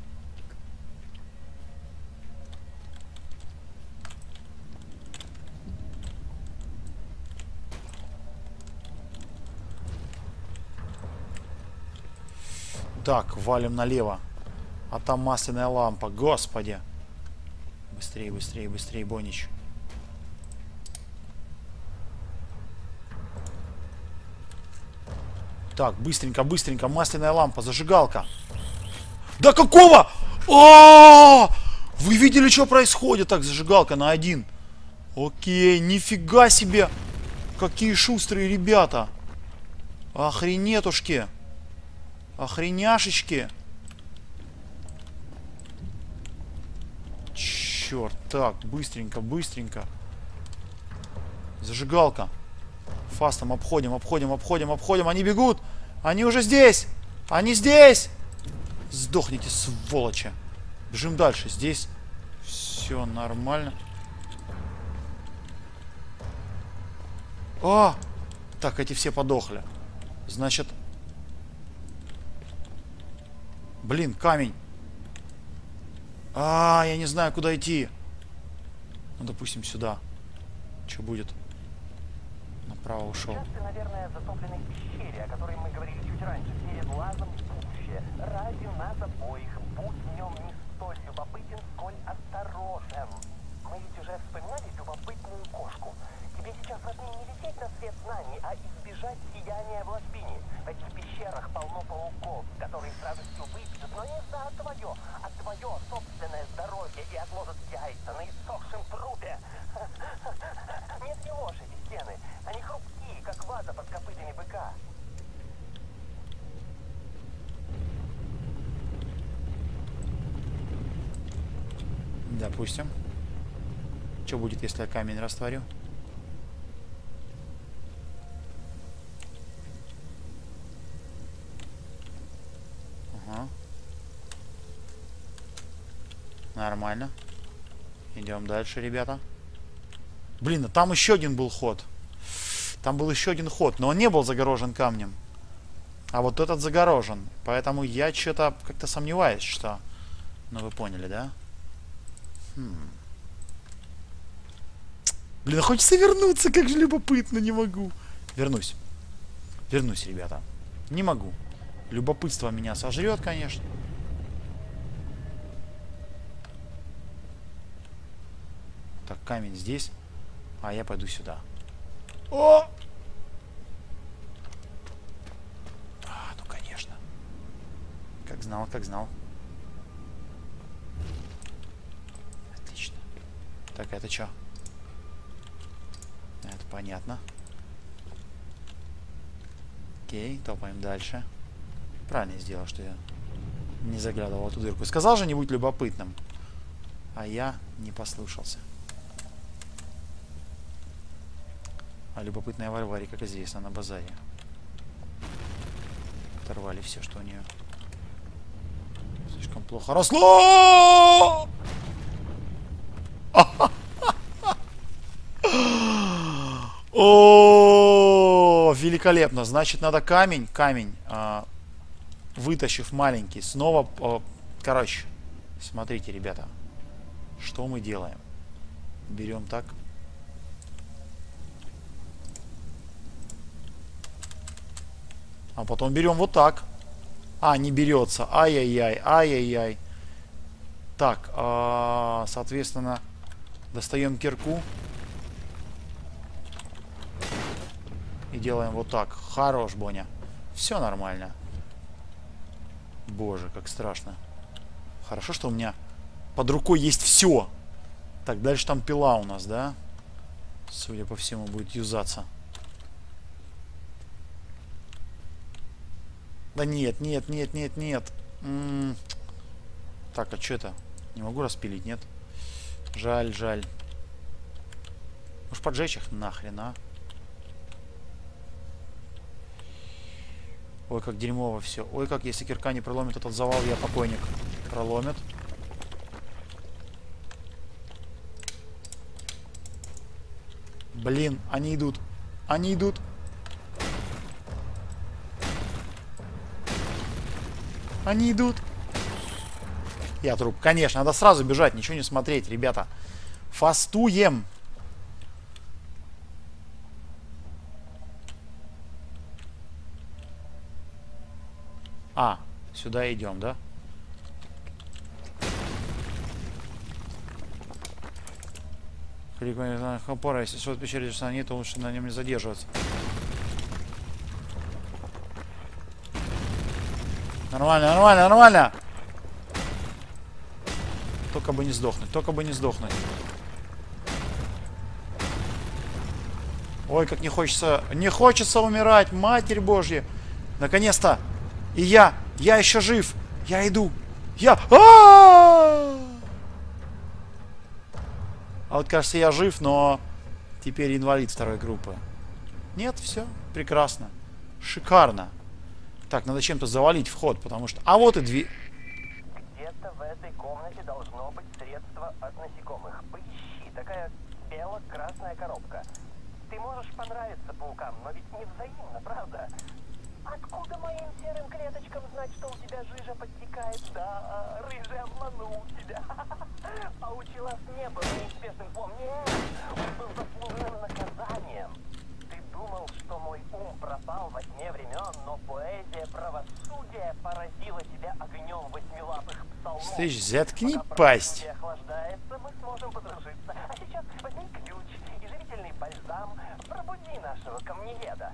Так, валим налево. А там масляная лампа. Господи. Быстрее, быстрее, быстрее, Бонич. Так, быстренько, быстренько. Масляная лампа, зажигалка. Да какого? О! Вы видели, что происходит? Так, зажигалка на один. Окей, нифига себе. Какие шустрые ребята. Охренетушки. Охреняшечки. Черт, так, быстренько, быстренько. Зажигалка. Фастом обходим, обходим, обходим, обходим. Они бегут. Они уже здесь. Они здесь. Сдохните, сволочи. Бежим дальше. Здесь все нормально. О! Так, эти все подохли. Значит... Блин, камень. А, я не знаю, куда идти. Ну, допустим, сюда. Что будет? Направо ушел. Сейчас ты, наверное, затопленной пещере, о которой мы говорили чуть раньше, перед лазом в будущее. Ради нас обоих, будь в нем не столь любопытен, сколь осторожен. Мы ведь уже вспоминали любопытную кошку. Тебе сейчас важнее не лететь на свет знаний, а избежать сияния в ложбине. В этих пещерах полно пауков, которые с радостью выпьют, но не за твое, а твое собственное здоровье. воздухе и отложат яйца на иссохшем трупе. Нет, не ложь эти стены. Они хрупкие, как ваза под копытами быка. Допустим. Что будет, если я камень растворю? Ага. Нормально. Идем дальше, ребята. Блин, а там еще один был ход. Там был еще один ход, но он не был загорожен камнем. А вот этот загорожен. Поэтому я что-то как-то сомневаюсь, что... Ну, вы поняли, да? Хм. Блин, хочется вернуться, как же любопытно, не могу. Вернусь. Вернусь, ребята. Не могу. Любопытство меня сожрет, конечно. Так, камень здесь. А я пойду сюда. О! А, ну конечно. Как знал, как знал. Отлично. Так, это что? Это понятно. Окей, топаем дальше. Правильно сделал, что я не заглядывал в эту дырку. Сказал же, не будь любопытным. А я не послушался. А любопытная Варваре, как известно, на базаре. Оторвали все, что у нее слишком плохо росло. О, великолепно. Значит, надо камень, камень, а, вытащив маленький, снова, а, короче, смотрите, ребята, что мы делаем. Берем так. А потом берем вот так. А, не берется. Ай-яй-яй, ай-яй-яй. Так, а, соответственно, достаем кирку. И делаем вот так. Хорош, Боня. Все нормально. Боже, как страшно. Хорошо, что у меня под рукой есть все. Так, дальше там пила у нас, да? Судя по всему, будет юзаться. Да нет, нет, нет, нет, нет. М-м. Так, а что это? Не могу распилить, нет? Жаль, жаль. Может поджечь их нахрен, а? Ой, как дерьмово все. Ой, как если кирка не проломит этот завал, я покойник. Проломит. Блин, они идут. Они идут. Они идут. Я труп. Конечно, надо сразу бежать, ничего не смотреть, ребята. Фастуем. А, сюда идем, да? Опора, если что, в пещере нет, то лучше на нем не задерживаться. Нормально, нормально, нормально. Только бы не сдохнуть, только бы не сдохнуть. Ой, как не хочется, не хочется умирать, Матерь Божья. Наконец-то. И я, я еще жив. Я иду. Я... А, а вот, кажется, я жив, но теперь инвалид второй группы. Нет, все, прекрасно. Шикарно. Так, надо чем-то завалить вход, потому что... А вот и дверь. Где-то в этой комнате должно быть средство от насекомых. Поищи. Такая бело-красная коробка. Ты можешь понравиться паукам, но ведь не взаимно, правда? Откуда моим серым клеточкам знать, что у тебя жижа подтекает? Да, рыжий обманул тебя. Паучий лаз не был неуспешным злом. Нет, он был заслуженным наказанием. Ты думал, что мой ум пропал во тьме времен, но поэзия правосудия поразила тебя огнем восьмилапых псалмов. Слышь, заткни пасть. Пока охлаждается, мы сможем подружиться. А сейчас возьми ключ и живительный бальзам. Пробуди нашего камнееда.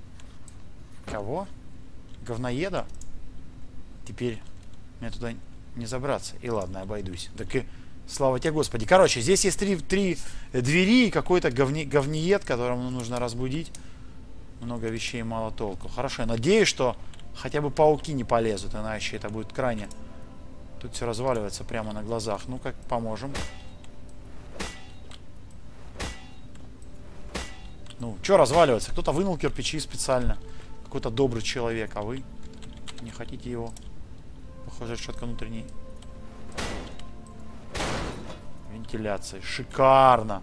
Кого? Говноеда? Теперь меня туда Не забраться. И ладно, обойдусь. Так и слава тебе, Господи. Короче, здесь есть три, три двери и какой-то говни, говниет, которому нужно разбудить. Много вещей, мало толку. Хорошо, я надеюсь, что хотя бы пауки не полезут, иначе это будет крайне... Тут все разваливается прямо на глазах. Ну, как поможем. Ну, что разваливается? Кто-то вынул кирпичи специально. Какой-то добрый человек, а вы не хотите его? Похоже, решетка внутренней вентиляции. Шикарно.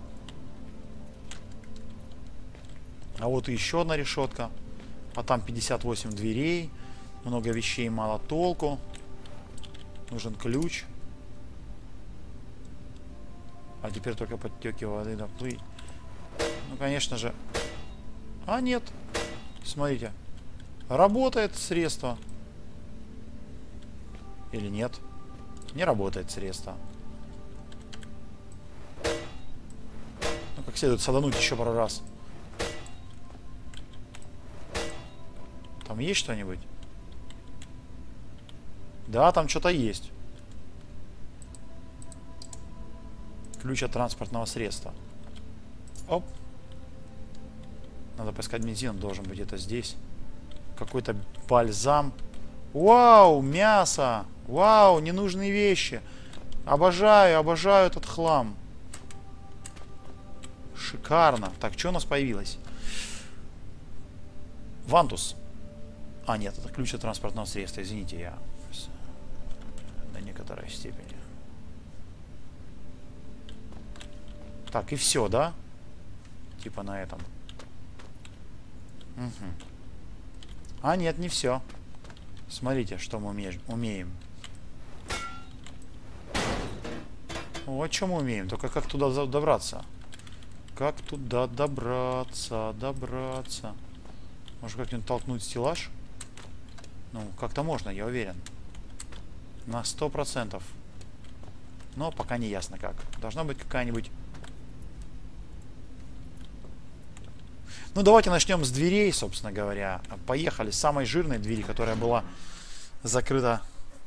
А вот и еще одна решетка. А там пятьдесят восемь дверей. Много вещей, мало толку. Нужен ключ. А теперь только подтеки воды доплыть. Ну, конечно же. А, нет. Смотрите. Работает средство. Или нет? Не работает средство. Ну, как следует садануть еще пару раз. Там есть что-нибудь? Да, там что-то есть. Ключ от транспортного средства. Оп. Надо поискать бензин, он должен быть где-то здесь. Какой-то бальзам. Вау, мясо. Вау, ненужные вещи. Обожаю, обожаю этот хлам. Шикарно. Так, что у нас появилось? Вантус. А, нет, это ключ от транспортного средства. Извините, я до некоторой степени. Так, и все, да? Типа на этом. Угу. А, нет, не все. Смотрите, что мы умеем. Вот что мы умеем. Только как туда добраться? Как туда добраться? Добраться. Может, как-нибудь толкнуть стеллаж? Ну, как-то можно, я уверен. На сто процентов. Но пока не ясно как. Должна быть какая-нибудь... Ну, давайте начнем с дверей, собственно говоря. Поехали. С самой жирной двери, которая была закрыта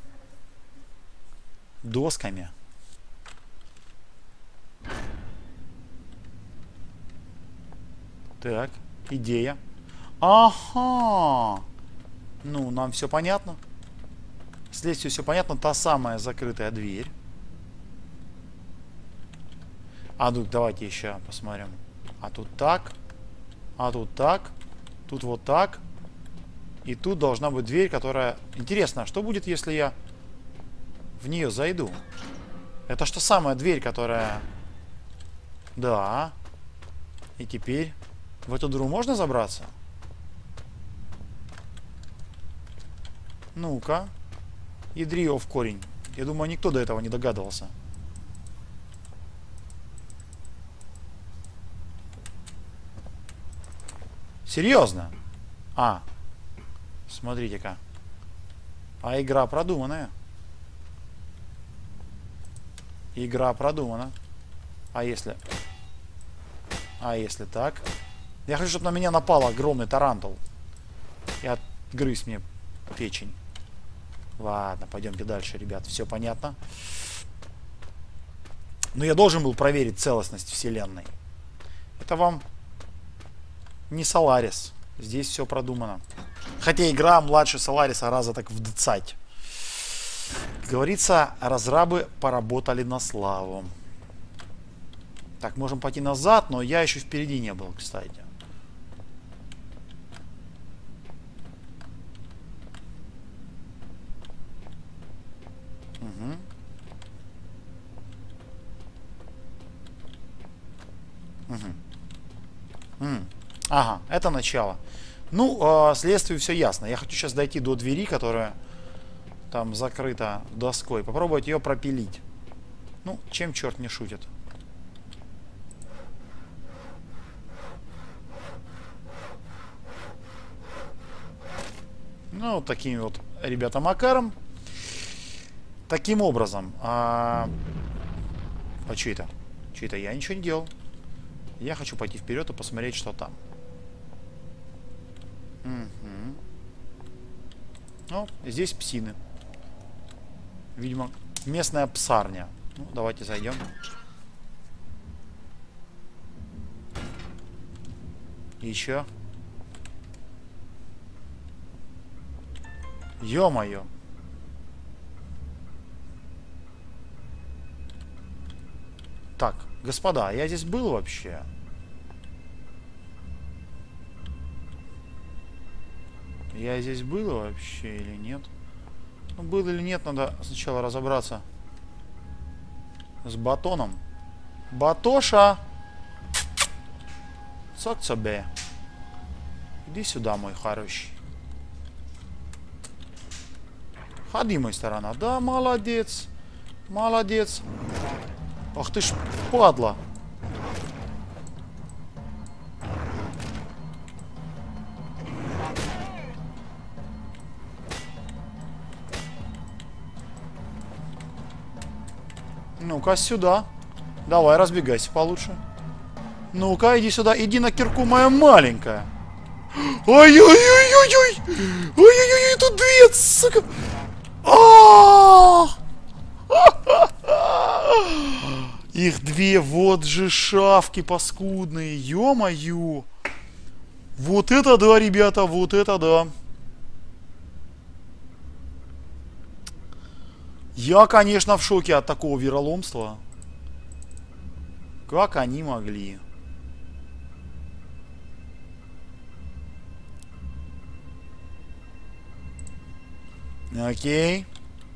досками. Так, идея. Ага! Ну, нам все понятно. Следствию все понятно. Та самая закрытая дверь. А тут давайте еще посмотрим. А тут так. А тут так. Тут вот так. И тут должна быть дверь, которая... Интересно, а что будет, если я в нее зайду? Это что самая дверь, которая... Да. И теперь в эту дыру можно забраться? Ну-ка. Ядри его в корень. Я думаю, никто до этого не догадывался. Серьезно? А. Смотрите-ка. А игра продуманная. Игра продумана. А если... А если так? Я хочу, чтобы на меня напал огромный тарантул. И отгрыз мне печень. Ладно, пойдемте дальше, ребят. Все понятно. Но я должен был проверить целостность вселенной. Это вам не Solaris. Здесь все продумано. Хотя игра младше Solaris раза так в двадцать. Говорится, разрабы поработали на славу. Так, можем пойти назад, но я еще впереди не был, кстати. Угу. Угу. М. Ага, это начало. Ну, э, следствию все ясно. Я хочу сейчас дойти до двери, которая там закрыта доской. Попробовать ее пропилить. Ну, чем черт не шутит. Ну, вот таким вот, ребята, макаром. Таким образом. А, а что это? Что это? Я ничего не делал. Я хочу пойти вперед и посмотреть, что там. Угу. Ну, здесь псины. Видимо, местная псарня. Ну, давайте зайдем. Еще. Ё-моё. Так, господа, я здесь был вообще? Я здесь был вообще или нет? Ну, был или нет, надо сначала разобраться с батоном. Батоша! Сок тебе. Иди сюда, мой хороший. Ходи, мой сторона. Да, молодец. Молодец. Ах ты ж падла. Ну-ка, сюда. Давай, разбегайся получше. Ну-ка, иди сюда. Иди на кирку, моя маленькая. Ой-ой-ой-ой-ой! Ой-ой-ой, тут две, сука! Их две, вот же шавки паскудные, ё-моё! Вот это да, ребята, вот это да! Я, конечно, в шоке от такого вероломства. Как они могли? Окей.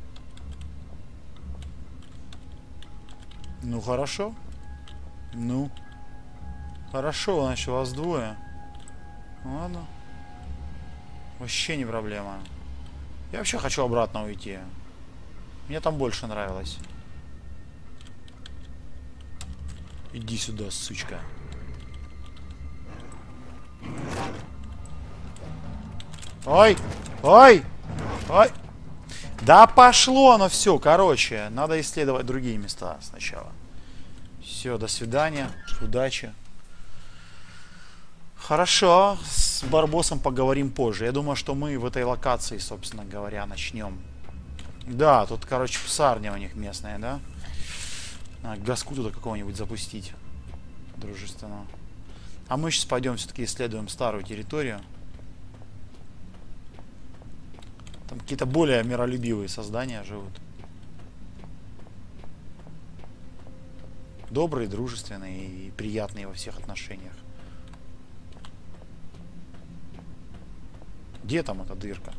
Ну, хорошо. Ну. Хорошо, значит, вас двое. Ладно. Вообще не проблема. Я вообще хочу обратно уйти. Мне там больше нравилось. Иди сюда, сучка. Ой! Ой! Ой! Да пошло оно все, короче. Надо исследовать другие места сначала. Все, до свидания. Удачи. Хорошо. С Барбосом поговорим позже. Я думаю, что мы в этой локации, собственно говоря, начнем. Да, тут, короче, псарня у них местная, да? Надо газку туда какого-нибудь запустить. Дружественно. А мы сейчас пойдем все-таки исследуем старую территорию. Там какие-то более миролюбивые создания живут. Добрые, дружественные и приятные во всех отношениях. Где там эта дырка?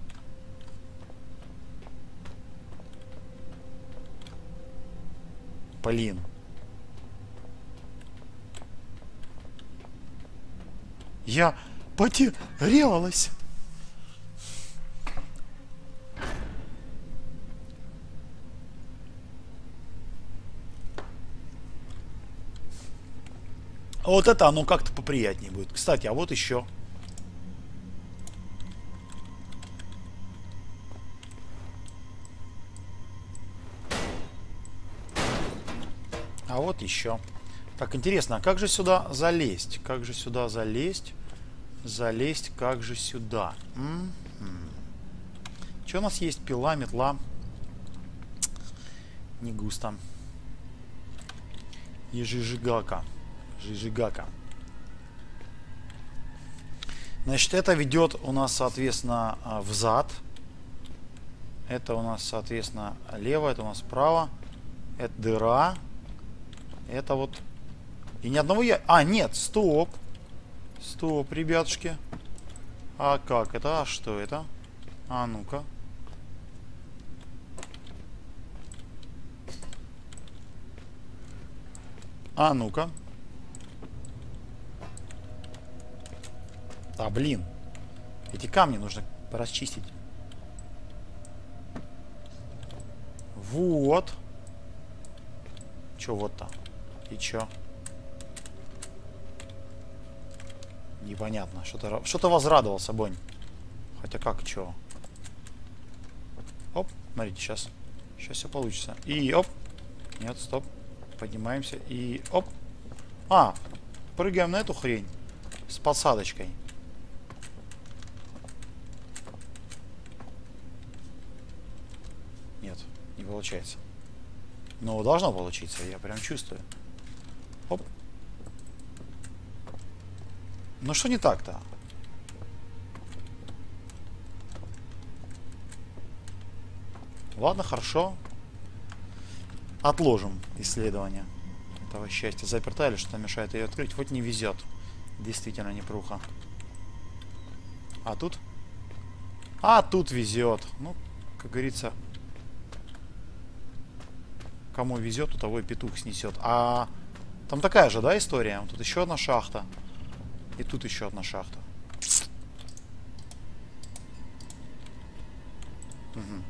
Блин. Я потерялась. Вот это оно как-то поприятнее будет. Кстати, а вот еще. А вот еще. Так, интересно, а как же сюда залезть? Как же сюда залезть? Залезть, как же сюда? М-м-м. Что у нас есть? Пила, метла. Не густо. И жижигака. Жижигака. Значит, это ведет у нас, соответственно, взад. Это у нас, соответственно, лево, это у нас право. Это дыра. Это вот... И ни одного я... А, нет, стоп. Стоп, ребятушки. А как это? А что это? А ну-ка. А ну-ка. А, блин. Эти камни нужно расчистить. Вот. Чё вот-то? И чё? Непонятно. Что-то что-то возрадовался, Бонь. Хотя как, чё? Оп, смотрите, сейчас. Сейчас все получится. И оп. Нет, стоп. Поднимаемся и оп. А, прыгаем на эту хрень. С посадочкой. получается. Но должно получиться, я прям чувствую. Оп. Ну что не так-то? Ладно, хорошо. Отложим исследование этого счастья. Заперта или что-то мешает ее открыть? Вот не везет. Действительно непруха. А тут? А тут везет. Ну, как говорится, кому везет, у того и петух снесет. А там такая же, да, история? Тут еще одна шахта. И тут еще одна шахта. Угу.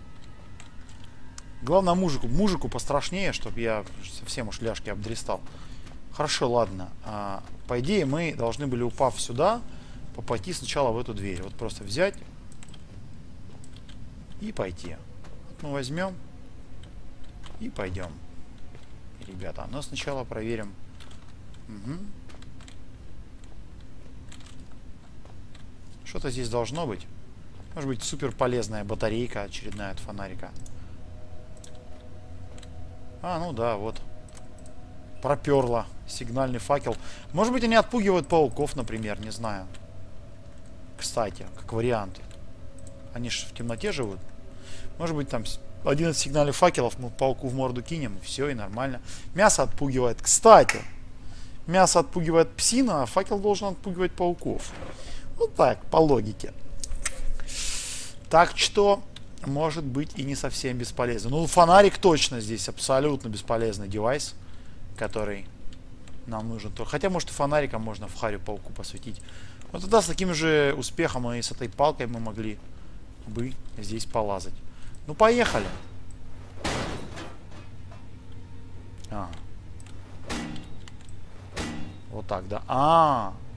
Главное мужику, мужику пострашнее, чтобы я совсем уж ляжки обдристал. Хорошо, ладно. А, по идее, мы должны были, упав сюда, пойти сначала в эту дверь. Вот просто взять и пойти. Мы возьмем и пойдем. Ребята, но сначала проверим. Угу. Что-то здесь должно быть. Может быть, супер полезная батарейка очередная от фонарика. А, ну да, вот. Проперла. Сигнальный факел. Может быть, они отпугивают пауков, например, не знаю. Кстати, как вариант. Они же в темноте живут. Может быть, там одиннадцать сигнальных факелов мы пауку в морду кинем, и все, и нормально. Мясо отпугивает. Кстати, мясо отпугивает псина, а факел должен отпугивать пауков. Вот так, по логике. Так что, может быть, и не совсем бесполезно. Ну, фонарик точно здесь абсолютно бесполезный девайс, который нам нужен. Хотя, может, и фонариком можно в харю пауку посветить. Вот тогда с таким же успехом и с этой палкой мы могли бы здесь полазать. Ну, поехали. А. Вот так, да. А, -а, а.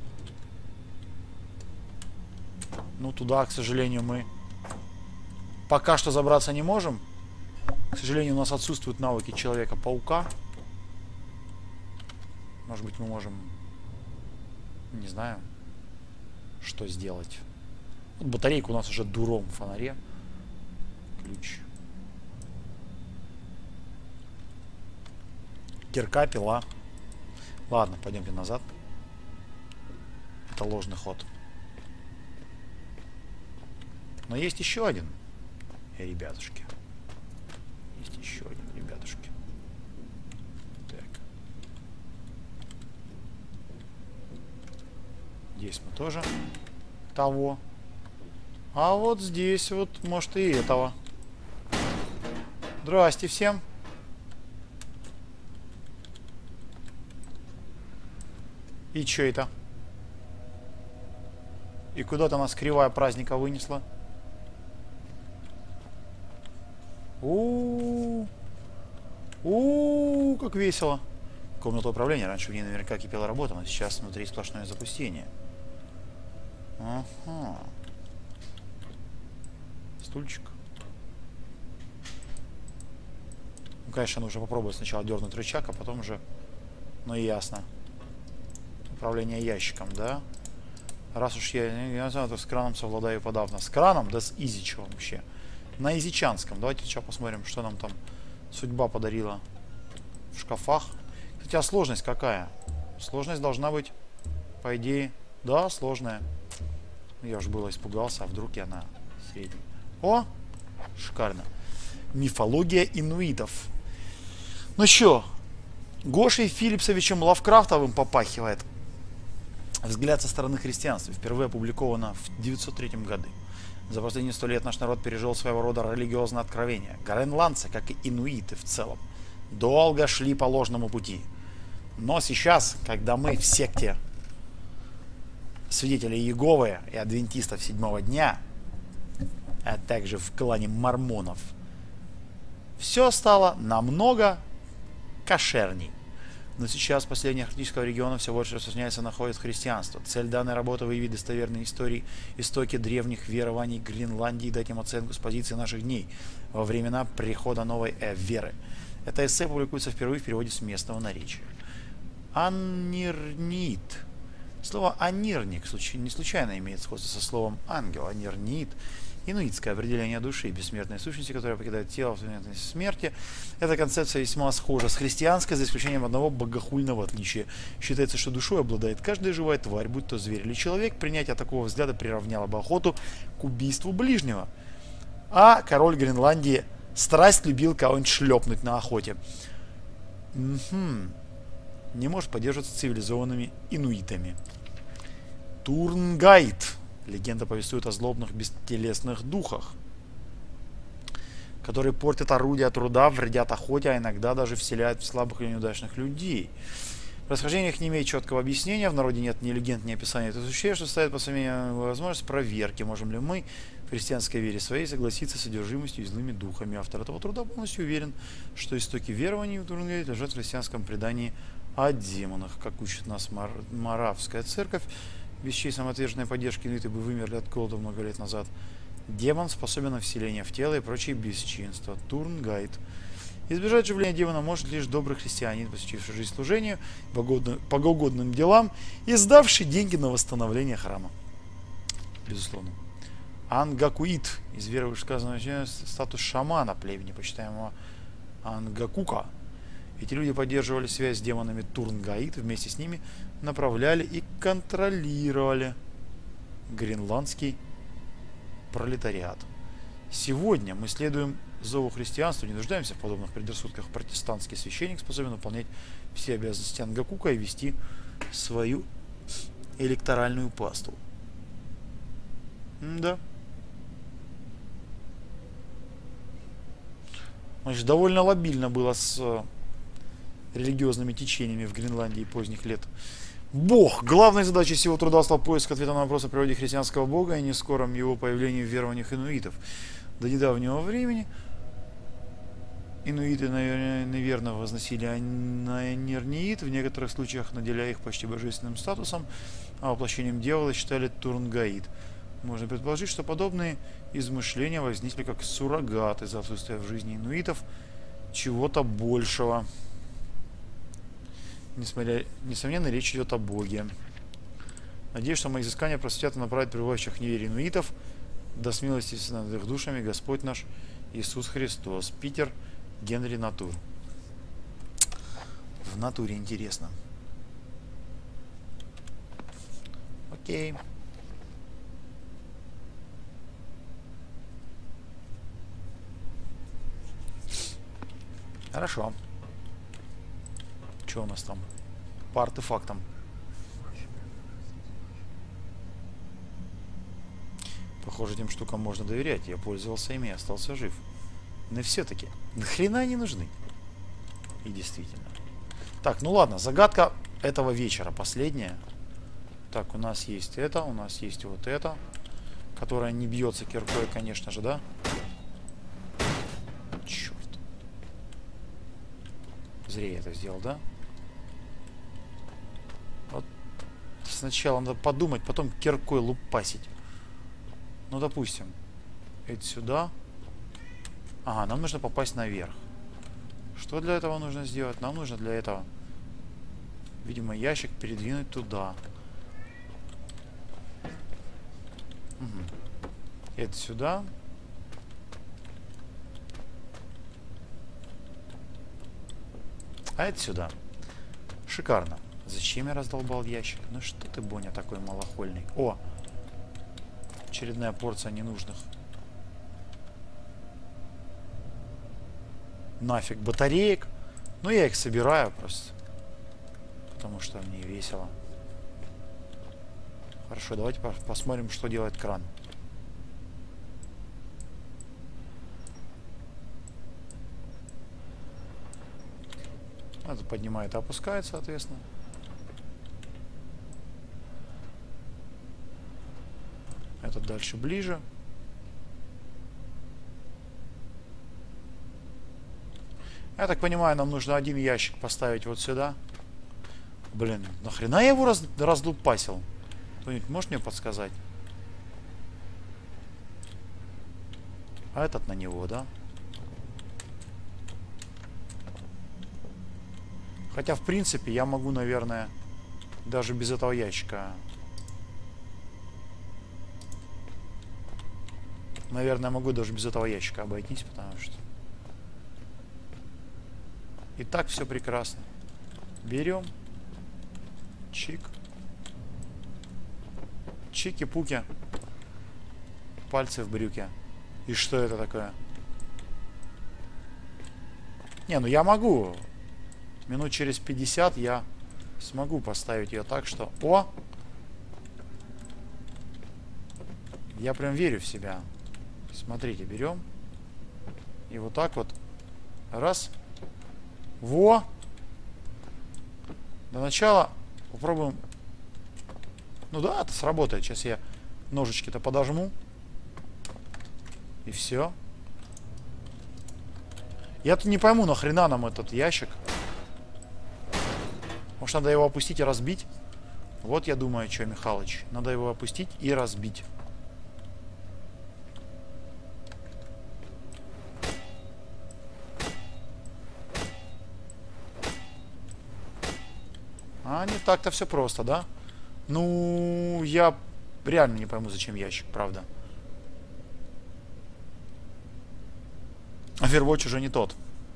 Ну, туда, к сожалению, мы пока что забраться не можем. К сожалению, у нас отсутствуют навыки Человека-паука. Может быть, мы можем... Не знаю, что сделать. Вот батарейка у нас уже дуром в фонаре. Ключ. Кирка, пила. Ладно, пойдемте назад. Это ложный ход. Но есть еще один, ребятушки. Есть еще один, ребятушки. Так. Здесь мы тоже того. А вот здесь вот, может, и этого. Здрасте всем. И что это? И куда-то нас кривая праздника вынесла. У-у-у, у-у-у, как весело. Комната управления. Раньше в ней наверняка кипела работа, но сейчас внутри сплошное запустение. Ага. Стульчик. Ну, конечно, нужно попробовать сначала дернуть рычаг, а потом уже... Ну, ясно. Управление ящиком, да? Раз уж я, я не знаю, то с краном совладаю подавно. С краном? Да с изичем вообще. На изичанском. Давайте сейчас посмотрим, что нам там судьба подарила в шкафах. Кстати, а сложность какая? Сложность должна быть, по идее... Да, сложная. Я уж было испугался, а вдруг я на средней. О! Шикарно. Мифология инуитов. Ну что, Гошей Филипсовичем Лавкрафтовым попахивает. Взгляд со стороны христианства. Впервые опубликовано в девятьсот третьем году. За последние сто лет наш народ пережил своего рода религиозное откровение. Гренландцы, как и инуиты в целом, долго шли по ложному пути. Но сейчас, когда мы в секте свидетелей Иеговы и адвентистов седьмого дня, а также в клане мормонов, все стало намного кошерней. Но сейчас последних арктического региона все больше распространяется на находит христианство. Цель данной работы — выявить достоверные истории, истоки древних верований Гренландии и дать им оценку с позиции наших дней во времена прихода новой э, веры. Это эссе публикуется впервые в переводе с местного наречия. Аннирнит. Слово «анирник» не случайно имеет сходство со словом «ангел», «анирнит». Инуитское определение души, бессмертной сущности, которая покидает тело в момент смерти. Эта концепция весьма схожа с христианской, за исключением одного богохульного отличия. Считается, что душой обладает каждая живая тварь, будь то зверь или человек. Принятие такого взгляда приравняло бы охоту к убийству ближнего. А король Гренландии страсть любил кого-нибудь шлепнуть на охоте. Угу. Не может поддерживаться цивилизованными инуитами. Турнгайт. Легенда повествует о злобных бестелесных духах, которые портят орудия труда, вредят охоте, а иногда даже вселяют в слабых или неудачных людей. Происхождение их не имеет четкого объяснения, в народе нет ни легенд, ни описания этого существа, что ставит под сомнение возможность проверки, можем ли мы в христианской вере своей согласиться с содержимостью и злыми духами. Автор этого труда полностью уверен, что истоки верований в Турнгайт лежат в христианском предании о демонах. Как учит нас Мар Моравская церковь, без чьей самоотверженной поддержки инуиты бы вымерли от голода много лет назад. Демон способен на вселение в тело и прочие бесчинства. Турнгайт. Избежать же влияния демона может лишь добрый христианин, посвятивший жизнь служению, богоугодным делам и сдавший деньги на восстановление храма. Безусловно. Ангакуит. Из веры вышесказанного статус шамана племени, почитаемого Ангакука. Эти люди поддерживали связь с демонами Турнгайт, вместе с ними направляли и контролировали гренландский пролетариат. Сегодня мы следуем зову христианства, не нуждаемся в подобных предрассудках. Протестантский священник способен выполнять все обязанности Ангакука и вести свою электоральную пасту. Да. Значит, довольно лобильно было с религиозными течениями в Гренландии поздних лет. Бог. Главной задачей всего труда стал поиск ответа на вопрос о природе христианского бога и нескором его появлении в верованиях инуитов. До недавнего времени инуиты, наверное, возносили анирниит, в некоторых случаях наделяя их почти божественным статусом, а воплощением дьявола считали Турнгаит. Можно предположить, что подобные измышления возникли как суррогат из-за отсутствия в жизни инуитов чего-то большего. Несмотря, несомненно, речь идет о Боге. Надеюсь, что мои изыскания просветят и направят пребывающих в неверии инуитов до смелости над их душами Господь наш Иисус Христос. Питер, Генри Натур. В натуре интересно. Окей. Хорошо. Что у нас там? По артефактам. Похоже, этим штукам можно доверять. Я пользовался ими и остался жив. Но все-таки нахрена они нужны? И действительно. Так, ну ладно, загадка этого вечера последняя. Так, у нас есть это, у нас есть вот это, которая не бьется киркой, конечно же, да? Черт. Зря я это сделал, да? Вот сначала надо подумать, потом киркой лупасить. Ну, допустим, это сюда. Ага, нам нужно попасть наверх. Что для этого нужно сделать? Нам нужно для этого, видимо, ящик передвинуть туда. Угу. Это сюда. А это сюда. Шикарно. Зачем я раздолбал ящик? Ну что ты, Боня, такой малохольный? О! Очередная порция ненужных. Нафиг батареек. Ну я их собираю просто. Потому что мне весело. Хорошо, давайте посмотрим, что делает кран. Это поднимает и опускает, соответственно. Этот дальше ближе. Я так понимаю, нам нужно один ящик поставить вот сюда. Блин, нахрена я его раз, раздупасил? Кто-нибудь может мне подсказать? А этот на него, да? Хотя, в принципе, я могу, наверное, Даже без этого ящика. Наверное, могу даже без этого ящика обойтись, потому что... И так все прекрасно. Берем. Чик. Чики-пуки. Пальцы в брюке. И что это такое? Не, ну я могу. Минут через пятьдесят я смогу поставить ее так, что... О! Я прям верю в себя. Смотрите, берем. И вот так вот. Раз. Во! До начала попробуем. Ну да, это сработает. Сейчас я ножички-то подожму. И все. Я-то не пойму, нахрена нам этот ящик. Может, надо его опустить и разбить? Вот я думаю, что, Михалыч. Надо его опустить и разбить. А не так-то все просто, да? Ну, я реально не пойму, зачем ящик, правда. Overwatch уже не тот.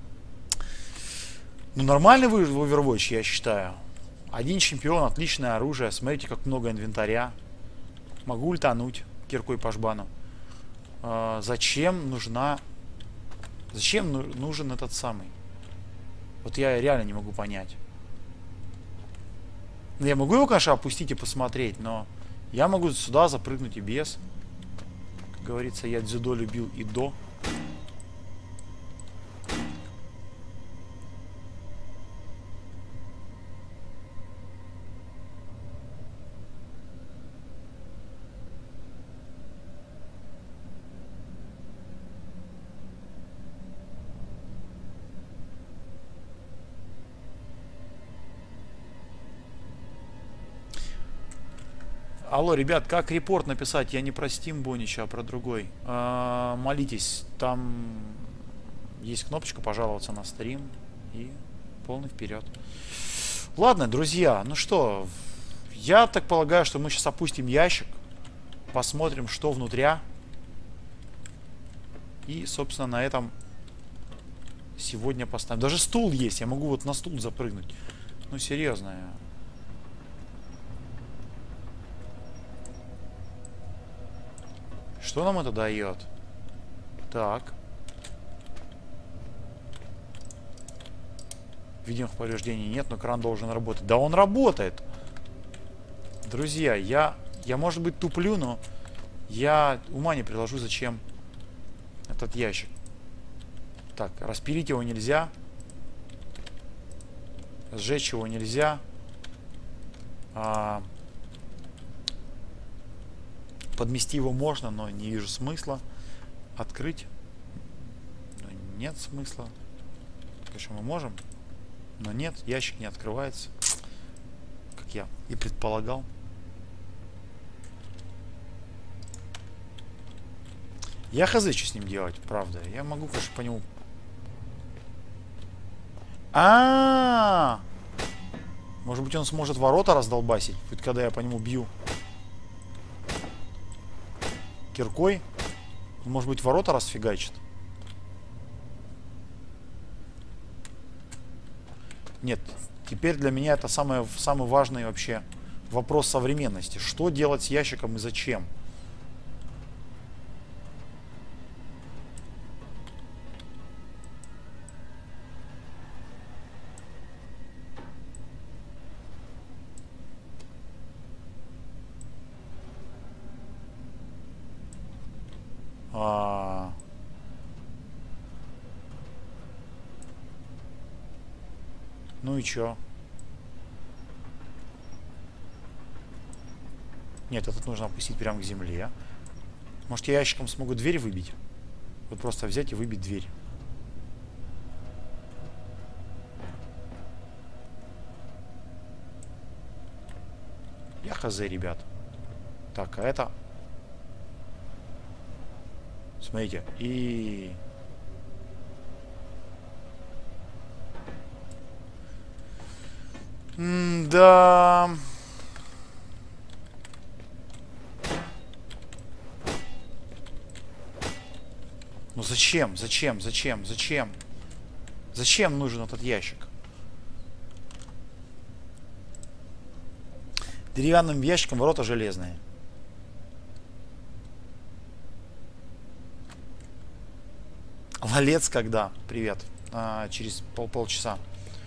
Ну, нормальный вы в Overwatch, я считаю. Один чемпион, отличное оружие. Смотрите, как много инвентаря. Могу ультануть киркой по жбану. А, зачем нужна... Зачем ну, нужен этот самый? Вот я реально не могу понять. Ну, я могу его, конечно, опустить и посмотреть, но я могу сюда запрыгнуть и без. Как говорится, я дзюдо любил и до. Алло, ребят, как репорт написать? Я не про Steam Бонича, а про другой. А, молитесь, там есть кнопочка пожаловаться на стрим и полный вперед. Ладно, друзья, ну что, я так полагаю, что мы сейчас опустим ящик, посмотрим, что внутри. И, собственно, на этом сегодня поставим. Даже стул есть, я могу вот на стул запрыгнуть. Ну, серьезно. Что нам это дает? Так. Видимых повреждений нет, но кран должен работать. Да он работает! Друзья, я, я может быть туплю, но я ума не приложу, зачем этот ящик. Так, распилить его нельзя. Сжечь его нельзя. А... Подмести его можно, но не вижу смысла. Открыть. Но нет смысла. Конечно, мы можем. Но нет, ящик не открывается. Как я и предполагал. Я хз, что с ним делать, правда. Я могу, конечно, по нему... А-а-а! Может быть, он сможет ворота раздолбасить, хоть когда я по нему бью киркой. Может быть, ворота расфигачит. Нет, теперь для меня это самое, самый важный вообще вопрос современности. Что делать с ящиком и зачем? А... Ну и чё? Нет, этот нужно опустить прямо к земле. Может, я ящиком смогу дверь выбить? Вот просто взять и выбить дверь. Я хз, ребят. Так, а это... Смотрите, и... М-да... Ну зачем? Зачем? Зачем? Зачем? Зачем нужен этот ящик? Деревянным ящиком ворота железные. Лолец когда? Привет. А, через пол полчаса.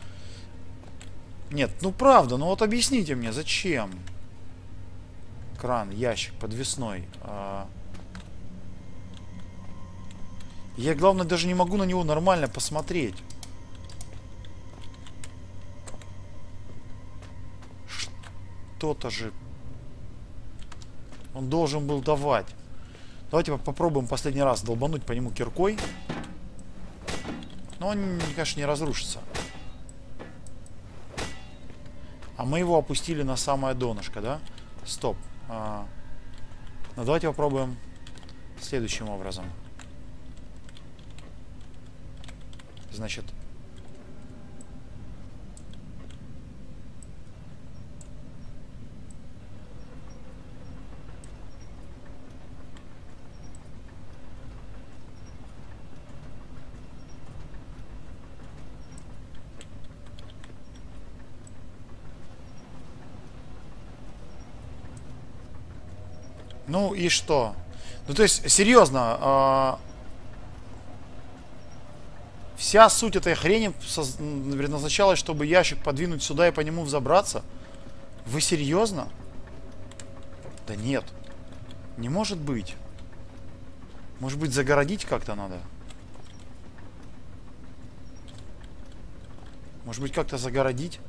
Нет, ну правда, ну вот объясните мне, зачем? Кран, ящик подвесной. А... Я, главное, даже не могу на него нормально посмотреть. Что-то же он должен был давать. Давайте попробуем последний раз долбануть по нему киркой. Но он, конечно, не разрушится. А мы его опустили на самое донышко, да? Стоп. А... Ну, давайте попробуем следующим образом. Значит... Ну и что? Ну то есть, серьезно, э, вся суть этой хрени предназначалась, чтобы ящик подвинуть сюда и по нему взобраться? Вы серьезно? Да нет. Не может быть. Может быть, загородить как-то надо? Может быть, как-то загородить?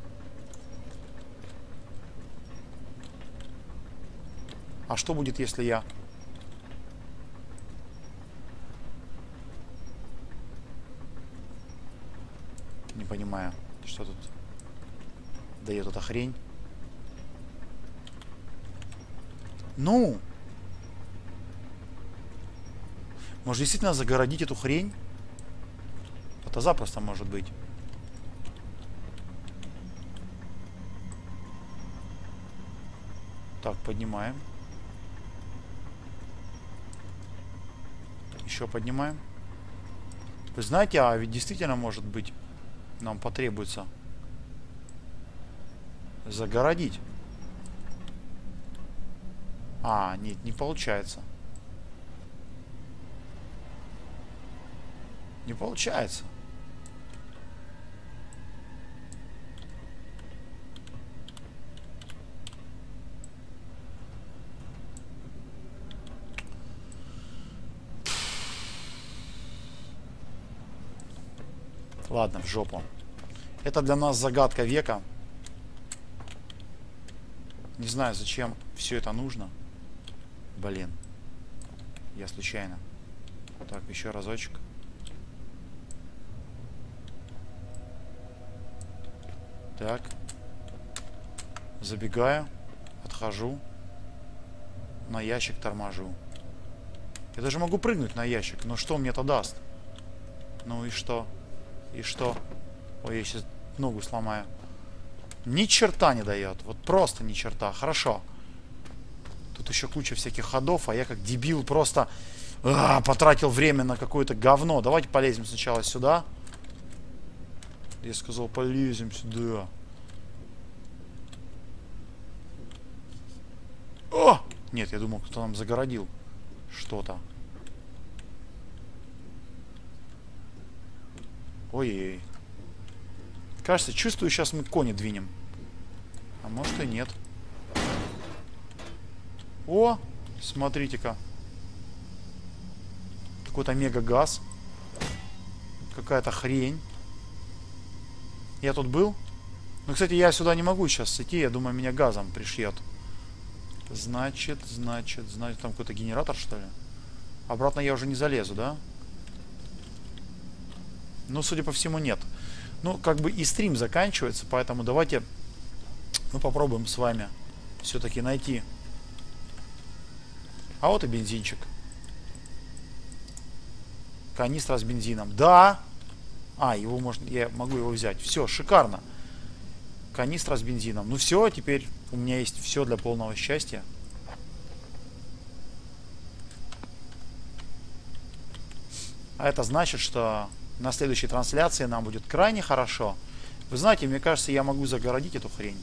А что будет, если я... Не понимаю, что тут дает эта хрень. Ну! Может, действительно загородить эту хрень? Это запросто может быть. Так, поднимаем. Еще поднимаем. Вы знаете, а ведь действительно, может быть, нам потребуется загородить. А, нет, не получается. Не получается. Ладно, в жопу. Это для нас загадка века. Не знаю, зачем все это нужно. Блин. Я случайно. Так, еще разочек. Так. Забегаю. Отхожу. На ящик торможу. Я даже могу прыгнуть на ящик. Но что мне это даст? Ну и что? И что? Ой, я сейчас ногу сломаю. Ни черта не дает. Вот просто ни черта. Хорошо. Тут еще куча всяких ходов, а я как дебил просто а, потратил время на какое-то говно. Давайте полезем сначала сюда. Я сказал, полезем сюда. О! Нет, я думал, кто нам загородил что-то. Ой-ой-ой. Кажется, чувствую, сейчас мы кони двинем. А может и нет. О! Смотрите-ка. Какой-то мега-газ. Какая-то хрень. Я тут был? Ну, кстати, я сюда не могу сейчас идти. Я думаю, меня газом пришьет. Значит, значит, значит, там какой-то генератор, что ли? Обратно я уже не залезу, да? Ну, судя по всему, нет. Ну, как бы и стрим заканчивается, поэтому давайте мы попробуем с вами все-таки найти. А вот и бензинчик. Канистра с бензином. Да! А, его можно, я могу его взять. Все, шикарно. Канистра с бензином. Ну все, теперь у меня есть все для полного счастья. А это значит, что на следующей трансляции нам будет крайне хорошо. Вы знаете, мне кажется, я могу загородить эту хрень.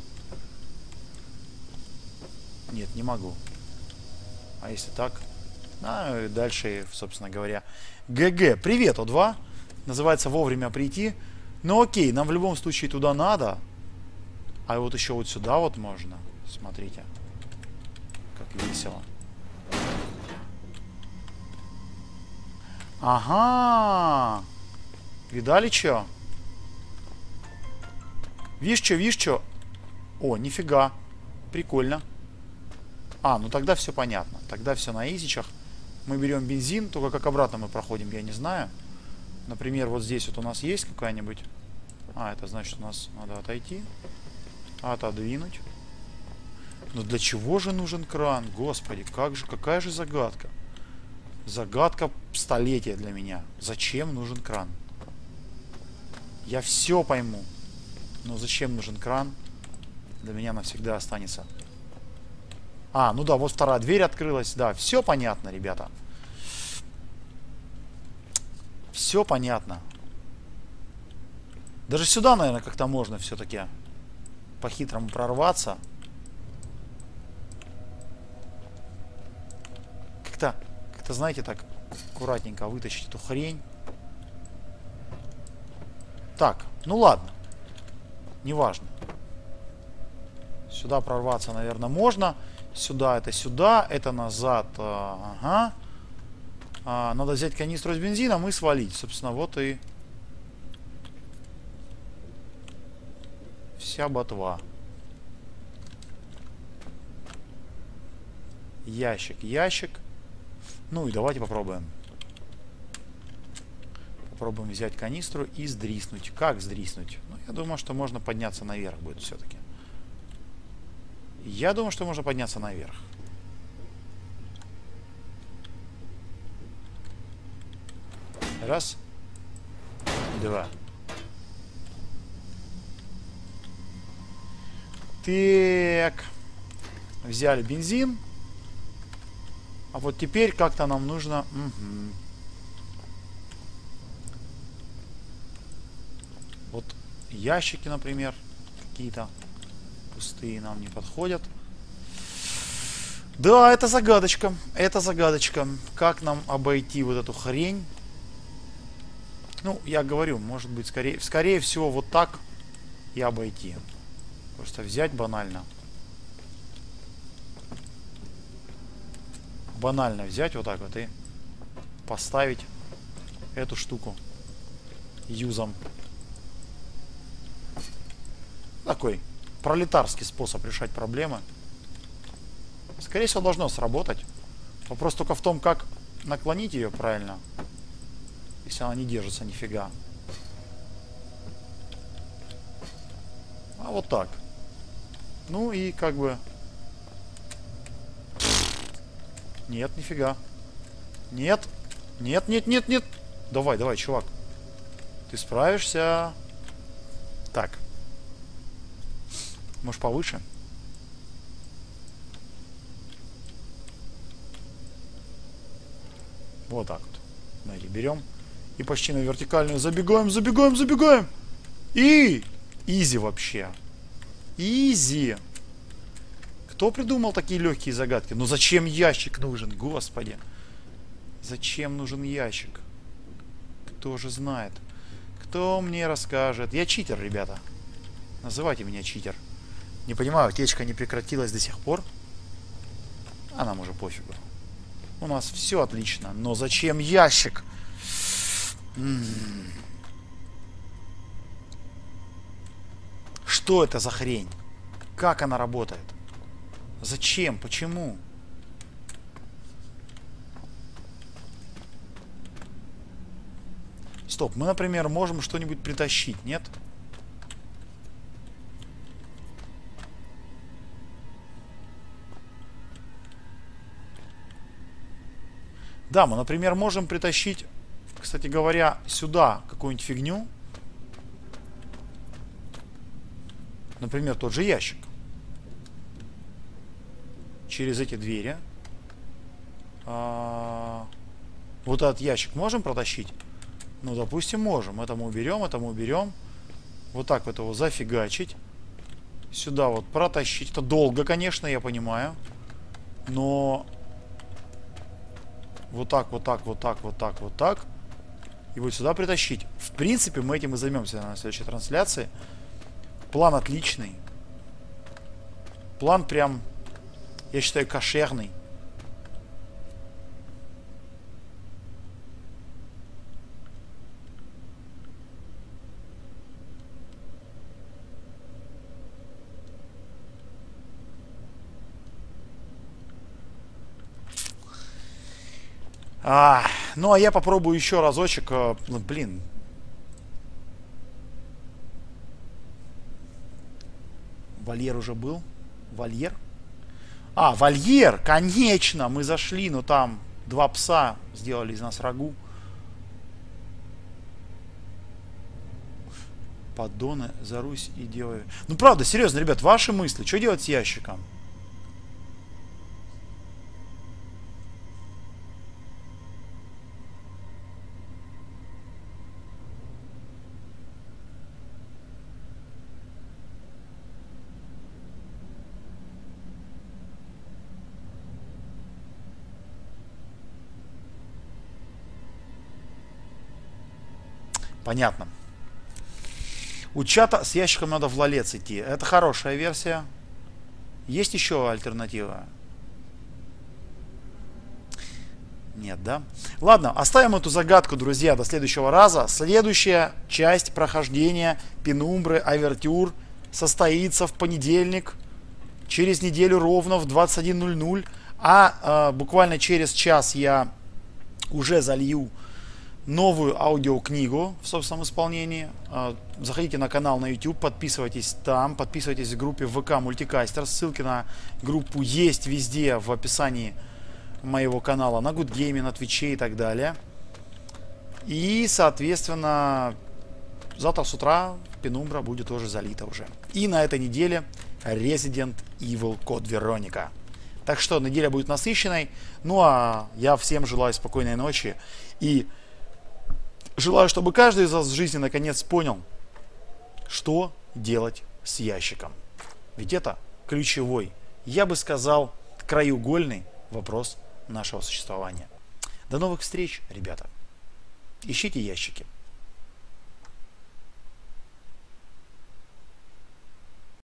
Нет, не могу. А если так? А, и дальше, собственно говоря. ГГ. Привет, О два. Называется вовремя прийти. Ну окей, нам в любом случае туда надо. А вот еще вот сюда вот можно. Смотрите. Как весело. Ага. Видали что? Видишь что, видишь что? О, нифига. Прикольно. А, ну тогда все понятно. Тогда все на изичах. Мы берем бензин, только как обратно мы проходим, я не знаю. Например, вот здесь вот у нас есть какая-нибудь... А, это значит, у нас надо отойти. Отодвинуть. Но для чего же нужен кран? Господи, как же, какая же загадка. Загадка столетия для меня. Зачем нужен кран? Я все пойму. Но зачем нужен кран? Для меня навсегда останется. А, ну да, вот вторая дверь открылась. Да, все понятно, ребята. Все понятно. Даже сюда, наверное, как-то можно все-таки по-хитрому прорваться. Как-то, как-то, знаете, так аккуратненько вытащить эту хрень. Так, ну ладно. Неважно. Сюда прорваться, наверное, можно. Сюда это сюда, это назад. Ага. А, надо взять канистру с бензином и свалить. Собственно, вот и вся ботва. Ящик, ящик. Ну и давайте попробуем. Попробуем взять канистру и сдриснуть. Как сдриснуть? Ну, я думаю, что можно подняться наверх будет все-таки. Я думаю, что можно подняться наверх. Раз. Два. Так. Взяли бензин. А вот теперь как-то нам нужно... Угу. Вот ящики, например, какие-то пустые нам не подходят. Да, это загадочка. Это загадочка. Как нам обойти вот эту хрень? Ну, я говорю, может быть, скорее, скорее всего, вот так и обойти. Просто взять банально. Банально взять вот так вот и поставить эту штуку юзом. Такой пролетарский способ решать проблемы. Скорее всего, должно сработать. Вопрос только в том, как наклонить ее правильно. Если она не держится нифига. А вот так. Ну и как бы... Нет, нифига. Нет. Нет, нет, нет, нет. Давай, давай, чувак. Ты справишься. Так. Может, повыше? Вот так вот. Смотрите, берем. И почти на вертикальную забегаем, забегаем, забегаем. И... Изи вообще. Изи. Кто придумал такие легкие загадки? Ну зачем ящик нужен, господи? Зачем нужен ящик? Кто же знает? Кто мне расскажет? Я читер, ребята. Называйте меня читер. Не понимаю, течка не прекратилась до сих пор. А нам уже пофигу. У нас все отлично. Но зачем ящик? М-м-м. Что это за хрень? Как она работает? Зачем? Почему? Стоп, мы, например, можем что-нибудь притащить, нет? Да, мы, например, можем притащить, кстати говоря, сюда какую-нибудь фигню. Например, тот же ящик. Через эти двери. А, Вот этот ящик можем протащить? Ну, допустим, можем. Это мы уберем, это мы уберем. Вот так вот его зафигачить. Сюда вот протащить. Это долго, конечно, я понимаю. Но... Вот так, вот так, вот так, вот так, вот так. И вот сюда притащить. В принципе, мы этим и займемся на следующей трансляции. План отличный. План прям, я считаю, кошерный. А, ну, а я попробую еще разочек. Ну, блин. Вольер уже был? Вольер? А, вольер! Конечно! Мы зашли, но там два пса сделали из нас рагу. Поддоны, зарусь и делаю. Ну, правда, серьезно, ребят, ваши мысли. Что делать с ящиком? Понятно. У чата с ящиком надо в лолец идти. Это хорошая версия. Есть еще альтернатива? Нет, да? Ладно, оставим эту загадку, друзья, до следующего раза. Следующая часть прохождения Пенумбры Овертюр состоится в понедельник. Через неделю ровно в двадцать один ноль ноль. А э, буквально через час я уже залью новую аудиокнигу в собственном исполнении. Заходите на канал на YouTube, подписывайтесь там, подписывайтесь в группе ВК Мультикастер. Ссылки на группу есть везде в описании моего канала, на Good Game, на Твиче и так далее. И, соответственно, завтра с утра Пенумбра будет тоже залита уже. И на этой неделе Resident Evil Code Veronica. Так что неделя будет насыщенной. Ну а я всем желаю спокойной ночи и желаю, чтобы каждый из вас в жизни наконец понял, что делать с ящиком. Ведь это ключевой, я бы сказал, краеугольный вопрос нашего существования. До новых встреч, ребята. Ищите ящики.